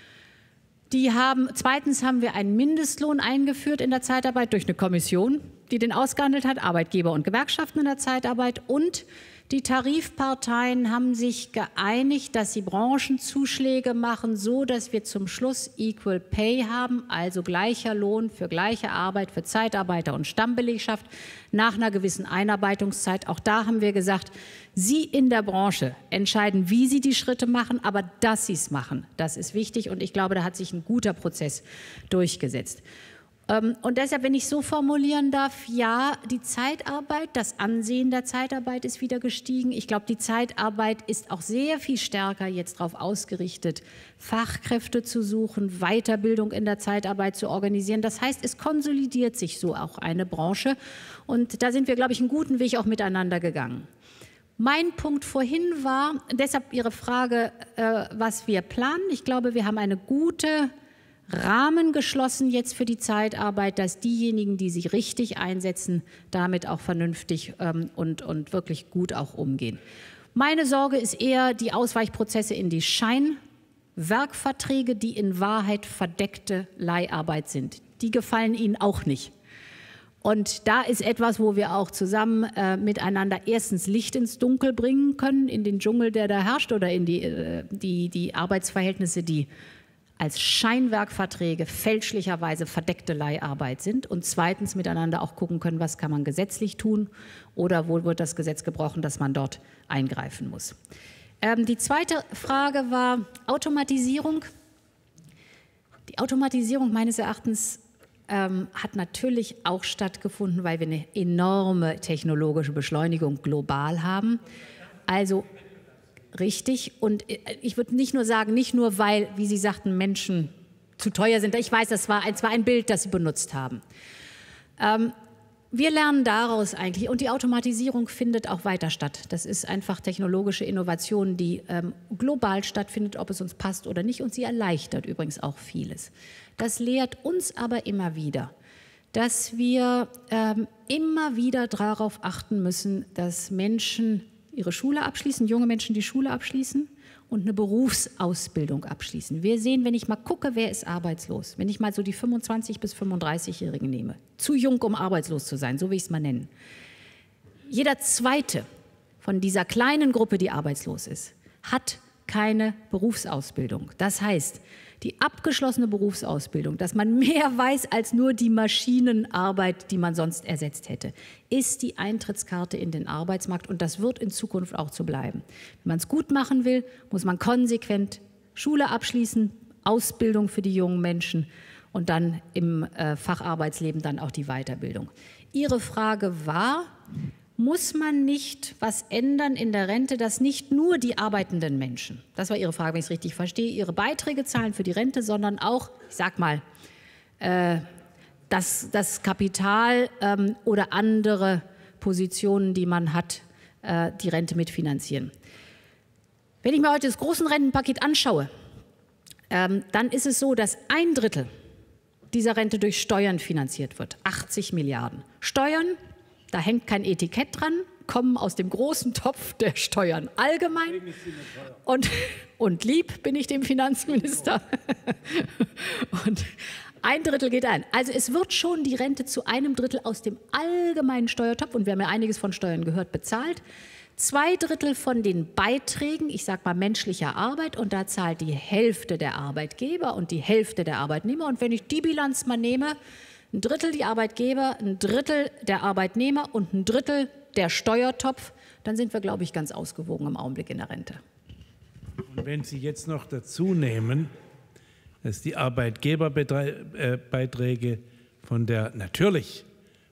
Die haben, zweitens haben wir einen Mindestlohn eingeführt in der Zeitarbeit durch eine Kommission, die den ausgehandelt hat, Arbeitgeber und Gewerkschaften in der Zeitarbeit. Und die Tarifparteien haben sich geeinigt, dass sie Branchenzuschläge machen, so dass wir zum Schluss Equal Pay haben, also gleicher Lohn für gleiche Arbeit für Zeitarbeiter und Stammbelegschaft nach einer gewissen Einarbeitungszeit. Auch da haben wir gesagt, Sie in der Branche entscheiden, wie Sie die Schritte machen, aber dass Sie es machen, das ist wichtig. Und ich glaube, da hat sich ein guter Prozess durchgesetzt. Und deshalb, wenn ich so formulieren darf, ja, die Zeitarbeit, das Ansehen der Zeitarbeit ist wieder gestiegen. Ich glaube, die Zeitarbeit ist auch sehr viel stärker jetzt darauf ausgerichtet, Fachkräfte zu suchen, Weiterbildung in der Zeitarbeit zu organisieren. Das heißt, es konsolidiert sich so auch eine Branche. Und da sind wir, glaube ich, einen guten Weg auch miteinander gegangen. Mein Punkt vorhin war, deshalb Ihre Frage, äh, was wir planen. Ich glaube, wir haben eine gute Rahmen geschlossen jetzt für die Zeitarbeit, dass diejenigen, die sie richtig einsetzen, damit auch vernünftig ähm, und, und wirklich gut auch umgehen. Meine Sorge ist eher die Ausweichprozesse in die Scheinwerkverträge, die in Wahrheit verdeckte Leiharbeit sind. Die gefallen Ihnen auch nicht. Und da ist etwas, wo wir auch zusammen äh, miteinander erstens Licht ins Dunkel bringen können, in den Dschungel, der da herrscht, oder in die, äh, die, die Arbeitsverhältnisse, die als Scheinwerkverträge fälschlicherweise verdeckte Leiharbeit sind, und zweitens miteinander auch gucken können, was kann man gesetzlich tun oder wo wird das Gesetz gebrochen, dass man dort eingreifen muss. Ähm, die zweite Frage war Automatisierung. Die Automatisierung meines Erachtens ähm, hat natürlich auch stattgefunden, weil wir eine enorme technologische Beschleunigung global haben. Also richtig. Und ich würde nicht nur sagen, nicht nur, weil, wie Sie sagten, Menschen zu teuer sind. Ich weiß, das war ein, das war ein Bild, das Sie benutzt haben. Ähm, wir lernen daraus eigentlich, und die Automatisierung findet auch weiter statt. Das ist einfach technologische Innovation, die ähm, global stattfindet, ob es uns passt oder nicht. Und sie erleichtert übrigens auch vieles. Das lehrt uns aber immer wieder, dass wir ähm, immer wieder darauf achten müssen, dass Menschen ihre Schule abschließen, junge Menschen die Schule abschließen und eine Berufsausbildung abschließen. Wir sehen, wenn ich mal gucke, wer ist arbeitslos, wenn ich mal so die fünfundzwanzig- bis fünfunddreißigjährigen nehme, zu jung, um arbeitslos zu sein, so will ich es mal nennen. Jeder Zweite von dieser kleinen Gruppe, die arbeitslos ist, hat keine Berufsausbildung. Das heißt, die abgeschlossene Berufsausbildung, dass man mehr weiß als nur die Maschinenarbeit, die man sonst ersetzt hätte, ist die Eintrittskarte in den Arbeitsmarkt, und das wird in Zukunft auch so bleiben. Wenn man es gut machen will, muss man konsequent Schule abschließen, Ausbildung für die jungen Menschen und dann im äh, Facharbeitsleben dann auch die Weiterbildung. Ihre Frage war, muss man nicht was ändern in der Rente, dass nicht nur die arbeitenden Menschen, das war Ihre Frage, wenn ich es richtig verstehe, ihre Beiträge zahlen für die Rente, sondern auch, ich sag mal, äh, das, das Kapital ähm, oder andere Positionen, die man hat, äh, die Rente mitfinanzieren. Wenn ich mir heute das große Rentenpaket anschaue, ähm, dann ist es so, dass ein Drittel dieser Rente durch Steuern finanziert wird, achtzig Milliarden. Steuern, da hängt kein Etikett dran, kommen aus dem großen Topf der Steuern allgemein. Und, und lieb bin ich dem Finanzminister. Und ein Drittel geht ein. Also es wird schon die Rente zu einem Drittel aus dem allgemeinen Steuertopf, und wir haben ja einiges von Steuern gehört, bezahlt. Zwei Drittel von den Beiträgen, ich sage mal menschlicher Arbeit, und da zahlt die Hälfte der Arbeitgeber und die Hälfte der Arbeitnehmer. Und wenn ich die Bilanz mal nehme, ein Drittel die Arbeitgeber, ein Drittel der Arbeitnehmer und ein Drittel der Steuertopf, dann sind wir, glaube ich, ganz ausgewogen im Augenblick in der Rente. Und wenn Sie jetzt noch dazu nehmen, dass die Arbeitgeberbeiträge von der, natürlich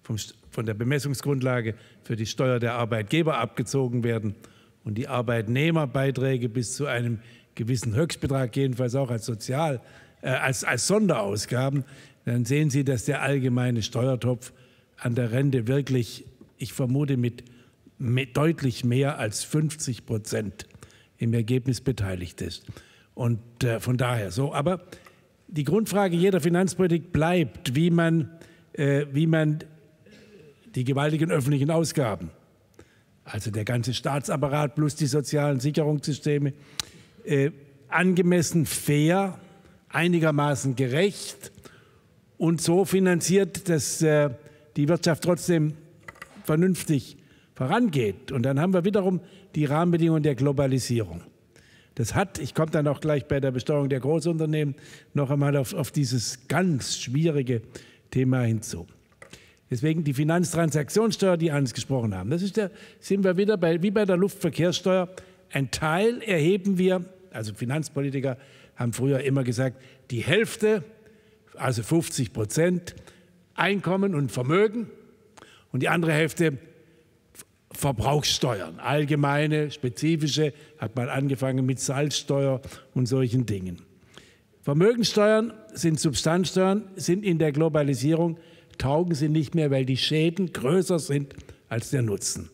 vom, von der Bemessungsgrundlage für die Steuer der Arbeitgeber abgezogen werden und die Arbeitnehmerbeiträge bis zu einem gewissen Höchstbetrag, jedenfalls auch als Sozial, äh, als, als Sonderausgaben, dann sehen Sie, dass der allgemeine Steuertopf an der Rente wirklich, ich vermute, mit, mit deutlich mehr als fünfzig Prozent im Ergebnis beteiligt ist. Und äh, von daher so. Aber die Grundfrage jeder Finanzpolitik bleibt, wie man, äh, wie man die gewaltigen öffentlichen Ausgaben, also der ganze Staatsapparat plus die sozialen Sicherungssysteme, äh, angemessen, fair, einigermaßen gerecht und so finanziert, dass äh, die Wirtschaft trotzdem vernünftig vorangeht. Und dann haben wir wiederum die Rahmenbedingungen der Globalisierung. Das hat, ich komme dann auch gleich bei der Besteuerung der Großunternehmen noch einmal auf, auf dieses ganz schwierige Thema hinzu. Deswegen die Finanztransaktionssteuer, die angesprochen haben. Das ist der, sind wir wieder bei, wie bei der Luftverkehrssteuer. Ein Teil erheben wir, also Finanzpolitiker haben früher immer gesagt, die Hälfte, also fünfzig Prozent Einkommen und Vermögen und die andere Hälfte Verbrauchssteuern, allgemeine, spezifische, hat mal angefangen mit Salzsteuer und solchen Dingen. Vermögenssteuern sind Substanzsteuern, sind in der Globalisierung, taugen sie nicht mehr, weil die Schäden größer sind als der Nutzen.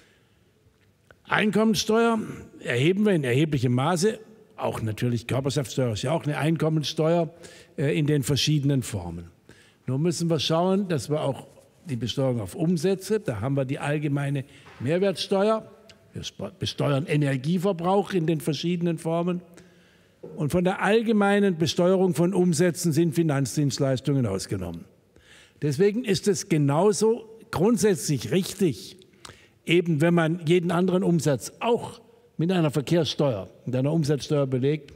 Einkommensteuer erheben wir in erheblichem Maße, auch natürlich Körperschaftssteuer ist ja auch eine Einkommensteuer äh, in den verschiedenen Formen. Nur müssen wir schauen, dass wir auch die Besteuerung auf Umsätze, da haben wir die allgemeine Mehrwertsteuer, wir besteuern Energieverbrauch in den verschiedenen Formen und von der allgemeinen Besteuerung von Umsätzen sind Finanzdienstleistungen ausgenommen. Deswegen ist es genauso grundsätzlich richtig, eben wenn man jeden anderen Umsatz auch mit einer Verkehrssteuer, mit einer Umsatzsteuer belegt,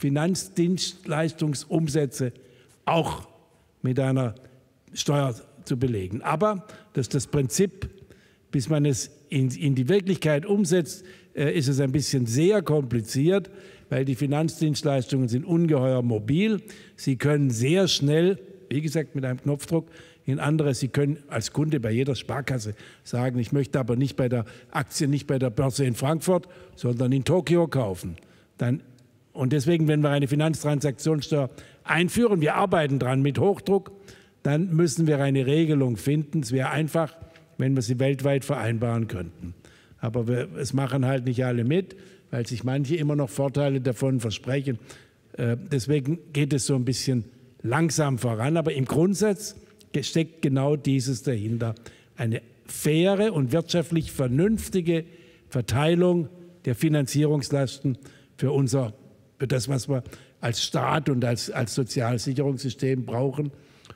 Finanzdienstleistungsumsätze auch mit einer Steuer zu belegen. Aber das ist das Prinzip, bis man es in, in die Wirklichkeit umsetzt, äh, ist es ein bisschen sehr kompliziert, weil die Finanzdienstleistungen sind ungeheuer mobil. Sie können sehr schnell, wie gesagt, mit einem Knopfdruck in andere, Sie können als Kunde bei jeder Sparkasse sagen, ich möchte aber nicht bei der Aktie, nicht bei der Börse in Frankfurt, sondern in Tokio kaufen. Dann, und deswegen, wenn wir eine Finanztransaktionssteuer einführen, wir arbeiten dran mit Hochdruck, dann müssen wir eine Regelung finden. Es wäre einfach, wenn wir sie weltweit vereinbaren könnten. Aber wir, es machen halt nicht alle mit, weil sich manche immer noch Vorteile davon versprechen. Äh, deswegen geht es so ein bisschen langsam voran. Aber im Grundsatz steckt genau dieses dahinter. Eine faire und wirtschaftlich vernünftige Verteilung der Finanzierungslasten für, unser, für das, was wir als Staat und als, als Sozialsicherungssystem brauchen.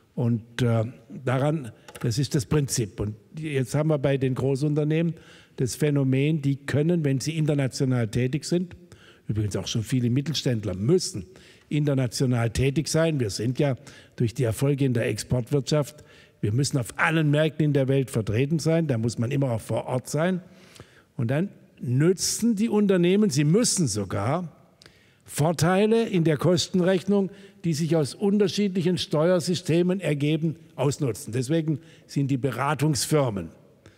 Und äh, daran, das ist das Prinzip. Und jetzt haben wir bei den Großunternehmen das Phänomen, die können, wenn sie international tätig sind, übrigens auch schon viele Mittelständler müssen international tätig sein. Wir sind ja durch die Erfolge in der Exportwirtschaft, wir müssen auf allen Märkten in der Welt vertreten sein, da muss man immer auch vor Ort sein. Und dann nützen die Unternehmen, sie müssen sogar Vorteile in der Kostenrechnung, die sich aus unterschiedlichen Steuersystemen ergeben, ausnutzen. Deswegen sind die Beratungsfirmen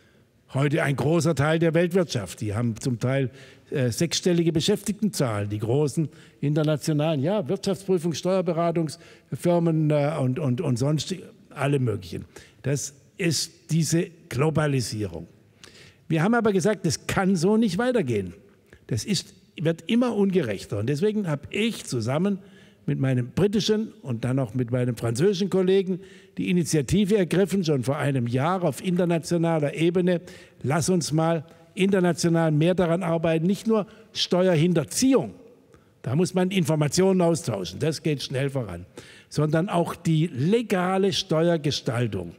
heute ein großer Teil der Weltwirtschaft. Die haben zum Teil äh, sechsstellige Beschäftigtenzahlen, die großen internationalen, ja, Wirtschaftsprüfungs-, Steuerberatungsfirmen äh, und, und, und sonst alle möglichen. Das ist diese Globalisierung. Wir haben aber gesagt, das kann so nicht weitergehen. Das ist, wird immer ungerechter. Und deswegen habe ich zusammen mit meinem britischen und dann auch mit meinem französischen Kollegen die Initiative ergriffen, schon vor einem Jahr auf internationaler Ebene. Lass uns mal international mehr daran arbeiten, nicht nur Steuerhinterziehung, da muss man Informationen austauschen, das geht schnell voran, sondern auch die legale Steuergestaltung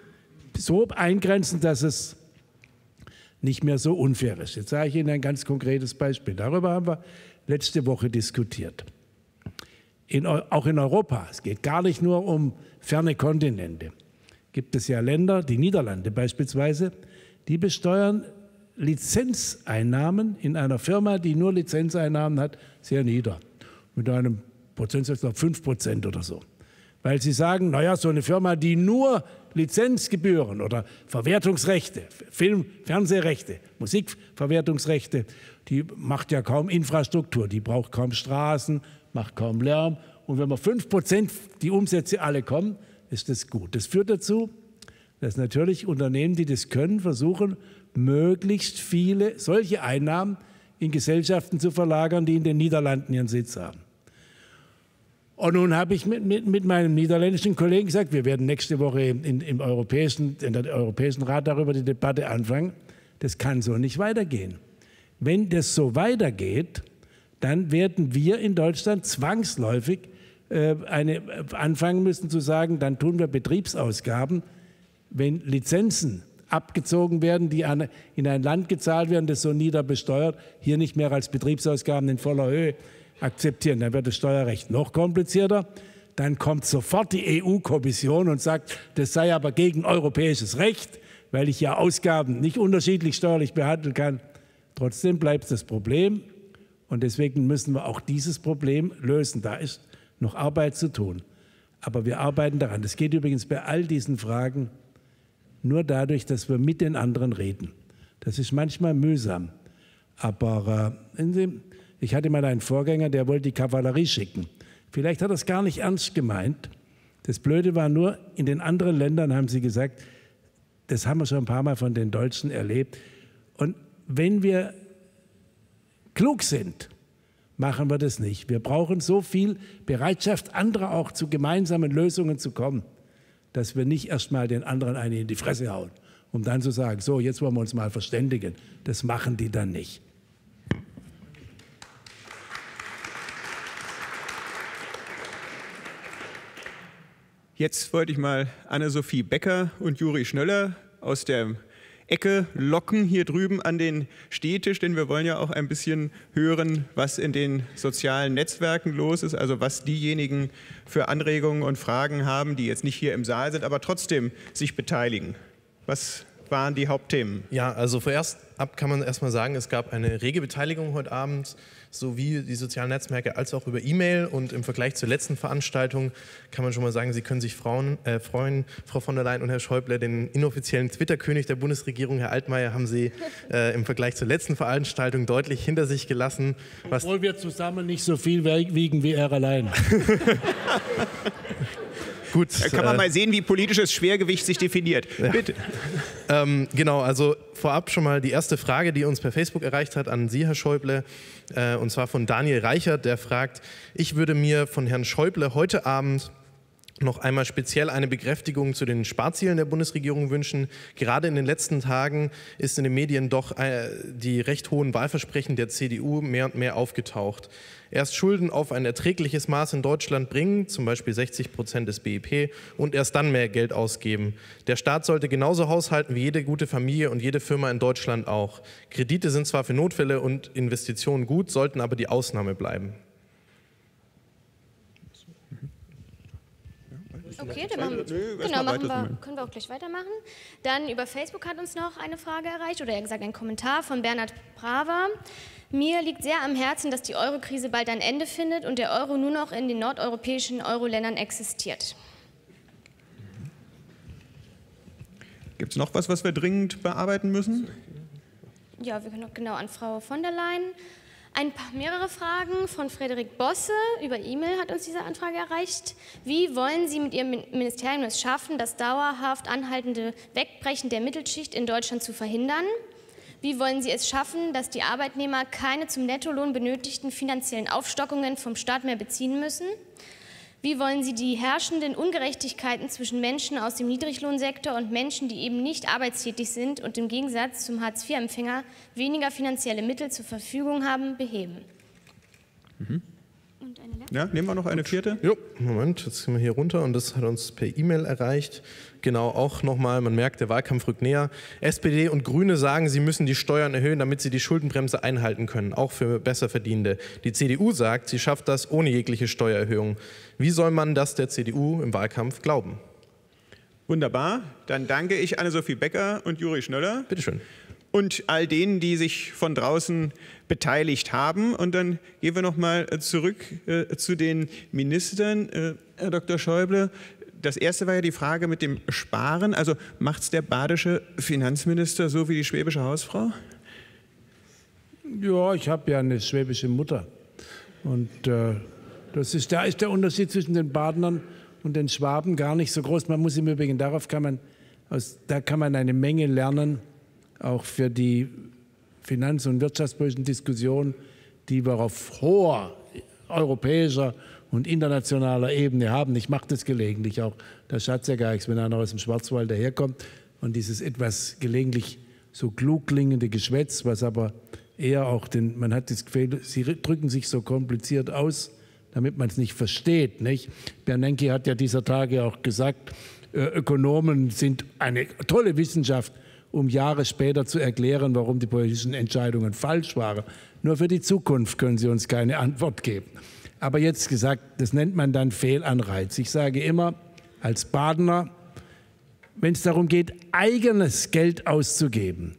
so eingrenzen, dass es nicht mehr so unfair ist. Jetzt sage ich Ihnen ein ganz konkretes Beispiel. Darüber haben wir letzte Woche diskutiert. In, auch in Europa, es geht gar nicht nur um ferne Kontinente, gibt es ja Länder, die Niederlande beispielsweise, die besteuern Lizenzeinnahmen in einer Firma, die nur Lizenzeinnahmen hat, sehr nieder. Mit einem Prozentsatz von fünf Prozent oder so. Weil sie sagen, naja, so eine Firma, die nur Lizenzgebühren oder Verwertungsrechte, Film-, Fernsehrechte, Musikverwertungsrechte, die macht ja kaum Infrastruktur, die braucht kaum Straßen, macht kaum Lärm. Und wenn wir fünf Prozent die Umsätze alle kommen, ist das gut. Das führt dazu, dass natürlich Unternehmen, die das können, versuchen, möglichst viele solche Einnahmen in Gesellschaften zu verlagern, die in den Niederlanden ihren Sitz haben. Und nun habe ich mit, mit, mit meinem niederländischen Kollegen gesagt, wir werden nächste Woche in, im Europäischen, in der Europäischen Rat darüber die Debatte anfangen. Das kann so nicht weitergehen. Wenn das so weitergeht, dann werden wir in Deutschland zwangsläufig äh, eine, anfangen müssen zu sagen, dann tun wir Betriebsausgaben, wenn Lizenzen abgezogen werden, die an, in ein Land gezahlt werden, das so nieder besteuert, hier nicht mehr als Betriebsausgaben in voller Höhe akzeptieren. Dann wird das Steuerrecht noch komplizierter. Dann kommt sofort die E U-Kommission und sagt, das sei aber gegen europäisches Recht, weil ich ja Ausgaben nicht unterschiedlich steuerlich behandeln kann. Trotzdem bleibt das Problem und deswegen müssen wir auch dieses Problem lösen. Da ist noch Arbeit zu tun. Aber wir arbeiten daran. Das geht übrigens bei all diesen Fragen nur dadurch, dass wir mit den anderen reden. Das ist manchmal mühsam. Aber äh, ich hatte mal einen Vorgänger, der wollte die Kavallerie schicken. Vielleicht hat er es gar nicht ernst gemeint. Das Blöde war nur, in den anderen Ländern haben sie gesagt, das haben wir schon ein paar Mal von den Deutschen erlebt. Und wenn wir klug sind, machen wir das nicht. Wir brauchen so viel Bereitschaft, anderer auch zu gemeinsamen Lösungen zu kommen, dass wir nicht erst mal den anderen eine in die Fresse hauen, um dann zu sagen, so, jetzt wollen wir uns mal verständigen. Das machen die dann nicht. Jetzt wollte ich mal Anne-Sophie Becker und Juri Schnöller aus der Ecke locken, hier drüben an den Stehtisch, denn wir wollen ja auch ein bisschen hören, was in den sozialen Netzwerken los ist, also was diejenigen für Anregungen und Fragen haben, die jetzt nicht hier im Saal sind, aber trotzdem sich beteiligen. Was waren die Hauptthemen? Ja, also vorerst ab kann man erstmal sagen, es gab eine rege Beteiligung heute Abend, sowie die sozialen Netzwerke als auch über E-Mail. Und im Vergleich zur letzten Veranstaltung kann man schon mal sagen, Sie können sich Frauen, äh, freuen, Frau von der Leyen und Herr Schäuble, den inoffiziellen Twitter-König der Bundesregierung, Herr Altmaier, haben Sie äh, im Vergleich zur letzten Veranstaltung deutlich hinter sich gelassen. Was Obwohl wir zusammen nicht so viel wiegen wie er allein. Gut, da kann man äh, mal sehen, wie politisches Schwergewicht sich definiert. Ja. Bitte. Ähm, genau, also vorab schon mal die erste Frage, die uns per Facebook erreicht hat, an Sie, Herr Schäuble, äh, und zwar von Daniel Reichert, der fragt, ich würde mir von Herrn Schäuble heute Abend noch einmal speziell eine Bekräftigung zu den Sparzielen der Bundesregierung wünschen. Gerade in den letzten Tagen ist in den Medien doch äh, die recht hohen Wahlversprechen der C D U mehr und mehr aufgetaucht. Erst Schulden auf ein erträgliches Maß in Deutschland bringen, zum Beispiel sechzig Prozent des B I P, und erst dann mehr Geld ausgeben. Der Staat sollte genauso haushalten wie jede gute Familie und jede Firma in Deutschland auch. Kredite sind zwar für Notfälle und Investitionen gut, sollten aber die Ausnahme bleiben. Okay, dann machen wir, genau, machen wir, können wir auch gleich weitermachen. Dann über Facebook hat uns noch eine Frage erreicht, oder eher gesagt ein Kommentar von Bernhard Brava. Mir liegt sehr am Herzen, dass die Euro-Krise bald ein Ende findet und der Euro nur noch in den nordeuropäischen Euro-Ländern existiert. Gibt es noch was, was wir dringend bearbeiten müssen? Ja, wir können noch genau an Frau von der Leyen. Ein paar, mehrere Fragen von Frederik Bosse über E-Mail hat uns diese Anfrage erreicht. Wie wollen Sie mit Ihrem Ministerium es schaffen, das dauerhaft anhaltende Wegbrechen der Mittelschicht in Deutschland zu verhindern? Wie wollen Sie es schaffen, dass die Arbeitnehmer keine zum Nettolohn benötigten finanziellen Aufstockungen vom Staat mehr beziehen müssen? Wie wollen Sie die herrschenden Ungerechtigkeiten zwischen Menschen aus dem Niedriglohnsektor und Menschen, die eben nicht arbeitstätig sind und im Gegensatz zum Hartz vier Empfänger weniger finanzielle Mittel zur Verfügung haben, beheben? Mhm. Und eine letzte? Ja, nehmen wir noch eine vierte? Jo, Moment, jetzt gehen wir hier runter und das hat uns per E-Mail erreicht. Genau, auch nochmal, man merkt, der Wahlkampf rückt näher. S P D und Grüne sagen, sie müssen die Steuern erhöhen, damit sie die Schuldenbremse einhalten können, auch für Besserverdienende. Die C D U sagt, sie schafft das ohne jegliche Steuererhöhung. Wie soll man das der C D U im Wahlkampf glauben? Wunderbar, dann danke ich Anne-Sophie Becker und Juri Schnöller. Bitte schön. Und all denen, die sich von draußen beteiligt haben. Und dann gehen wir noch mal zurück äh, zu den Ministern. Äh, Herr Doktor Schäuble, das erste war ja die Frage mit dem Sparen. Also macht es der badische Finanzminister so wie die schwäbische Hausfrau? Ja, ich habe ja eine schwäbische Mutter. Und äh, das ist, da ist der Unterschied zwischen den Badnern und den Schwaben gar nicht so groß. Man muss im Übrigen, darauf kann man, aus, da kann man eine Menge lernen, auch für die finanz- und wirtschaftspolitischen Diskussionen, die wir auf hoher europäischer und internationaler Ebene haben. Ich mache das gelegentlich auch. Da schadet ja gar nichts, wenn einer aus dem Schwarzwald daherkommt und dieses etwas gelegentlich so klug klingende Geschwätz, was aber eher auch den, man hat das Gefühl, sie drücken sich so kompliziert aus, damit man es nicht versteht. Nicht? Bernanke hat ja dieser Tage auch gesagt, Ökonomen sind eine tolle Wissenschaft, um Jahre später zu erklären, warum die politischen Entscheidungen falsch waren. Nur für die Zukunft können sie uns keine Antwort geben. Aber jetzt gesagt, das nennt man dann Fehlanreiz. Ich sage immer, als Badener, wenn es darum geht, eigenes Geld auszugeben,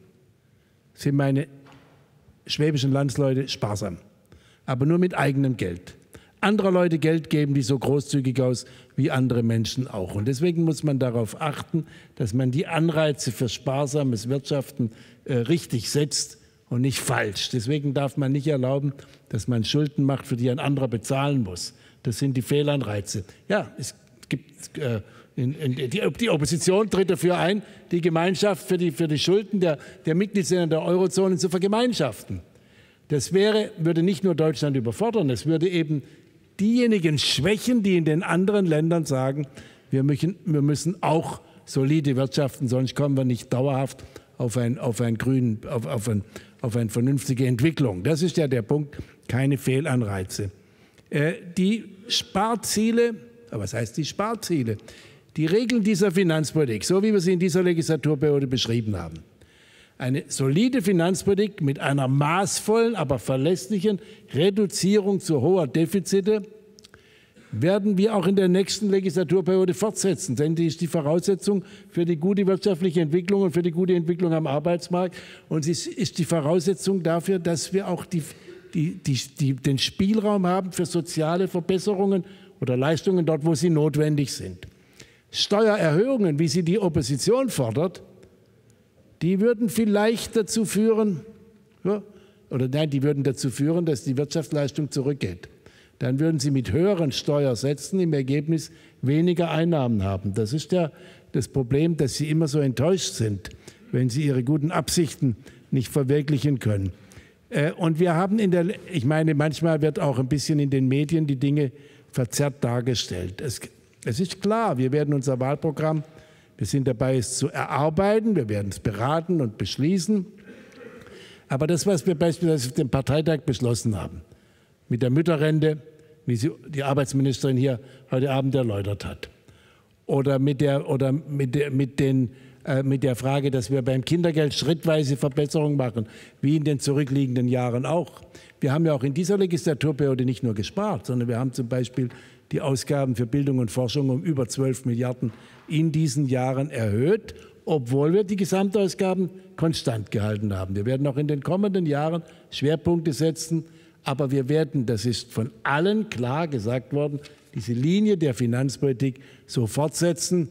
sind meine schwäbischen Landsleute sparsam, aber nur mit eigenem Geld. Andere Leute Geld geben die so großzügig aus wie andere Menschen auch. Und deswegen muss man darauf achten, dass man die Anreize für sparsames Wirtschaften äh, richtig setzt und nicht falsch. Deswegen darf man nicht erlauben, dass man Schulden macht, für die ein anderer bezahlen muss. Das sind die Fehlanreize. Ja, es gibt äh, in, in, die, die Opposition tritt dafür ein, die Gemeinschaft für die, für die Schulden der, der Mitgliedsländer der Eurozone zu vergemeinschaften. Das wäre, würde nicht nur Deutschland überfordern, es würde eben diejenigen schwächen, die in den anderen Ländern sagen, wir müssen, wir müssen auch solide wirtschaften, sonst kommen wir nicht dauerhaft auf, ein, auf, ein grün, auf, auf, ein, auf eine vernünftige Entwicklung. Das ist ja der Punkt, keine Fehlanreize. Äh, die Sparziele, aber was heißt die Sparziele? Die Regeln dieser Finanzpolitik, so wie wir sie in dieser Legislaturperiode beschrieben haben, eine solide Finanzpolitik mit einer maßvollen, aber verlässlichen Reduzierung zu hoher Defizite werden wir auch in der nächsten Legislaturperiode fortsetzen. Denn die ist die Voraussetzung für die gute wirtschaftliche Entwicklung und für die gute Entwicklung am Arbeitsmarkt. Und sie ist die Voraussetzung dafür, dass wir auch die, die, die, die, den Spielraum haben für soziale Verbesserungen oder Leistungen dort, wo sie notwendig sind. Steuererhöhungen, wie sie die Opposition fordert, die würden vielleicht dazu führen, ja, oder nein, die würden dazu führen, dass die Wirtschaftsleistung zurückgeht. Dann würden sie mit höheren Steuersätzen im Ergebnis weniger Einnahmen haben. Das ist ja das Problem, dass sie immer so enttäuscht sind, wenn sie ihre guten Absichten nicht verwirklichen können. Und wir haben in der, ich meine, manchmal wird auch ein bisschen in den Medien die Dinge verzerrt dargestellt. Es, es ist klar, wir werden unser Wahlprogramm, wir sind dabei, es zu erarbeiten, wir werden es beraten und beschließen. Aber das, was wir beispielsweise auf dem Parteitag beschlossen haben, mit der Mütterrente, wie sie die Arbeitsministerin hier heute Abend erläutert hat, oder mit der, oder mit der, mit den, äh, mit der Frage, dass wir beim Kindergeld schrittweise Verbesserungen machen, wie in den zurückliegenden Jahren auch. Wir haben ja auch in dieser Legislaturperiode nicht nur gespart, sondern wir haben zum Beispiel die Ausgaben für Bildung und Forschung um über zwölf Milliarden in diesen Jahren erhöht, obwohl wir die Gesamtausgaben konstant gehalten haben. Wir werden auch in den kommenden Jahren Schwerpunkte setzen, aber wir werden, das ist von allen klar gesagt worden, diese Linie der Finanzpolitik so fortsetzen.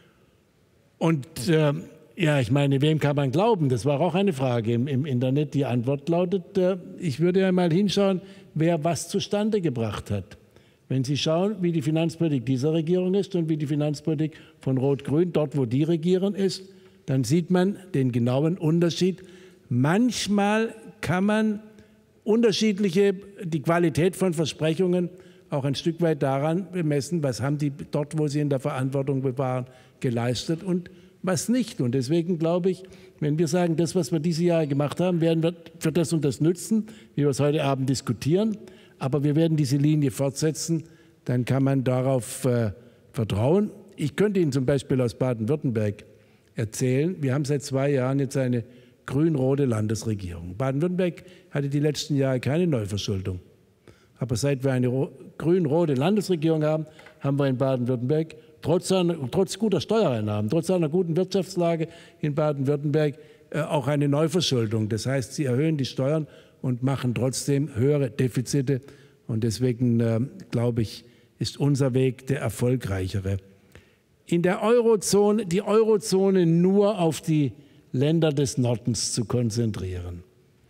Und äh, ja, ich meine, wem kann man glauben? Das war auch eine Frage im, im Internet. Die Antwort lautet, äh, ich würde ja mal hinschauen, wer was zustande gebracht hat. Wenn Sie schauen, wie die Finanzpolitik dieser Regierung ist und wie die Finanzpolitik von Rot-Grün, dort wo die regieren ist, dann sieht man den genauen Unterschied. Manchmal kann man unterschiedliche, die Qualität von Versprechungen auch ein Stück weit daran bemessen, was haben die dort, wo sie in der Verantwortung waren, geleistet und was nicht. Und deswegen glaube ich, wenn wir sagen, das, was wir diese Jahre gemacht haben, werden wir für das und das nützen, wie wir es heute Abend diskutieren. Aber wir werden diese Linie fortsetzen, dann kann man darauf äh, vertrauen. Ich könnte Ihnen zum Beispiel aus Baden-Württemberg erzählen, wir haben seit zwei Jahren jetzt eine grün-rote Landesregierung. Baden-Württemberg hatte die letzten Jahre keine Neuverschuldung. Aber seit wir eine grün-rote Landesregierung haben, haben wir in Baden-Württemberg trotz, trotz guter Steuereinnahmen, trotz einer guten Wirtschaftslage in Baden-Württemberg äh, auch eine Neuverschuldung. Das heißt, sie erhöhen die Steuern und machen trotzdem höhere Defizite. Und deswegen, äh, glaube ich, ist unser Weg der erfolgreichere. in der Eurozone, die Eurozone nur auf die Länder des Nordens zu konzentrieren.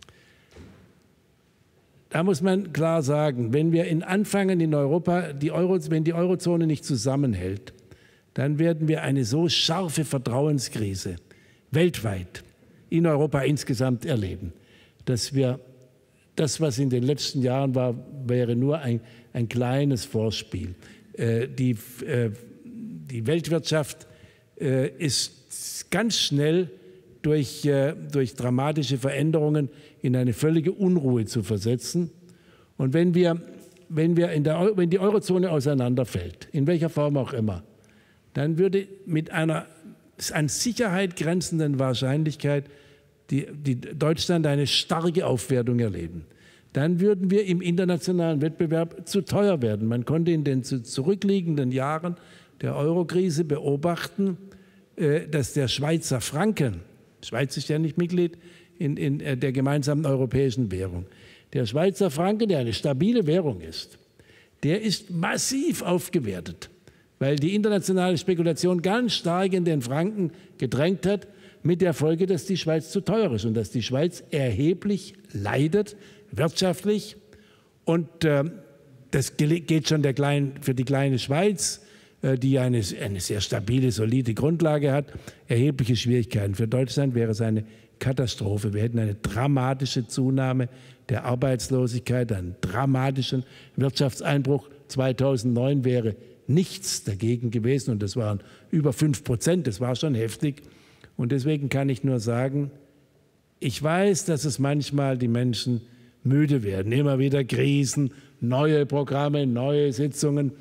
Da muss man klar sagen, wenn wir in anfangen in Europa, die Euro, wenn die Eurozone nicht zusammenhält, dann werden wir eine so scharfe Vertrauenskrise weltweit in Europa insgesamt erleben, dass wir das, was in den letzten Jahren war, wäre nur ein, ein kleines Vorspiel. Äh, die, äh, die Weltwirtschaft äh, ist ganz schnell durch, äh, durch dramatische Veränderungen in eine völlige Unruhe zu versetzen. Und wenn, wir, wenn, wir in der, wenn die Eurozone auseinanderfällt, in welcher Form auch immer, dann würde mit einer an Sicherheit grenzenden Wahrscheinlichkeit die, die Deutschland eine starke Aufwertung erleben. Dann würden wir im internationalen Wettbewerb zu teuer werden. Man konnte in den zurückliegenden Jahren der Eurokrise beobachten, äh, dass der Schweizer Franken, Schweiz ist ja nicht Mitglied in, in der gemeinsamen europäischen Währung, der Schweizer Franken, der eine stabile Währung ist, der ist massiv aufgewertet, weil die internationale Spekulation ganz stark in den Franken gedrängt hat, mit der Folge, dass die Schweiz zu teuer ist und dass die Schweiz erheblich leidet, wirtschaftlich. Und äh, das geht schon der kleinen, für die kleine Schweiz, äh, die eine, eine sehr stabile, solide Grundlage hat, erhebliche Schwierigkeiten. Für Deutschland wäre es eine Katastrophe. Wir hätten eine dramatische Zunahme der Arbeitslosigkeit, einen dramatischen Wirtschaftseinbruch. zweitausendneun wäre nichts dagegen gewesen und das waren über fünf Prozent, das war schon heftig. Und deswegen kann ich nur sagen, ich weiß, dass es manchmal die Menschen müde werden, immer wieder Krisen, neue Programme, neue Sitzungen.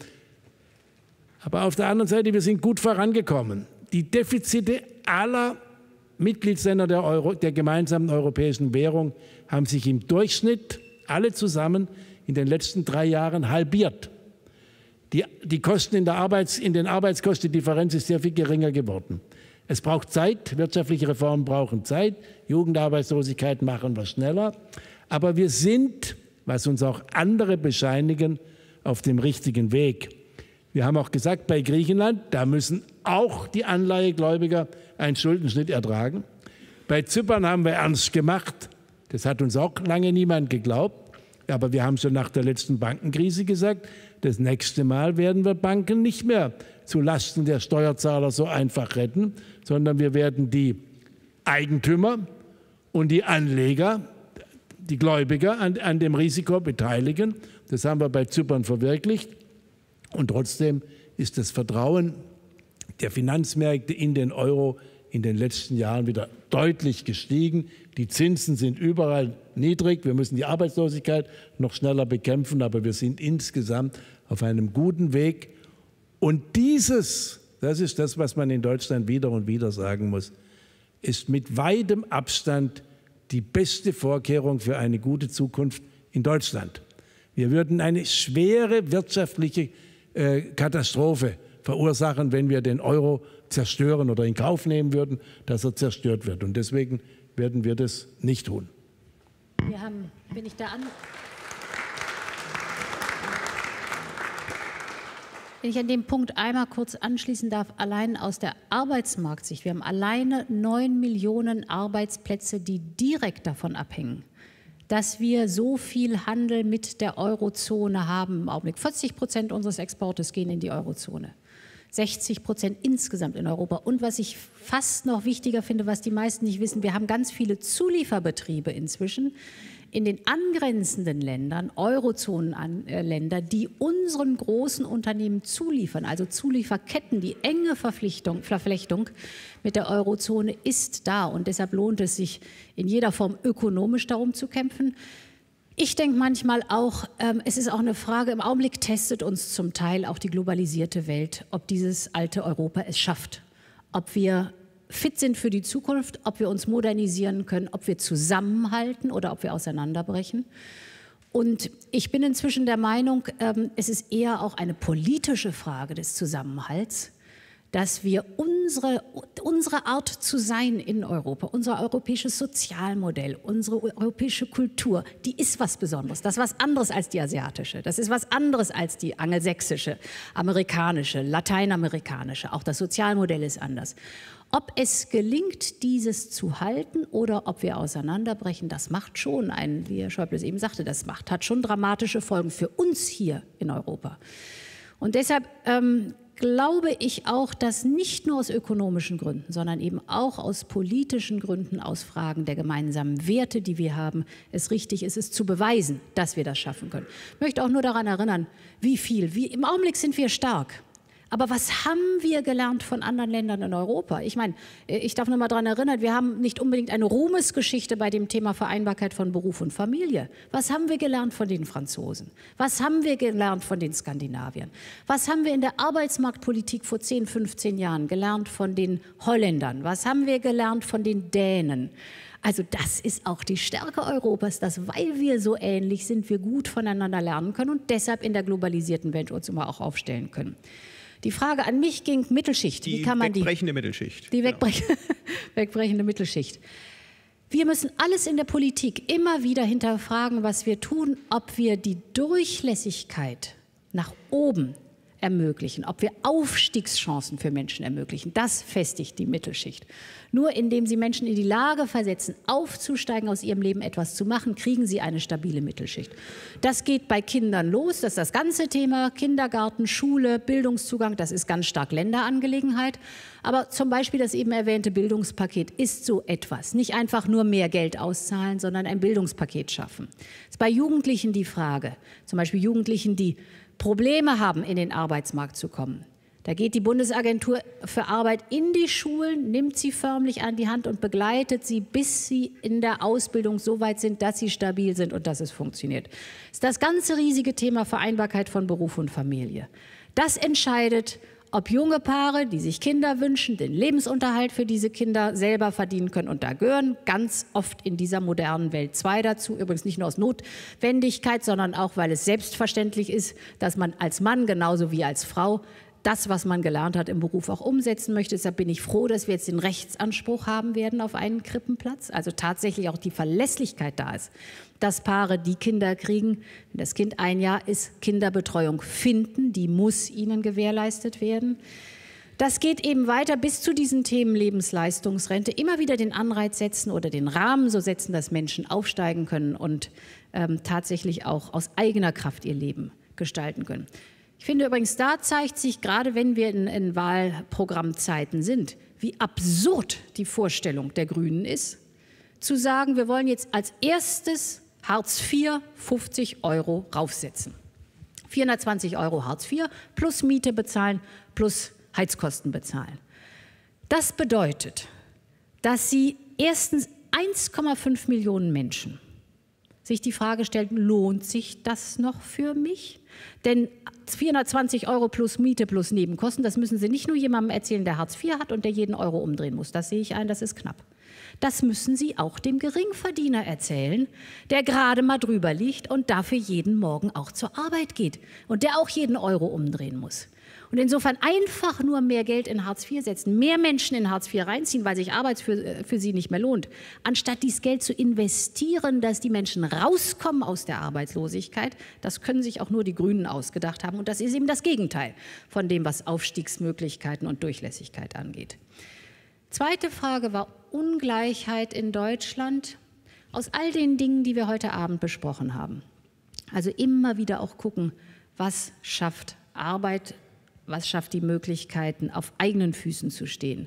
Aber auf der anderen Seite, wir sind gut vorangekommen. Die Defizite aller Mitgliedsländer der, Euro, der gemeinsamen europäischen Währung haben sich im Durchschnitt alle zusammen in den letzten drei Jahren halbiert. Die, die Kosten in der Arbeits, in den Arbeitskostendifferenz ist sehr viel geringer geworden. Es braucht Zeit, wirtschaftliche Reformen brauchen Zeit, Jugendarbeitslosigkeit machen wir schneller. Aber wir sind, was uns auch andere bescheinigen, auf dem richtigen Weg. Wir haben auch gesagt, bei Griechenland, da müssen auch die Anleihegläubiger einen Schuldenschnitt ertragen. Bei Zypern haben wir ernst gemacht. Das hat uns auch lange niemand geglaubt. Aber wir haben schon nach der letzten Bankenkrise gesagt, das nächste Mal werden wir Banken nicht mehr zu Lasten der Steuerzahler so einfach retten, sondern wir werden die Eigentümer und die Anleger, die Gläubiger an, an dem Risiko beteiligen. Das haben wir bei Zypern verwirklicht. Und trotzdem ist das Vertrauen der Finanzmärkte in den Euro in den letzten Jahren wieder deutlich gestiegen. Die Zinsen sind überall niedrig. Wir müssen die Arbeitslosigkeit noch schneller bekämpfen, aber wir sind insgesamt auf einem guten Weg. Und dieses, das ist das, was man in Deutschland wieder und wieder sagen muss, ist mit weitem Abstand die beste Vorkehrung für eine gute Zukunft in Deutschland. Wir würden eine schwere wirtschaftliche äh, Katastrophe verursachen, wenn wir den Euro zerstören oder in Kauf nehmen würden, dass er zerstört wird. Und deswegen werden wir das nicht tun. Wir haben, wenn ich da an Wenn ich an dem Punkt einmal kurz anschließen darf, allein aus der Arbeitsmarktsicht, wir haben alleine neun Millionen Arbeitsplätze, die direkt davon abhängen, dass wir so viel Handel mit der Eurozone haben. Im Augenblick vierzig Prozent unseres Exportes gehen in die Eurozone, sechzig Prozent insgesamt in Europa. Und was ich fast noch wichtiger finde, was die meisten nicht wissen, wir haben ganz viele Zulieferbetriebe inzwischen in den angrenzenden Ländern, Eurozonenländer, die unseren großen Unternehmen zuliefern, also Zulieferketten, die enge Verpflichtung, Verflechtung mit der Eurozone ist da. Und deshalb lohnt es sich in jeder Form ökonomisch darum zu kämpfen. Ich denke manchmal auch, ähm, es ist auch eine Frage, im Augenblick testet uns zum Teil auch die globalisierte Welt, ob dieses alte Europa es schafft, ob wir fit sind für die Zukunft, ob wir uns modernisieren können, ob wir zusammenhalten oder ob wir auseinanderbrechen. Und ich bin inzwischen der Meinung, ähm, es ist eher auch eine politische Frage des Zusammenhalts, dass wir unsere, unsere Art zu sein in Europa, unser europäisches Sozialmodell, unsere europäische Kultur, die ist was Besonderes. Das ist was anderes als die asiatische. Das ist was anderes als die angelsächsische, amerikanische, lateinamerikanische. Auch das Sozialmodell ist anders. Ob es gelingt, dieses zu halten oder ob wir auseinanderbrechen, das macht schon einen, wie Herr Schäuble es eben sagte, das macht, hat schon dramatische Folgen für uns hier in Europa. Und deshalb ähm, glaube ich auch, dass nicht nur aus ökonomischen Gründen, sondern eben auch aus politischen Gründen, aus Fragen der gemeinsamen Werte, die wir haben, es richtig ist, es zu beweisen, dass wir das schaffen können. Ich möchte auch nur daran erinnern, wie viel, wie, im Augenblick sind wir stark. Aber was haben wir gelernt von anderen Ländern in Europa? Ich meine, ich darf nur mal daran erinnern, wir haben nicht unbedingt eine Ruhmesgeschichte bei dem Thema Vereinbarkeit von Beruf und Familie. Was haben wir gelernt von den Franzosen? Was haben wir gelernt von den Skandinaviern? Was haben wir in der Arbeitsmarktpolitik vor zehn, fünfzehn Jahren gelernt von den Holländern? Was haben wir gelernt von den Dänen? Also das ist auch die Stärke Europas, dass, weil wir so ähnlich sind, wir gut voneinander lernen können und deshalb in der globalisierten Welt uns immer auch aufstellen können. Die Frage an mich ging Mittelschicht. Die Wie kann man wegbrechende die, Mittelschicht. Die wegbrech genau. wegbrechende Mittelschicht. Wir müssen alles in der Politik immer wieder hinterfragen, was wir tun, ob wir die Durchlässigkeit nach oben ermöglichen, ob wir Aufstiegschancen für Menschen ermöglichen. Das festigt die Mittelschicht. Nur indem Sie Menschen in die Lage versetzen, aufzusteigen, aus ihrem Leben etwas zu machen, kriegen Sie eine stabile Mittelschicht. Das geht bei Kindern los, das ist das ganze Thema, Kindergarten, Schule, Bildungszugang, das ist ganz stark Länderangelegenheit. Aber zum Beispiel das eben erwähnte Bildungspaket ist so etwas. Nicht einfach nur mehr Geld auszahlen, sondern ein Bildungspaket schaffen. Das ist bei Jugendlichen die Frage, zum Beispiel Jugendlichen, die Probleme haben, in den Arbeitsmarkt zu kommen. Da geht die Bundesagentur für Arbeit in die Schulen, nimmt sie förmlich an die Hand und begleitet sie, bis sie in der Ausbildung so weit sind, dass sie stabil sind und dass es funktioniert. Das ist das ganze riesige Thema Vereinbarkeit von Beruf und Familie. Das entscheidet, ob junge Paare, die sich Kinder wünschen, den Lebensunterhalt für diese Kinder selber verdienen können. Und da gehören ganz oft in dieser modernen Welt zwei dazu. Übrigens nicht nur aus Notwendigkeit, sondern auch, weil es selbstverständlich ist, dass man als Mann genauso wie als Frau das, was man gelernt hat, im Beruf auch umsetzen möchte. Deshalb bin ich froh, dass wir jetzt den Rechtsanspruch haben werden auf einen Krippenplatz. Also tatsächlich auch die Verlässlichkeit da ist, dass Paare, die Kinder kriegen, wenn das Kind ein Jahr ist, Kinderbetreuung finden. Die muss ihnen gewährleistet werden. Das geht eben weiter bis zu diesen Themen Lebensleistungsrente. Immer wieder den Anreiz setzen oder den Rahmen so setzen, dass Menschen aufsteigen können und ähm, tatsächlich auch aus eigener Kraft ihr Leben gestalten können. Ich finde übrigens, da zeigt sich, gerade wenn wir in, in Wahlprogrammzeiten sind, wie absurd die Vorstellung der Grünen ist, zu sagen, wir wollen jetzt als erstes Hartz vier fünfzig Euro raufsetzen. vierhundertzwanzig Euro Hartz vier plus Miete bezahlen plus Heizkosten bezahlen. Das bedeutet, dass Sie erstens eins Komma fünf Millionen Menschen sich die Frage stellten, lohnt sich das noch für mich? Denn vierhundertzwanzig Euro plus Miete plus Nebenkosten, das müssen Sie nicht nur jemandem erzählen, der Hartz vier hat und der jeden Euro umdrehen muss. Das sehe ich ein, das ist knapp. Das müssen Sie auch dem Geringverdiener erzählen, der gerade mal drüber liegt und dafür jeden Morgen auch zur Arbeit geht und der auch jeden Euro umdrehen muss. Und insofern einfach nur mehr Geld in Hartz vier setzen, mehr Menschen in Hartz vier reinziehen, weil sich Arbeit für, für sie nicht mehr lohnt, anstatt dieses Geld zu investieren, dass die Menschen rauskommen aus der Arbeitslosigkeit, das können sich auch nur die Grünen ausgedacht haben. Und das ist eben das Gegenteil von dem, was Aufstiegsmöglichkeiten und Durchlässigkeit angeht. Zweite Frage war Ungleichheit in Deutschland aus all den Dingen, die wir heute Abend besprochen haben. Also immer wieder auch gucken, was schafft Arbeit, was schafft die Möglichkeiten, auf eigenen Füßen zu stehen.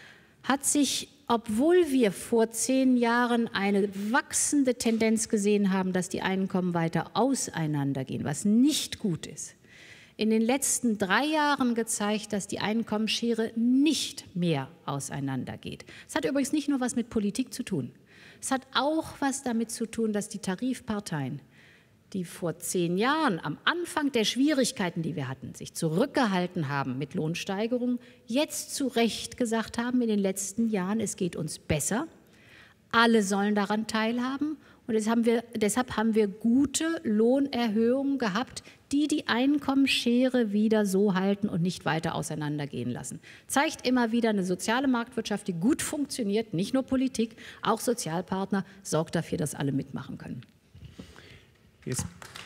Hat sich, obwohl wir vor zehn Jahren eine wachsende Tendenz gesehen haben, dass die Einkommen weiter auseinandergehen, was nicht gut ist, in den letzten drei Jahren gezeigt, dass die Einkommensschere nicht mehr auseinandergeht. Es hat übrigens nicht nur was mit Politik zu tun. Es hat auch was damit zu tun, dass die Tarifparteien, die vor zehn Jahren am Anfang der Schwierigkeiten, die wir hatten, sich zurückgehalten haben mit Lohnsteigerungen, jetzt zu Recht gesagt haben in den letzten Jahren, es geht uns besser, alle sollen daran teilhaben Und deshalb haben wir, deshalb haben wir gute Lohnerhöhungen gehabt, die die Einkommensschere wieder so halten und nicht weiter auseinandergehen lassen. Zeigt immer wieder eine soziale Marktwirtschaft, die gut funktioniert, nicht nur Politik, auch Sozialpartner, sorgt dafür, dass alle mitmachen können. Jetzt.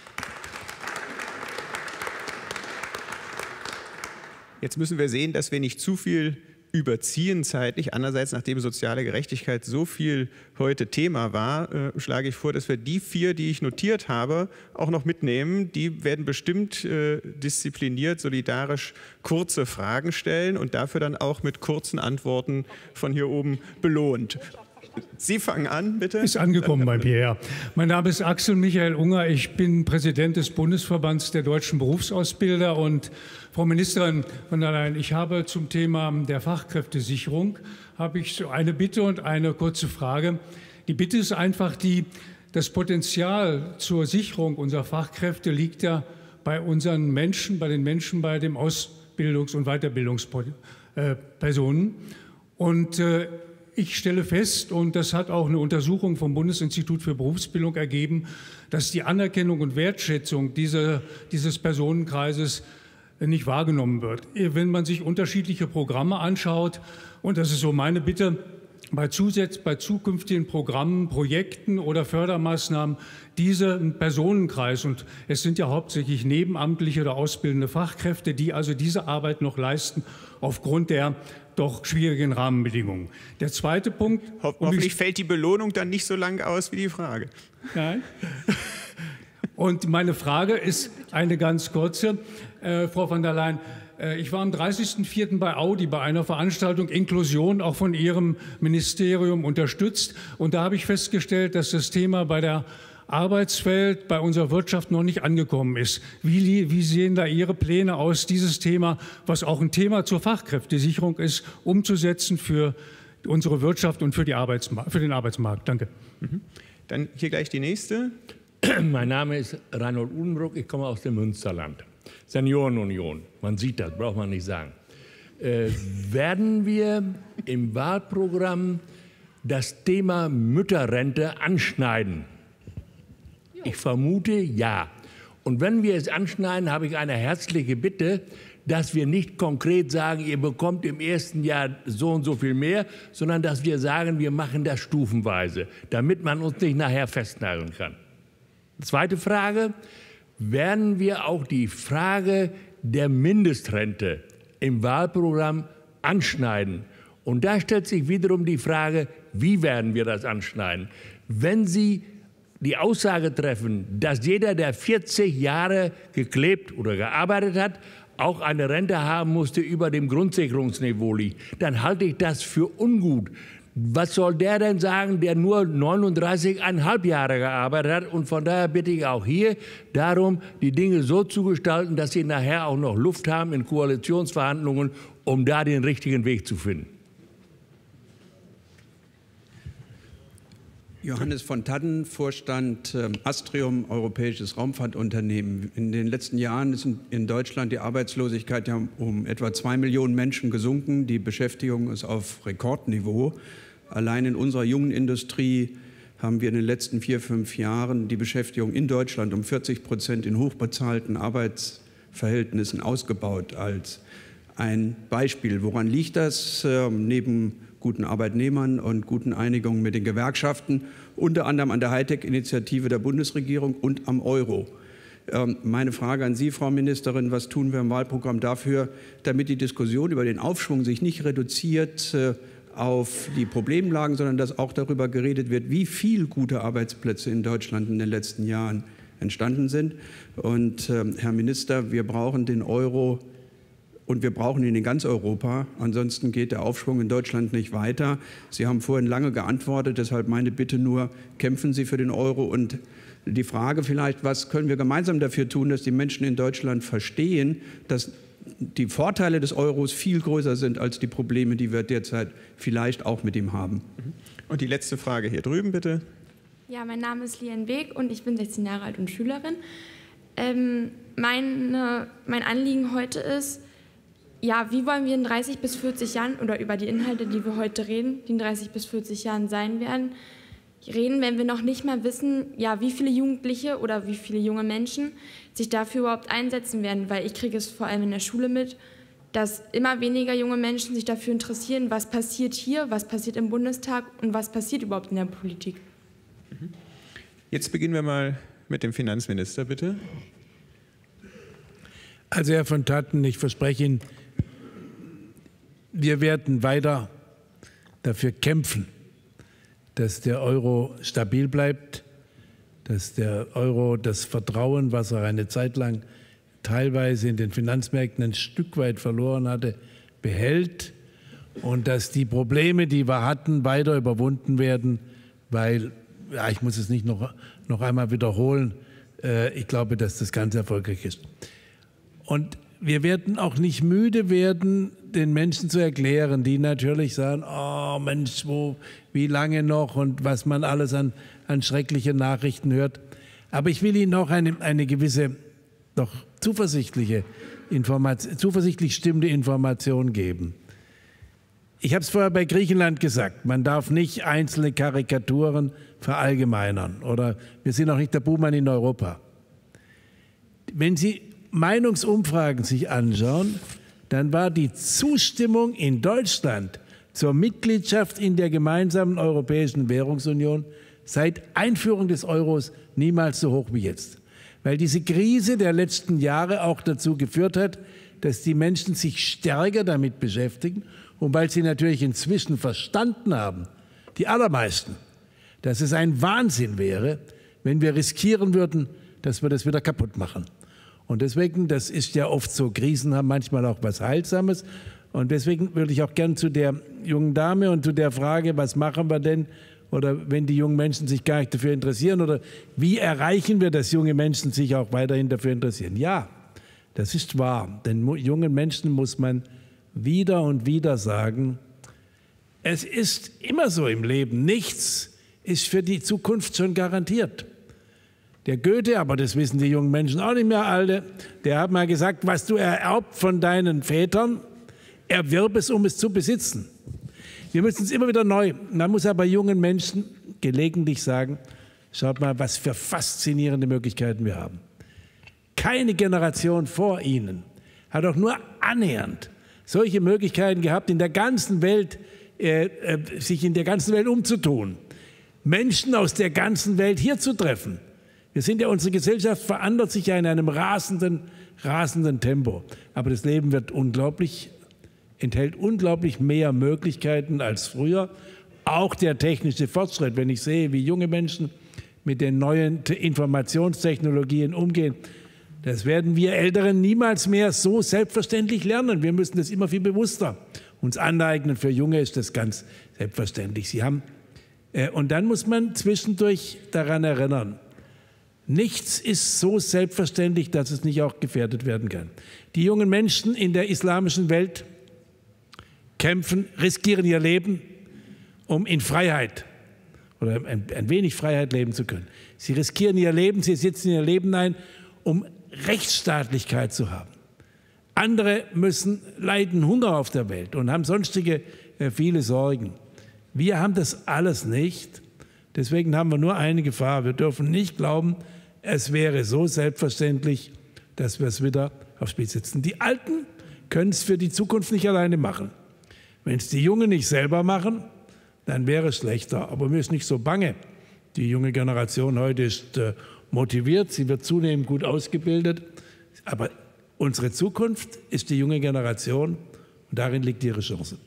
Jetzt müssen wir sehen, dass wir nicht zu viel überziehen zeitlich. Andererseits, nachdem soziale Gerechtigkeit so viel heute Thema war, äh, schlage ich vor, dass wir die vier, die ich notiert habe, auch noch mitnehmen. Die werden bestimmt äh, diszipliniert, solidarisch kurze Fragen stellen und dafür dann auch mit kurzen Antworten von hier oben belohnt. Sie fangen an, bitte. Ist angekommen bei Pierre. Mein Name ist Axel Michael Unger. Ich bin Präsident des Bundesverbands der deutschen Berufsausbilder. Und Frau Ministerin von der Leyen, ich habe zum Thema der Fachkräftesicherung habe ich so eine Bitte und eine kurze Frage. Die Bitte ist einfach die, das Potenzial zur Sicherung unserer Fachkräfte liegt ja bei unseren Menschen, bei den Menschen, bei den Ausbildungs- und Weiterbildungspersonen. Und äh, ich stelle fest, und das hat auch eine Untersuchung vom Bundesinstitut für Berufsbildung ergeben, dass die Anerkennung und Wertschätzung dieser, dieses Personenkreises nicht wahrgenommen wird. Wenn man sich unterschiedliche Programme anschaut, und das ist so meine Bitte, bei, Zusatz, bei zukünftigen Programmen, Projekten oder Fördermaßnahmen diesen Personenkreis, und es sind ja hauptsächlich nebenamtliche oder ausbildende Fachkräfte, die also diese Arbeit noch leisten, aufgrund der doch schwierigen Rahmenbedingungen. Der zweite Punkt. Ho hoffentlich fällt die Belohnung dann nicht so lang aus wie die Frage. Nein. Und meine Frage ist eine ganz kurze, äh, Frau von der Leyen. Äh, ich war am dreißigsten vierten bei Audi bei einer Veranstaltung Inklusion, auch von Ihrem Ministerium unterstützt. Und da habe ich festgestellt, dass das Thema bei der Arbeitswelt, bei unserer Wirtschaft noch nicht angekommen ist. Wie, wie sehen da Ihre Pläne aus, dieses Thema, was auch ein Thema zur Fachkräftesicherung ist, umzusetzen für unsere Wirtschaft und für, die Arbeitsma- für den Arbeitsmarkt? Danke. Mhm. Dann hier gleich die nächste. Mein Name ist Reinhold Udenbruck, ich komme aus dem Münsterland. Seniorenunion, man sieht das, braucht man nicht sagen. Äh, werden wir im Wahlprogramm das Thema Mütterrente anschneiden? Ich vermute, ja. Und wenn wir es anschneiden, habe ich eine herzliche Bitte, dass wir nicht konkret sagen, ihr bekommt im ersten Jahr so und so viel mehr, sondern dass wir sagen, wir machen das stufenweise, damit man uns nicht nachher festnageln kann. Zweite Frage, werden wir auch die Frage der Mindestrente im Wahlprogramm anschneiden? Und da stellt sich wiederum die Frage, wie werden wir das anschneiden? Wenn Sie die Aussage treffen, dass jeder, der vierzig Jahre geklebt oder gearbeitet hat, auch eine Rente haben musste, die über dem Grundsicherungsniveau liegt, dann halte ich das für ungut. Was soll der denn sagen, der nur neununddreißig Komma fünf Jahre gearbeitet hat? Und von daher bitte ich auch hier darum, die Dinge so zu gestalten, dass sie nachher auch noch Luft haben in Koalitionsverhandlungen, um da den richtigen Weg zu finden. Johannes von Tadden, Vorstand äh, Astrium, europäisches Raumfahrtunternehmen. In den letzten Jahren ist in Deutschland die Arbeitslosigkeit ja um etwa zwei Millionen Menschen gesunken. Die Beschäftigung ist auf Rekordniveau. Allein in unserer jungen Industrie haben wir in den letzten vier, fünf Jahren die Beschäftigung in Deutschland um vierzig Prozent in hochbezahlten Arbeitsverhältnissen ausgebaut. Als ein Beispiel. Woran liegt das? Äh, neben guten Arbeitnehmern und guten Einigungen mit den Gewerkschaften, unter anderem an der Hightech-Initiative der Bundesregierung und am Euro. Ähm, meine Frage an Sie, Frau Ministerin, was tun wir im Wahlprogramm dafür, damit die Diskussion über den Aufschwung sich nicht reduziert äh, auf die Problemlagen, sondern dass auch darüber geredet wird, wie viele gute Arbeitsplätze in Deutschland in den letzten Jahren entstanden sind. Und äh, Herr Minister, wir brauchen den Euro und wir brauchen ihn in ganz Europa. Ansonsten geht der Aufschwung in Deutschland nicht weiter. Sie haben vorhin lange geantwortet, deshalb meine Bitte nur, kämpfen Sie für den Euro. Und die Frage vielleicht, was können wir gemeinsam dafür tun, dass die Menschen in Deutschland verstehen, dass die Vorteile des Euros viel größer sind als die Probleme, die wir derzeit vielleicht auch mit ihm haben. Und die letzte Frage hier drüben, bitte. Ja, mein Name ist Lien Beek und ich bin sechzehn Jahre alt und Schülerin. Ähm, meine, mein Anliegen heute ist, ja, wie wollen wir in dreißig bis vierzig Jahren oder über die Inhalte, die wir heute reden, die in dreißig bis vierzig Jahren sein werden, reden, wenn wir noch nicht mal wissen, ja, wie viele Jugendliche oder wie viele junge Menschen sich dafür überhaupt einsetzen werden, weil ich kriege es vor allem in der Schule mit, dass immer weniger junge Menschen sich dafür interessieren, was passiert hier, was passiert im Bundestag und was passiert überhaupt in der Politik. Jetzt beginnen wir mal mit dem Finanzminister, bitte. Also Herr von Tatten, ich verspreche Ihnen, wir werden weiter dafür kämpfen, dass der Euro stabil bleibt, dass der Euro das Vertrauen, was er eine Zeit lang teilweise in den Finanzmärkten ein Stück weit verloren hatte, behält und dass die Probleme, die wir hatten, weiter überwunden werden, weil, ja, ich muss es nicht noch, noch einmal wiederholen, äh, ich glaube, dass das ganz erfolgreich ist. Und wir werden auch nicht müde werden, den Menschen zu erklären, die natürlich sagen, oh Mensch, wo, wie lange noch und was man alles an, an schrecklichen Nachrichten hört. Aber ich will Ihnen auch eine, eine gewisse, doch zuversichtliche, Information, zuversichtlich stimmende Information geben. Ich habe es vorher bei Griechenland gesagt, man darf nicht einzelne Karikaturen verallgemeinern oder wir sind auch nicht der Buhmann in Europa. Wenn Sie Meinungsumfragen sich anschauen, dann war die Zustimmung in Deutschland zur Mitgliedschaft in der gemeinsamen Europäischen Währungsunion seit Einführung des Euros niemals so hoch wie jetzt. Weil diese Krise der letzten Jahre auch dazu geführt hat, dass die Menschen sich stärker damit beschäftigen und weil sie natürlich inzwischen verstanden haben, die allermeisten, dass es ein Wahnsinn wäre, wenn wir riskieren würden, dass wir das wieder kaputt machen. Und deswegen, das ist ja oft so, Krisen haben manchmal auch was Heilsames. Und deswegen würde ich auch gern zu der jungen Dame und zu der Frage, was machen wir denn, oder wenn die jungen Menschen sich gar nicht dafür interessieren, oder wie erreichen wir, dass junge Menschen sich auch weiterhin dafür interessieren? Ja, das ist wahr. Denn jungen Menschen muss man wieder und wieder sagen, es ist immer so im Leben, nichts ist für die Zukunft schon garantiert. Der Goethe, aber das wissen die jungen Menschen auch nicht mehr alle, der hat mal gesagt, was du ererbt von deinen Vätern, erwirb es, um es zu besitzen. Wir müssen es immer wieder neu. Man muss aber jungen Menschen gelegentlich sagen, schaut mal, was für faszinierende Möglichkeiten wir haben. Keine Generation vor ihnen hat auch nur annähernd solche Möglichkeiten gehabt, in der ganzen Welt, äh, äh, sich in der ganzen Welt umzutun, Menschen aus der ganzen Welt hier zu treffen. Wir sind ja, unsere Gesellschaft verändert sich ja in einem rasenden, rasenden Tempo. Aber das Leben wird unglaublich, enthält unglaublich mehr Möglichkeiten als früher. Auch der technische Fortschritt, wenn ich sehe, wie junge Menschen mit den neuen Informationstechnologien umgehen, das werden wir Älteren niemals mehr so selbstverständlich lernen. Wir müssen das immer viel bewusster uns aneignen. Für Junge ist das ganz selbstverständlich. Sie haben, äh, und dann muss man zwischendurch daran erinnern, nichts ist so selbstverständlich, dass es nicht auch gefährdet werden kann. Die jungen Menschen in der islamischen Welt kämpfen, riskieren ihr Leben, um in Freiheit oder ein, ein wenig Freiheit leben zu können. Sie riskieren ihr Leben, sie setzen ihr Leben ein, um Rechtsstaatlichkeit zu haben. Andere müssen leiden Hunger auf der Welt und haben sonstige äh, viele Sorgen. Wir haben das alles nicht. Deswegen haben wir nur eine Gefahr. Wir dürfen nicht glauben, es wäre so selbstverständlich, dass wir es wieder aufs Spiel setzen. Die Alten können es für die Zukunft nicht alleine machen. Wenn es die Jungen nicht selber machen, dann wäre es schlechter. Aber mir ist nicht so bange. Die junge Generation heute ist äh, motiviert, sie wird zunehmend gut ausgebildet. Aber unsere Zukunft ist die junge Generation und darin liegt ihre Chance.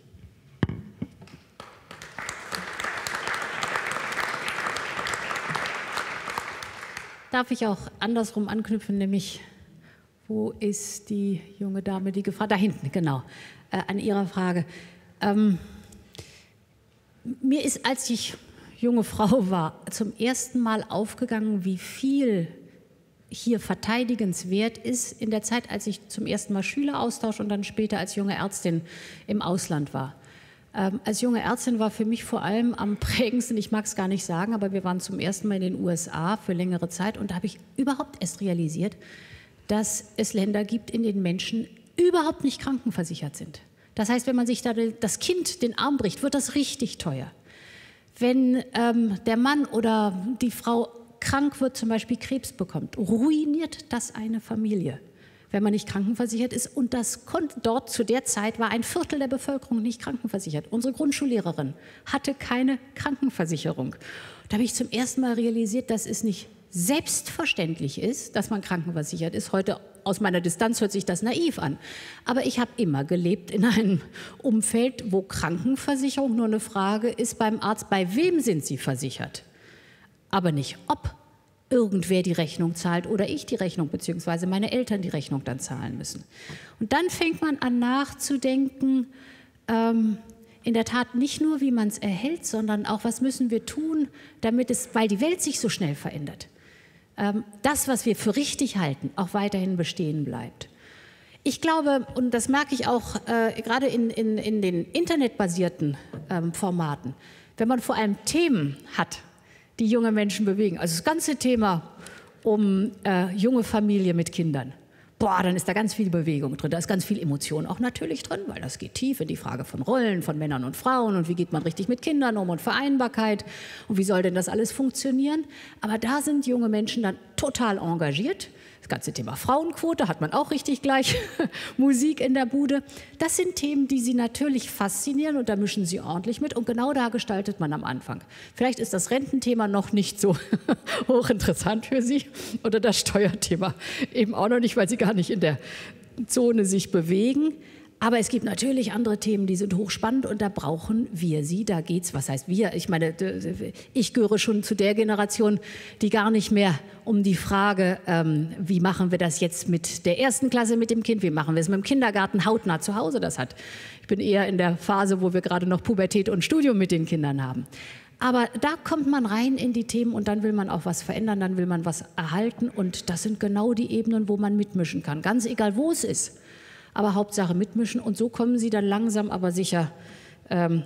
Darf ich auch andersrum anknüpfen, nämlich wo ist die junge Dame, die gefragt, da hinten, genau, äh, an Ihrer Frage. Ähm, mir ist, als ich junge Frau war, zum ersten Mal aufgegangen, wie viel hier verteidigenswert ist in der Zeit, als ich zum ersten Mal Schüleraustausch und dann später als junge Ärztin im Ausland war. Ähm, als junge Ärztin war für mich vor allem am prägendsten, ich mag es gar nicht sagen, aber wir waren zum ersten Mal in den U S A für längere Zeit und da habe ich überhaupt erst realisiert, dass es Länder gibt, in denen Menschen überhaupt nicht krankenversichert sind. Das heißt, wenn man sich da das Kind den Arm bricht, wird das richtig teuer. Wenn ähm, der Mann oder die Frau krank wird, zum Beispiel Krebs bekommt, ruiniert das eine Familie, wenn man nicht krankenversichert ist. Und das konnte, dort zu der Zeit war ein Viertel der Bevölkerung nicht krankenversichert. Unsere Grundschullehrerin hatte keine Krankenversicherung. Da habe ich zum ersten Mal realisiert, dass es nicht selbstverständlich ist, dass man krankenversichert ist. Heute aus meiner Distanz hört sich das naiv an. Aber ich habe immer gelebt in einem Umfeld, wo Krankenversicherung nur eine Frage ist beim Arzt, bei wem sind Sie versichert? Aber nicht ob irgendwer die Rechnung zahlt oder ich die Rechnung, beziehungsweise meine Eltern die Rechnung dann zahlen müssen. Und dann fängt man an nachzudenken, ähm, in der Tat nicht nur, wie man es erhält, sondern auch, was müssen wir tun, damit es, weil die Welt sich so schnell verändert, ähm, das, was wir für richtig halten, auch weiterhin bestehen bleibt. Ich glaube, und das merke ich auch äh, gerade in, in, in den internetbasierten ähm, Formaten, wenn man vor allem Themen hat, die junge Menschen bewegen. Also das ganze Thema um äh, junge Familie mit Kindern. Boah, dann ist da ganz viel Bewegung drin, da ist ganz viel Emotion auch natürlich drin, weil das geht tief in die Frage von Rollen, von Männern und Frauen und wie geht man richtig mit Kindern um und Vereinbarkeit und wie soll denn das alles funktionieren. Aber da sind junge Menschen dann total engagiert. Das ganze Thema Frauenquote hat man auch richtig gleich Musik in der Bude. Das sind Themen, die sie natürlich faszinieren und da mischen sie ordentlich mit und genau da gestaltet man am Anfang. Vielleicht ist das Rententhema noch nicht so hochinteressant für Sie oder das Steuerthema eben auch noch nicht, weil Sie gar nicht in der Zone sich bewegen. Aber es gibt natürlich andere Themen, die sind hochspannend und da brauchen wir sie. Da geht's, was heißt wir? Ich meine, ich gehöre schon zu der Generation, die gar nicht mehr um die Frage, ähm, wie machen wir das jetzt mit der ersten Klasse mit dem Kind, wie machen wir es mit dem Kindergarten hautnah zu Hause das hat. Ich bin eher in der Phase, wo wir gerade noch Pubertät und Studium mit den Kindern haben. Aber da kommt man rein in die Themen und dann will man auch was verändern, dann will man was erhalten und das sind genau die Ebenen, wo man mitmischen kann, ganz egal, wo es ist. Aber Hauptsache mitmischen und so kommen sie dann langsam aber sicher ähm,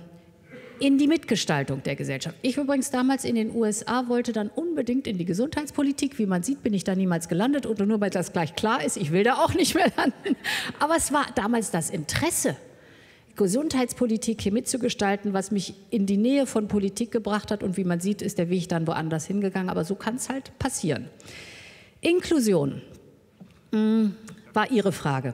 in die Mitgestaltung der Gesellschaft. Ich übrigens damals in den U S A wollte dann unbedingt in die Gesundheitspolitik. Wie man sieht, bin ich da niemals gelandet oder nur weil das gleich klar ist, ich will da auch nicht mehr landen. Aber es war damals das Interesse, Gesundheitspolitik hier mitzugestalten, was mich in die Nähe von Politik gebracht hat und wie man sieht, ist der Weg dann woanders hingegangen. Aber so kann es halt passieren. Inklusion mh, war Ihre Frage.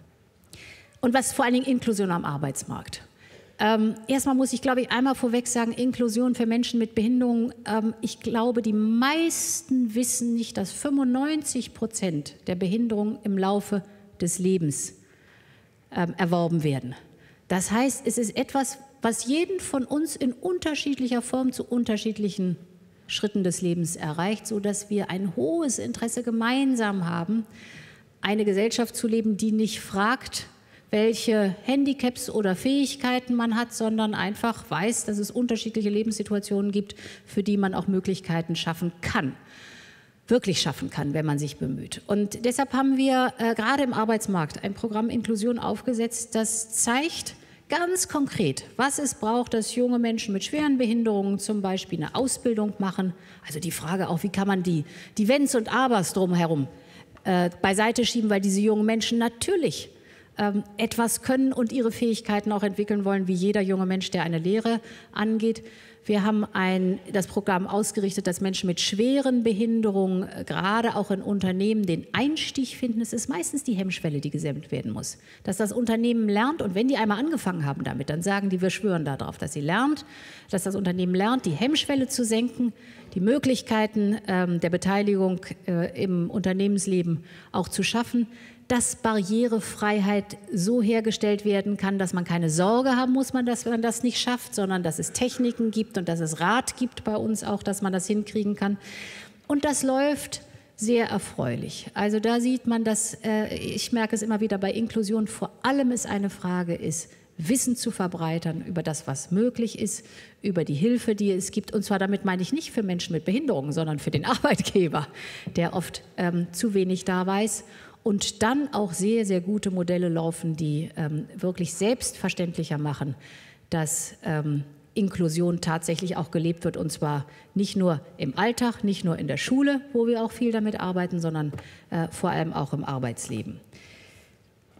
Und was vor allen Dingen Inklusion am Arbeitsmarkt. Ähm, erstmal muss ich, glaube ich, einmal vorweg sagen, Inklusion für Menschen mit Behinderung. Ähm, ich glaube, die meisten wissen nicht, dass fünfundneunzig Prozent der Behinderungen im Laufe des Lebens ähm, erworben werden. Das heißt, es ist etwas, was jeden von uns in unterschiedlicher Form zu unterschiedlichen Schritten des Lebens erreicht, sodass wir ein hohes Interesse gemeinsam haben, eine Gesellschaft zu leben, die nicht fragt, welche Handicaps oder Fähigkeiten man hat, sondern einfach weiß, dass es unterschiedliche Lebenssituationen gibt, für die man auch Möglichkeiten schaffen kann, wirklich schaffen kann, wenn man sich bemüht. Und deshalb haben wir äh, gerade im Arbeitsmarkt ein Programm Inklusion aufgesetzt, das zeigt ganz konkret, was es braucht, dass junge Menschen mit schweren Behinderungen zum Beispiel eine Ausbildung machen. Also die Frage auch, wie kann man die, die Wenns und Abers drumherum äh, beiseite schieben, weil diese jungen Menschen natürlich etwas können und ihre Fähigkeiten auch entwickeln wollen, wie jeder junge Mensch, der eine Lehre angeht. Wir haben ein, das Programm ausgerichtet, dass Menschen mit schweren Behinderungen, gerade auch in Unternehmen, den Einstieg finden. Es ist meistens die Hemmschwelle, die gesenkt werden muss. Dass das Unternehmen lernt und wenn die einmal angefangen haben damit, dann sagen die, wir schwören darauf, dass sie lernt, dass das Unternehmen lernt, die Hemmschwelle zu senken, die Möglichkeiten ähm, der Beteiligung äh, im Unternehmensleben auch zu schaffen, dass Barrierefreiheit so hergestellt werden kann, dass man keine Sorge haben muss, man, dass man das nicht schafft, sondern dass es Techniken gibt und dass es Rat gibt bei uns auch, dass man das hinkriegen kann. Und das läuft sehr erfreulich. Also da sieht man, dass, äh, ich merke es immer wieder bei Inklusion, vor allem es eine Frage ist, Wissen zu verbreitern über das, was möglich ist, über die Hilfe, die es gibt. Und zwar damit meine ich nicht für Menschen mit Behinderungen, sondern für den Arbeitgeber, der oft ähm, zu wenig da weiß. Und dann auch sehr, sehr gute Modelle laufen, die ähm, wirklich selbstverständlicher machen, dass ähm, Inklusion tatsächlich auch gelebt wird. Und zwar nicht nur im Alltag, nicht nur in der Schule, wo wir auch viel damit arbeiten, sondern äh, vor allem auch im Arbeitsleben.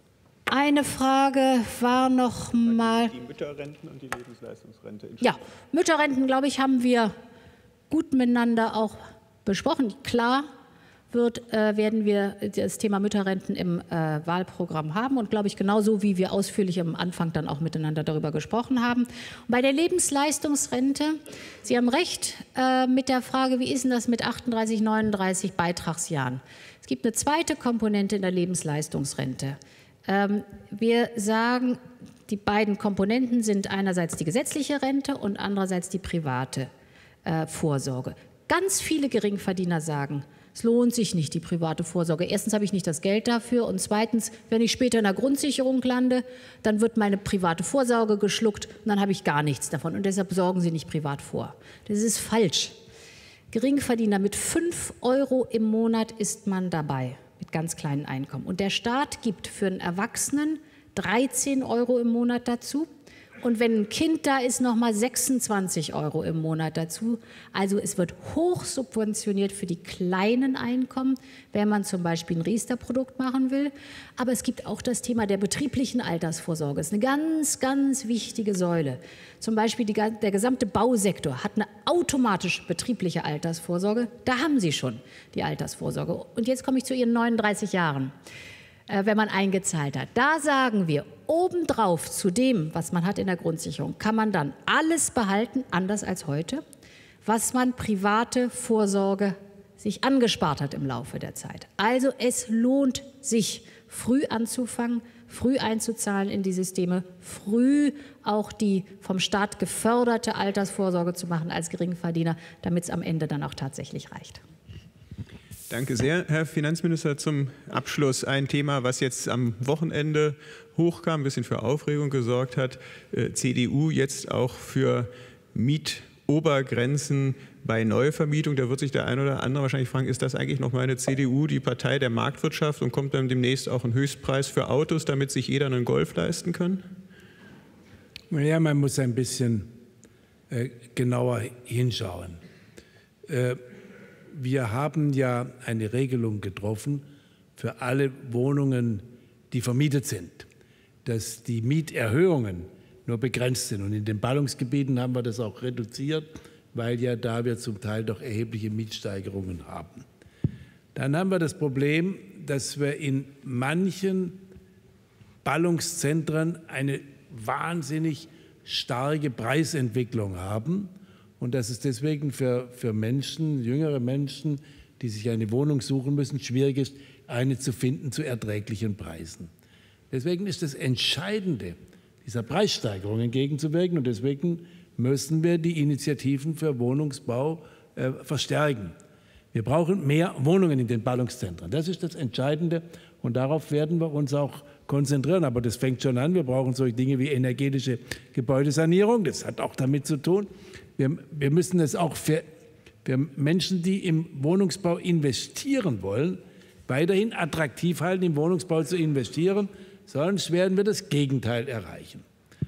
Eine Frage war noch mal... Die Mütterrenten und die Lebensleistungsrente. Ja, Mütterrenten, glaube ich, haben wir gut miteinander auch besprochen. Klar wird, äh, werden wir das Thema Mütterrenten im äh, Wahlprogramm haben und, glaube ich, genauso wie wir ausführlich am Anfang dann auch miteinander darüber gesprochen haben. Und bei der Lebensleistungsrente, Sie haben recht äh, mit der Frage, wie ist denn das mit achtunddreißig, neununddreißig Beitragsjahren? Es gibt eine zweite Komponente in der Lebensleistungsrente. Ähm, wir sagen, die beiden Komponenten sind einerseits die gesetzliche Rente und andererseits die private äh, Vorsorge. Ganz viele Geringverdiener sagen, es lohnt sich nicht, die private Vorsorge. Erstens habe ich nicht das Geld dafür und zweitens, wenn ich später in der Grundsicherung lande, dann wird meine private Vorsorge geschluckt und dann habe ich gar nichts davon. Und deshalb sorgen Sie nicht privat vor. Das ist falsch. Geringverdiener mit fünf Euro im Monat ist man dabei, mit ganz kleinen Einkommen. Und der Staat gibt für einen Erwachsenen dreizehn Euro im Monat dazu. Und wenn ein Kind da ist, nochmal sechsundzwanzig Euro im Monat dazu. Also es wird hoch subventioniert für die kleinen Einkommen, wenn man zum Beispiel ein Riester-Produkt machen will. Aber es gibt auch das Thema der betrieblichen Altersvorsorge. Das ist eine ganz, ganz wichtige Säule. Zum Beispiel die, der gesamte Bausektor hat eine automatische betriebliche Altersvorsorge. Da haben Sie schon die Altersvorsorge. Und jetzt komme ich zu Ihren neununddreißig Jahren. Wenn man eingezahlt hat. Da sagen wir, obendrauf zu dem, was man hat in der Grundsicherung, kann man dann alles behalten, anders als heute, was man private Vorsorge sich angespart hat im Laufe der Zeit. Also es lohnt sich, früh anzufangen, früh einzuzahlen in die Systeme, früh auch die vom Staat geförderte Altersvorsorge zu machen als Geringverdiener, damit es am Ende dann auch tatsächlich reicht. Danke sehr, Herr Finanzminister. Zum Abschluss ein Thema, was jetzt am Wochenende hochkam, ein bisschen für Aufregung gesorgt hat. Äh, C D U jetzt auch für Mietobergrenzen bei Neuvermietung. Da wird sich der ein oder andere wahrscheinlich fragen, ist das eigentlich noch mal eine C D U, die Partei der Marktwirtschaft, und kommt dann demnächst auch ein Höchstpreis für Autos, damit sich jeder einen Golf leisten kann? Ja, man muss ein bisschen äh, genauer hinschauen. Äh, Wir haben ja eine Regelung getroffen für alle Wohnungen, die vermietet sind, dass die Mieterhöhungen nur begrenzt sind. Und in den Ballungsgebieten haben wir das auch reduziert, weil ja da wir zum Teil doch erhebliche Mietsteigerungen haben. Dann haben wir das Problem, dass wir in manchen Ballungszentren eine wahnsinnig starke Preisentwicklung haben. Und dass es deswegen für, für Menschen, jüngere Menschen, die sich eine Wohnung suchen müssen, schwierig ist, eine zu finden zu erträglichen Preisen. Deswegen ist das Entscheidende, dieser Preissteigerung entgegenzuwirken. Und deswegen müssen wir die Initiativen für Wohnungsbau äh, verstärken. Wir brauchen mehr Wohnungen in den Ballungszentren. Das ist das Entscheidende. Und darauf werden wir uns auch konzentrieren. Aber das fängt schon an. Wir brauchen solche Dinge wie energetische Gebäudesanierung. Das hat auch damit zu tun. Wir, wir müssen es auch für, für Menschen, die im Wohnungsbau investieren wollen, weiterhin attraktiv halten, im Wohnungsbau zu investieren, sonst werden wir das Gegenteil erreichen.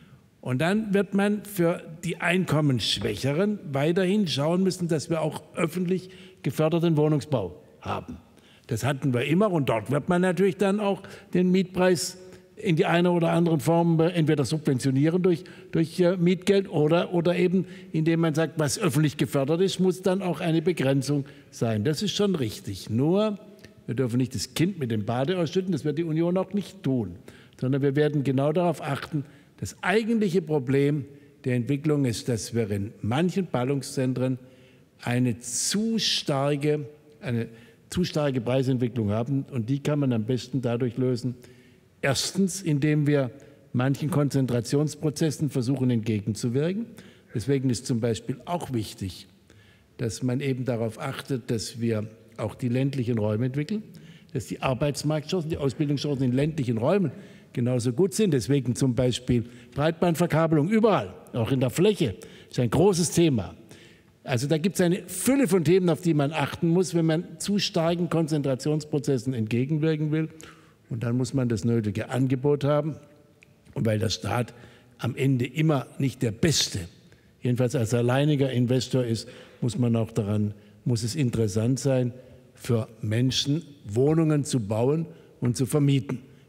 Und dann wird man für die Einkommensschwächeren weiterhin schauen müssen, dass wir auch öffentlich geförderten Wohnungsbau haben. Das hatten wir immer und dort wird man natürlich dann auch den Mietpreis in die eine oder andere Form entweder subventionieren durch, durch Mietgeld oder, oder eben indem man sagt, was öffentlich gefördert ist, muss dann auch eine Begrenzung sein. Das ist schon richtig. Nur, wir dürfen nicht das Kind mit dem Bade ausschütten, das wird die Union auch nicht tun, sondern wir werden genau darauf achten, das eigentliche Problem der Entwicklung ist, dass wir in manchen Ballungszentren eine zu starke, eine zu starke Preisentwicklung haben und die kann man am besten dadurch lösen, erstens, indem wir manchen Konzentrationsprozessen versuchen entgegenzuwirken. Deswegen ist zum Beispiel auch wichtig, dass man eben darauf achtet, dass wir auch die ländlichen Räume entwickeln, dass die Arbeitsmarktchancen, die Ausbildungschancen in ländlichen Räumen genauso gut sind. Deswegen zum Beispiel Breitbandverkabelung überall, auch in der Fläche, ist ein großes Thema. Also da gibt es eine Fülle von Themen, auf die man achten muss, wenn man zu starken Konzentrationsprozessen entgegenwirken will. Und dann muss man das nötige Angebot haben. Und weil der Staat am Ende immer nicht der Beste, jedenfalls als alleiniger Investor ist, muss man auch daran, muss es interessant sein, für Menschen Wohnungen zu bauen und zu vermieten.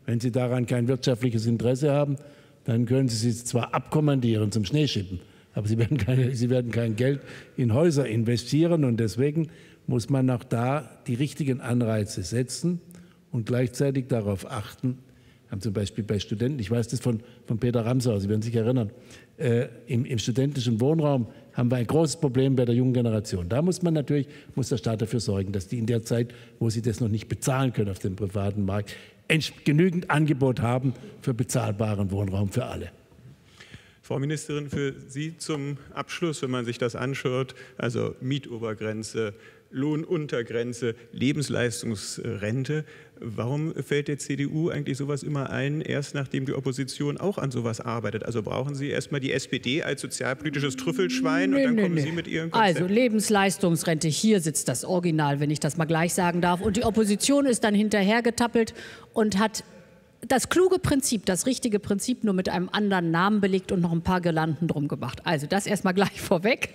Wenn Sie daran kein wirtschaftliches Interesse haben, dann können Sie sie zwar abkommandieren zum Schneeschippen, aber Sie werden, keine, Sie werden kein Geld in Häuser investieren. Und deswegen muss man auch da die richtigen Anreize setzen und gleichzeitig darauf achten, haben zum Beispiel bei Studenten, ich weiß das von, von Peter Ramsauer, Sie werden sich erinnern, äh, im, im studentischen Wohnraum haben wir ein großes Problem bei der jungen Generation. Da muss man natürlich, muss der Staat dafür sorgen, dass die in der Zeit, wo sie das noch nicht bezahlen können auf dem privaten Markt, genügend Angebot haben für bezahlbaren Wohnraum für alle. Frau Ministerin, für Sie zum Abschluss, wenn man sich das anschaut, also Mietobergrenze, Lohnuntergrenze, Lebensleistungsrente. Warum fällt der C D U eigentlich sowas immer ein, erst nachdem die Opposition auch an sowas arbeitet? Also brauchen Sie erstmal die S P D als sozialpolitisches Trüffelschwein nee, und dann nee, kommen nee. Sie mit Ihren Konzepten? Also Lebensleistungsrente, hier sitzt das Original, wenn ich das mal gleich sagen darf. Und die Opposition ist dann hinterhergetappelt und hat das kluge Prinzip, das richtige Prinzip nur mit einem anderen Namen belegt und noch ein paar Girlanden drum gemacht. Also das erstmal gleich vorweg.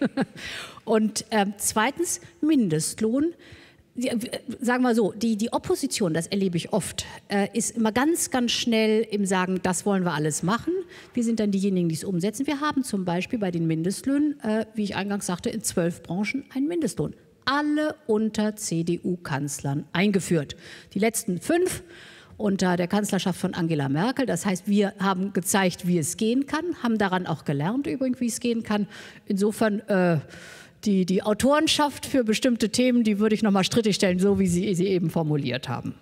Und äh, zweitens Mindestlohn. Die, sagen wir so, die, die Opposition, das erlebe ich oft, äh, ist immer ganz, ganz schnell im Sagen, das wollen wir alles machen. Wir sind dann diejenigen, die es umsetzen. Wir haben zum Beispiel bei den Mindestlöhnen, äh, wie ich eingangs sagte, in zwölf Branchen einen Mindestlohn. Alle unter C D U-Kanzlern eingeführt. Die letzten fünf unter der Kanzlerschaft von Angela Merkel. Das heißt, wir haben gezeigt, wie es gehen kann, haben daran auch gelernt übrigens, wie es gehen kann. Insofern äh, die, die Autorenschaft für bestimmte Themen, die würde ich noch mal strittig stellen, so wie Sie sie eben formuliert haben.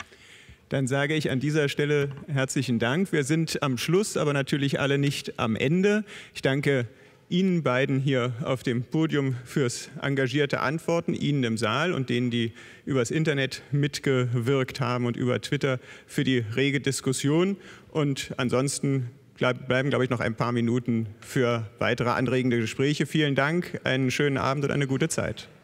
Dann sage ich an dieser Stelle herzlichen Dank. Wir sind am Schluss, aber natürlich alle nicht am Ende. Ich danke Ihnen beiden hier auf dem Podium fürs engagierte Antworten, Ihnen im Saal und denen, die übers Internet mitgewirkt haben und über Twitter für die rege Diskussion. Und ansonsten bleiben, glaube ich, noch ein paar Minuten für weitere anregende Gespräche. Vielen Dank, einen schönen Abend und eine gute Zeit.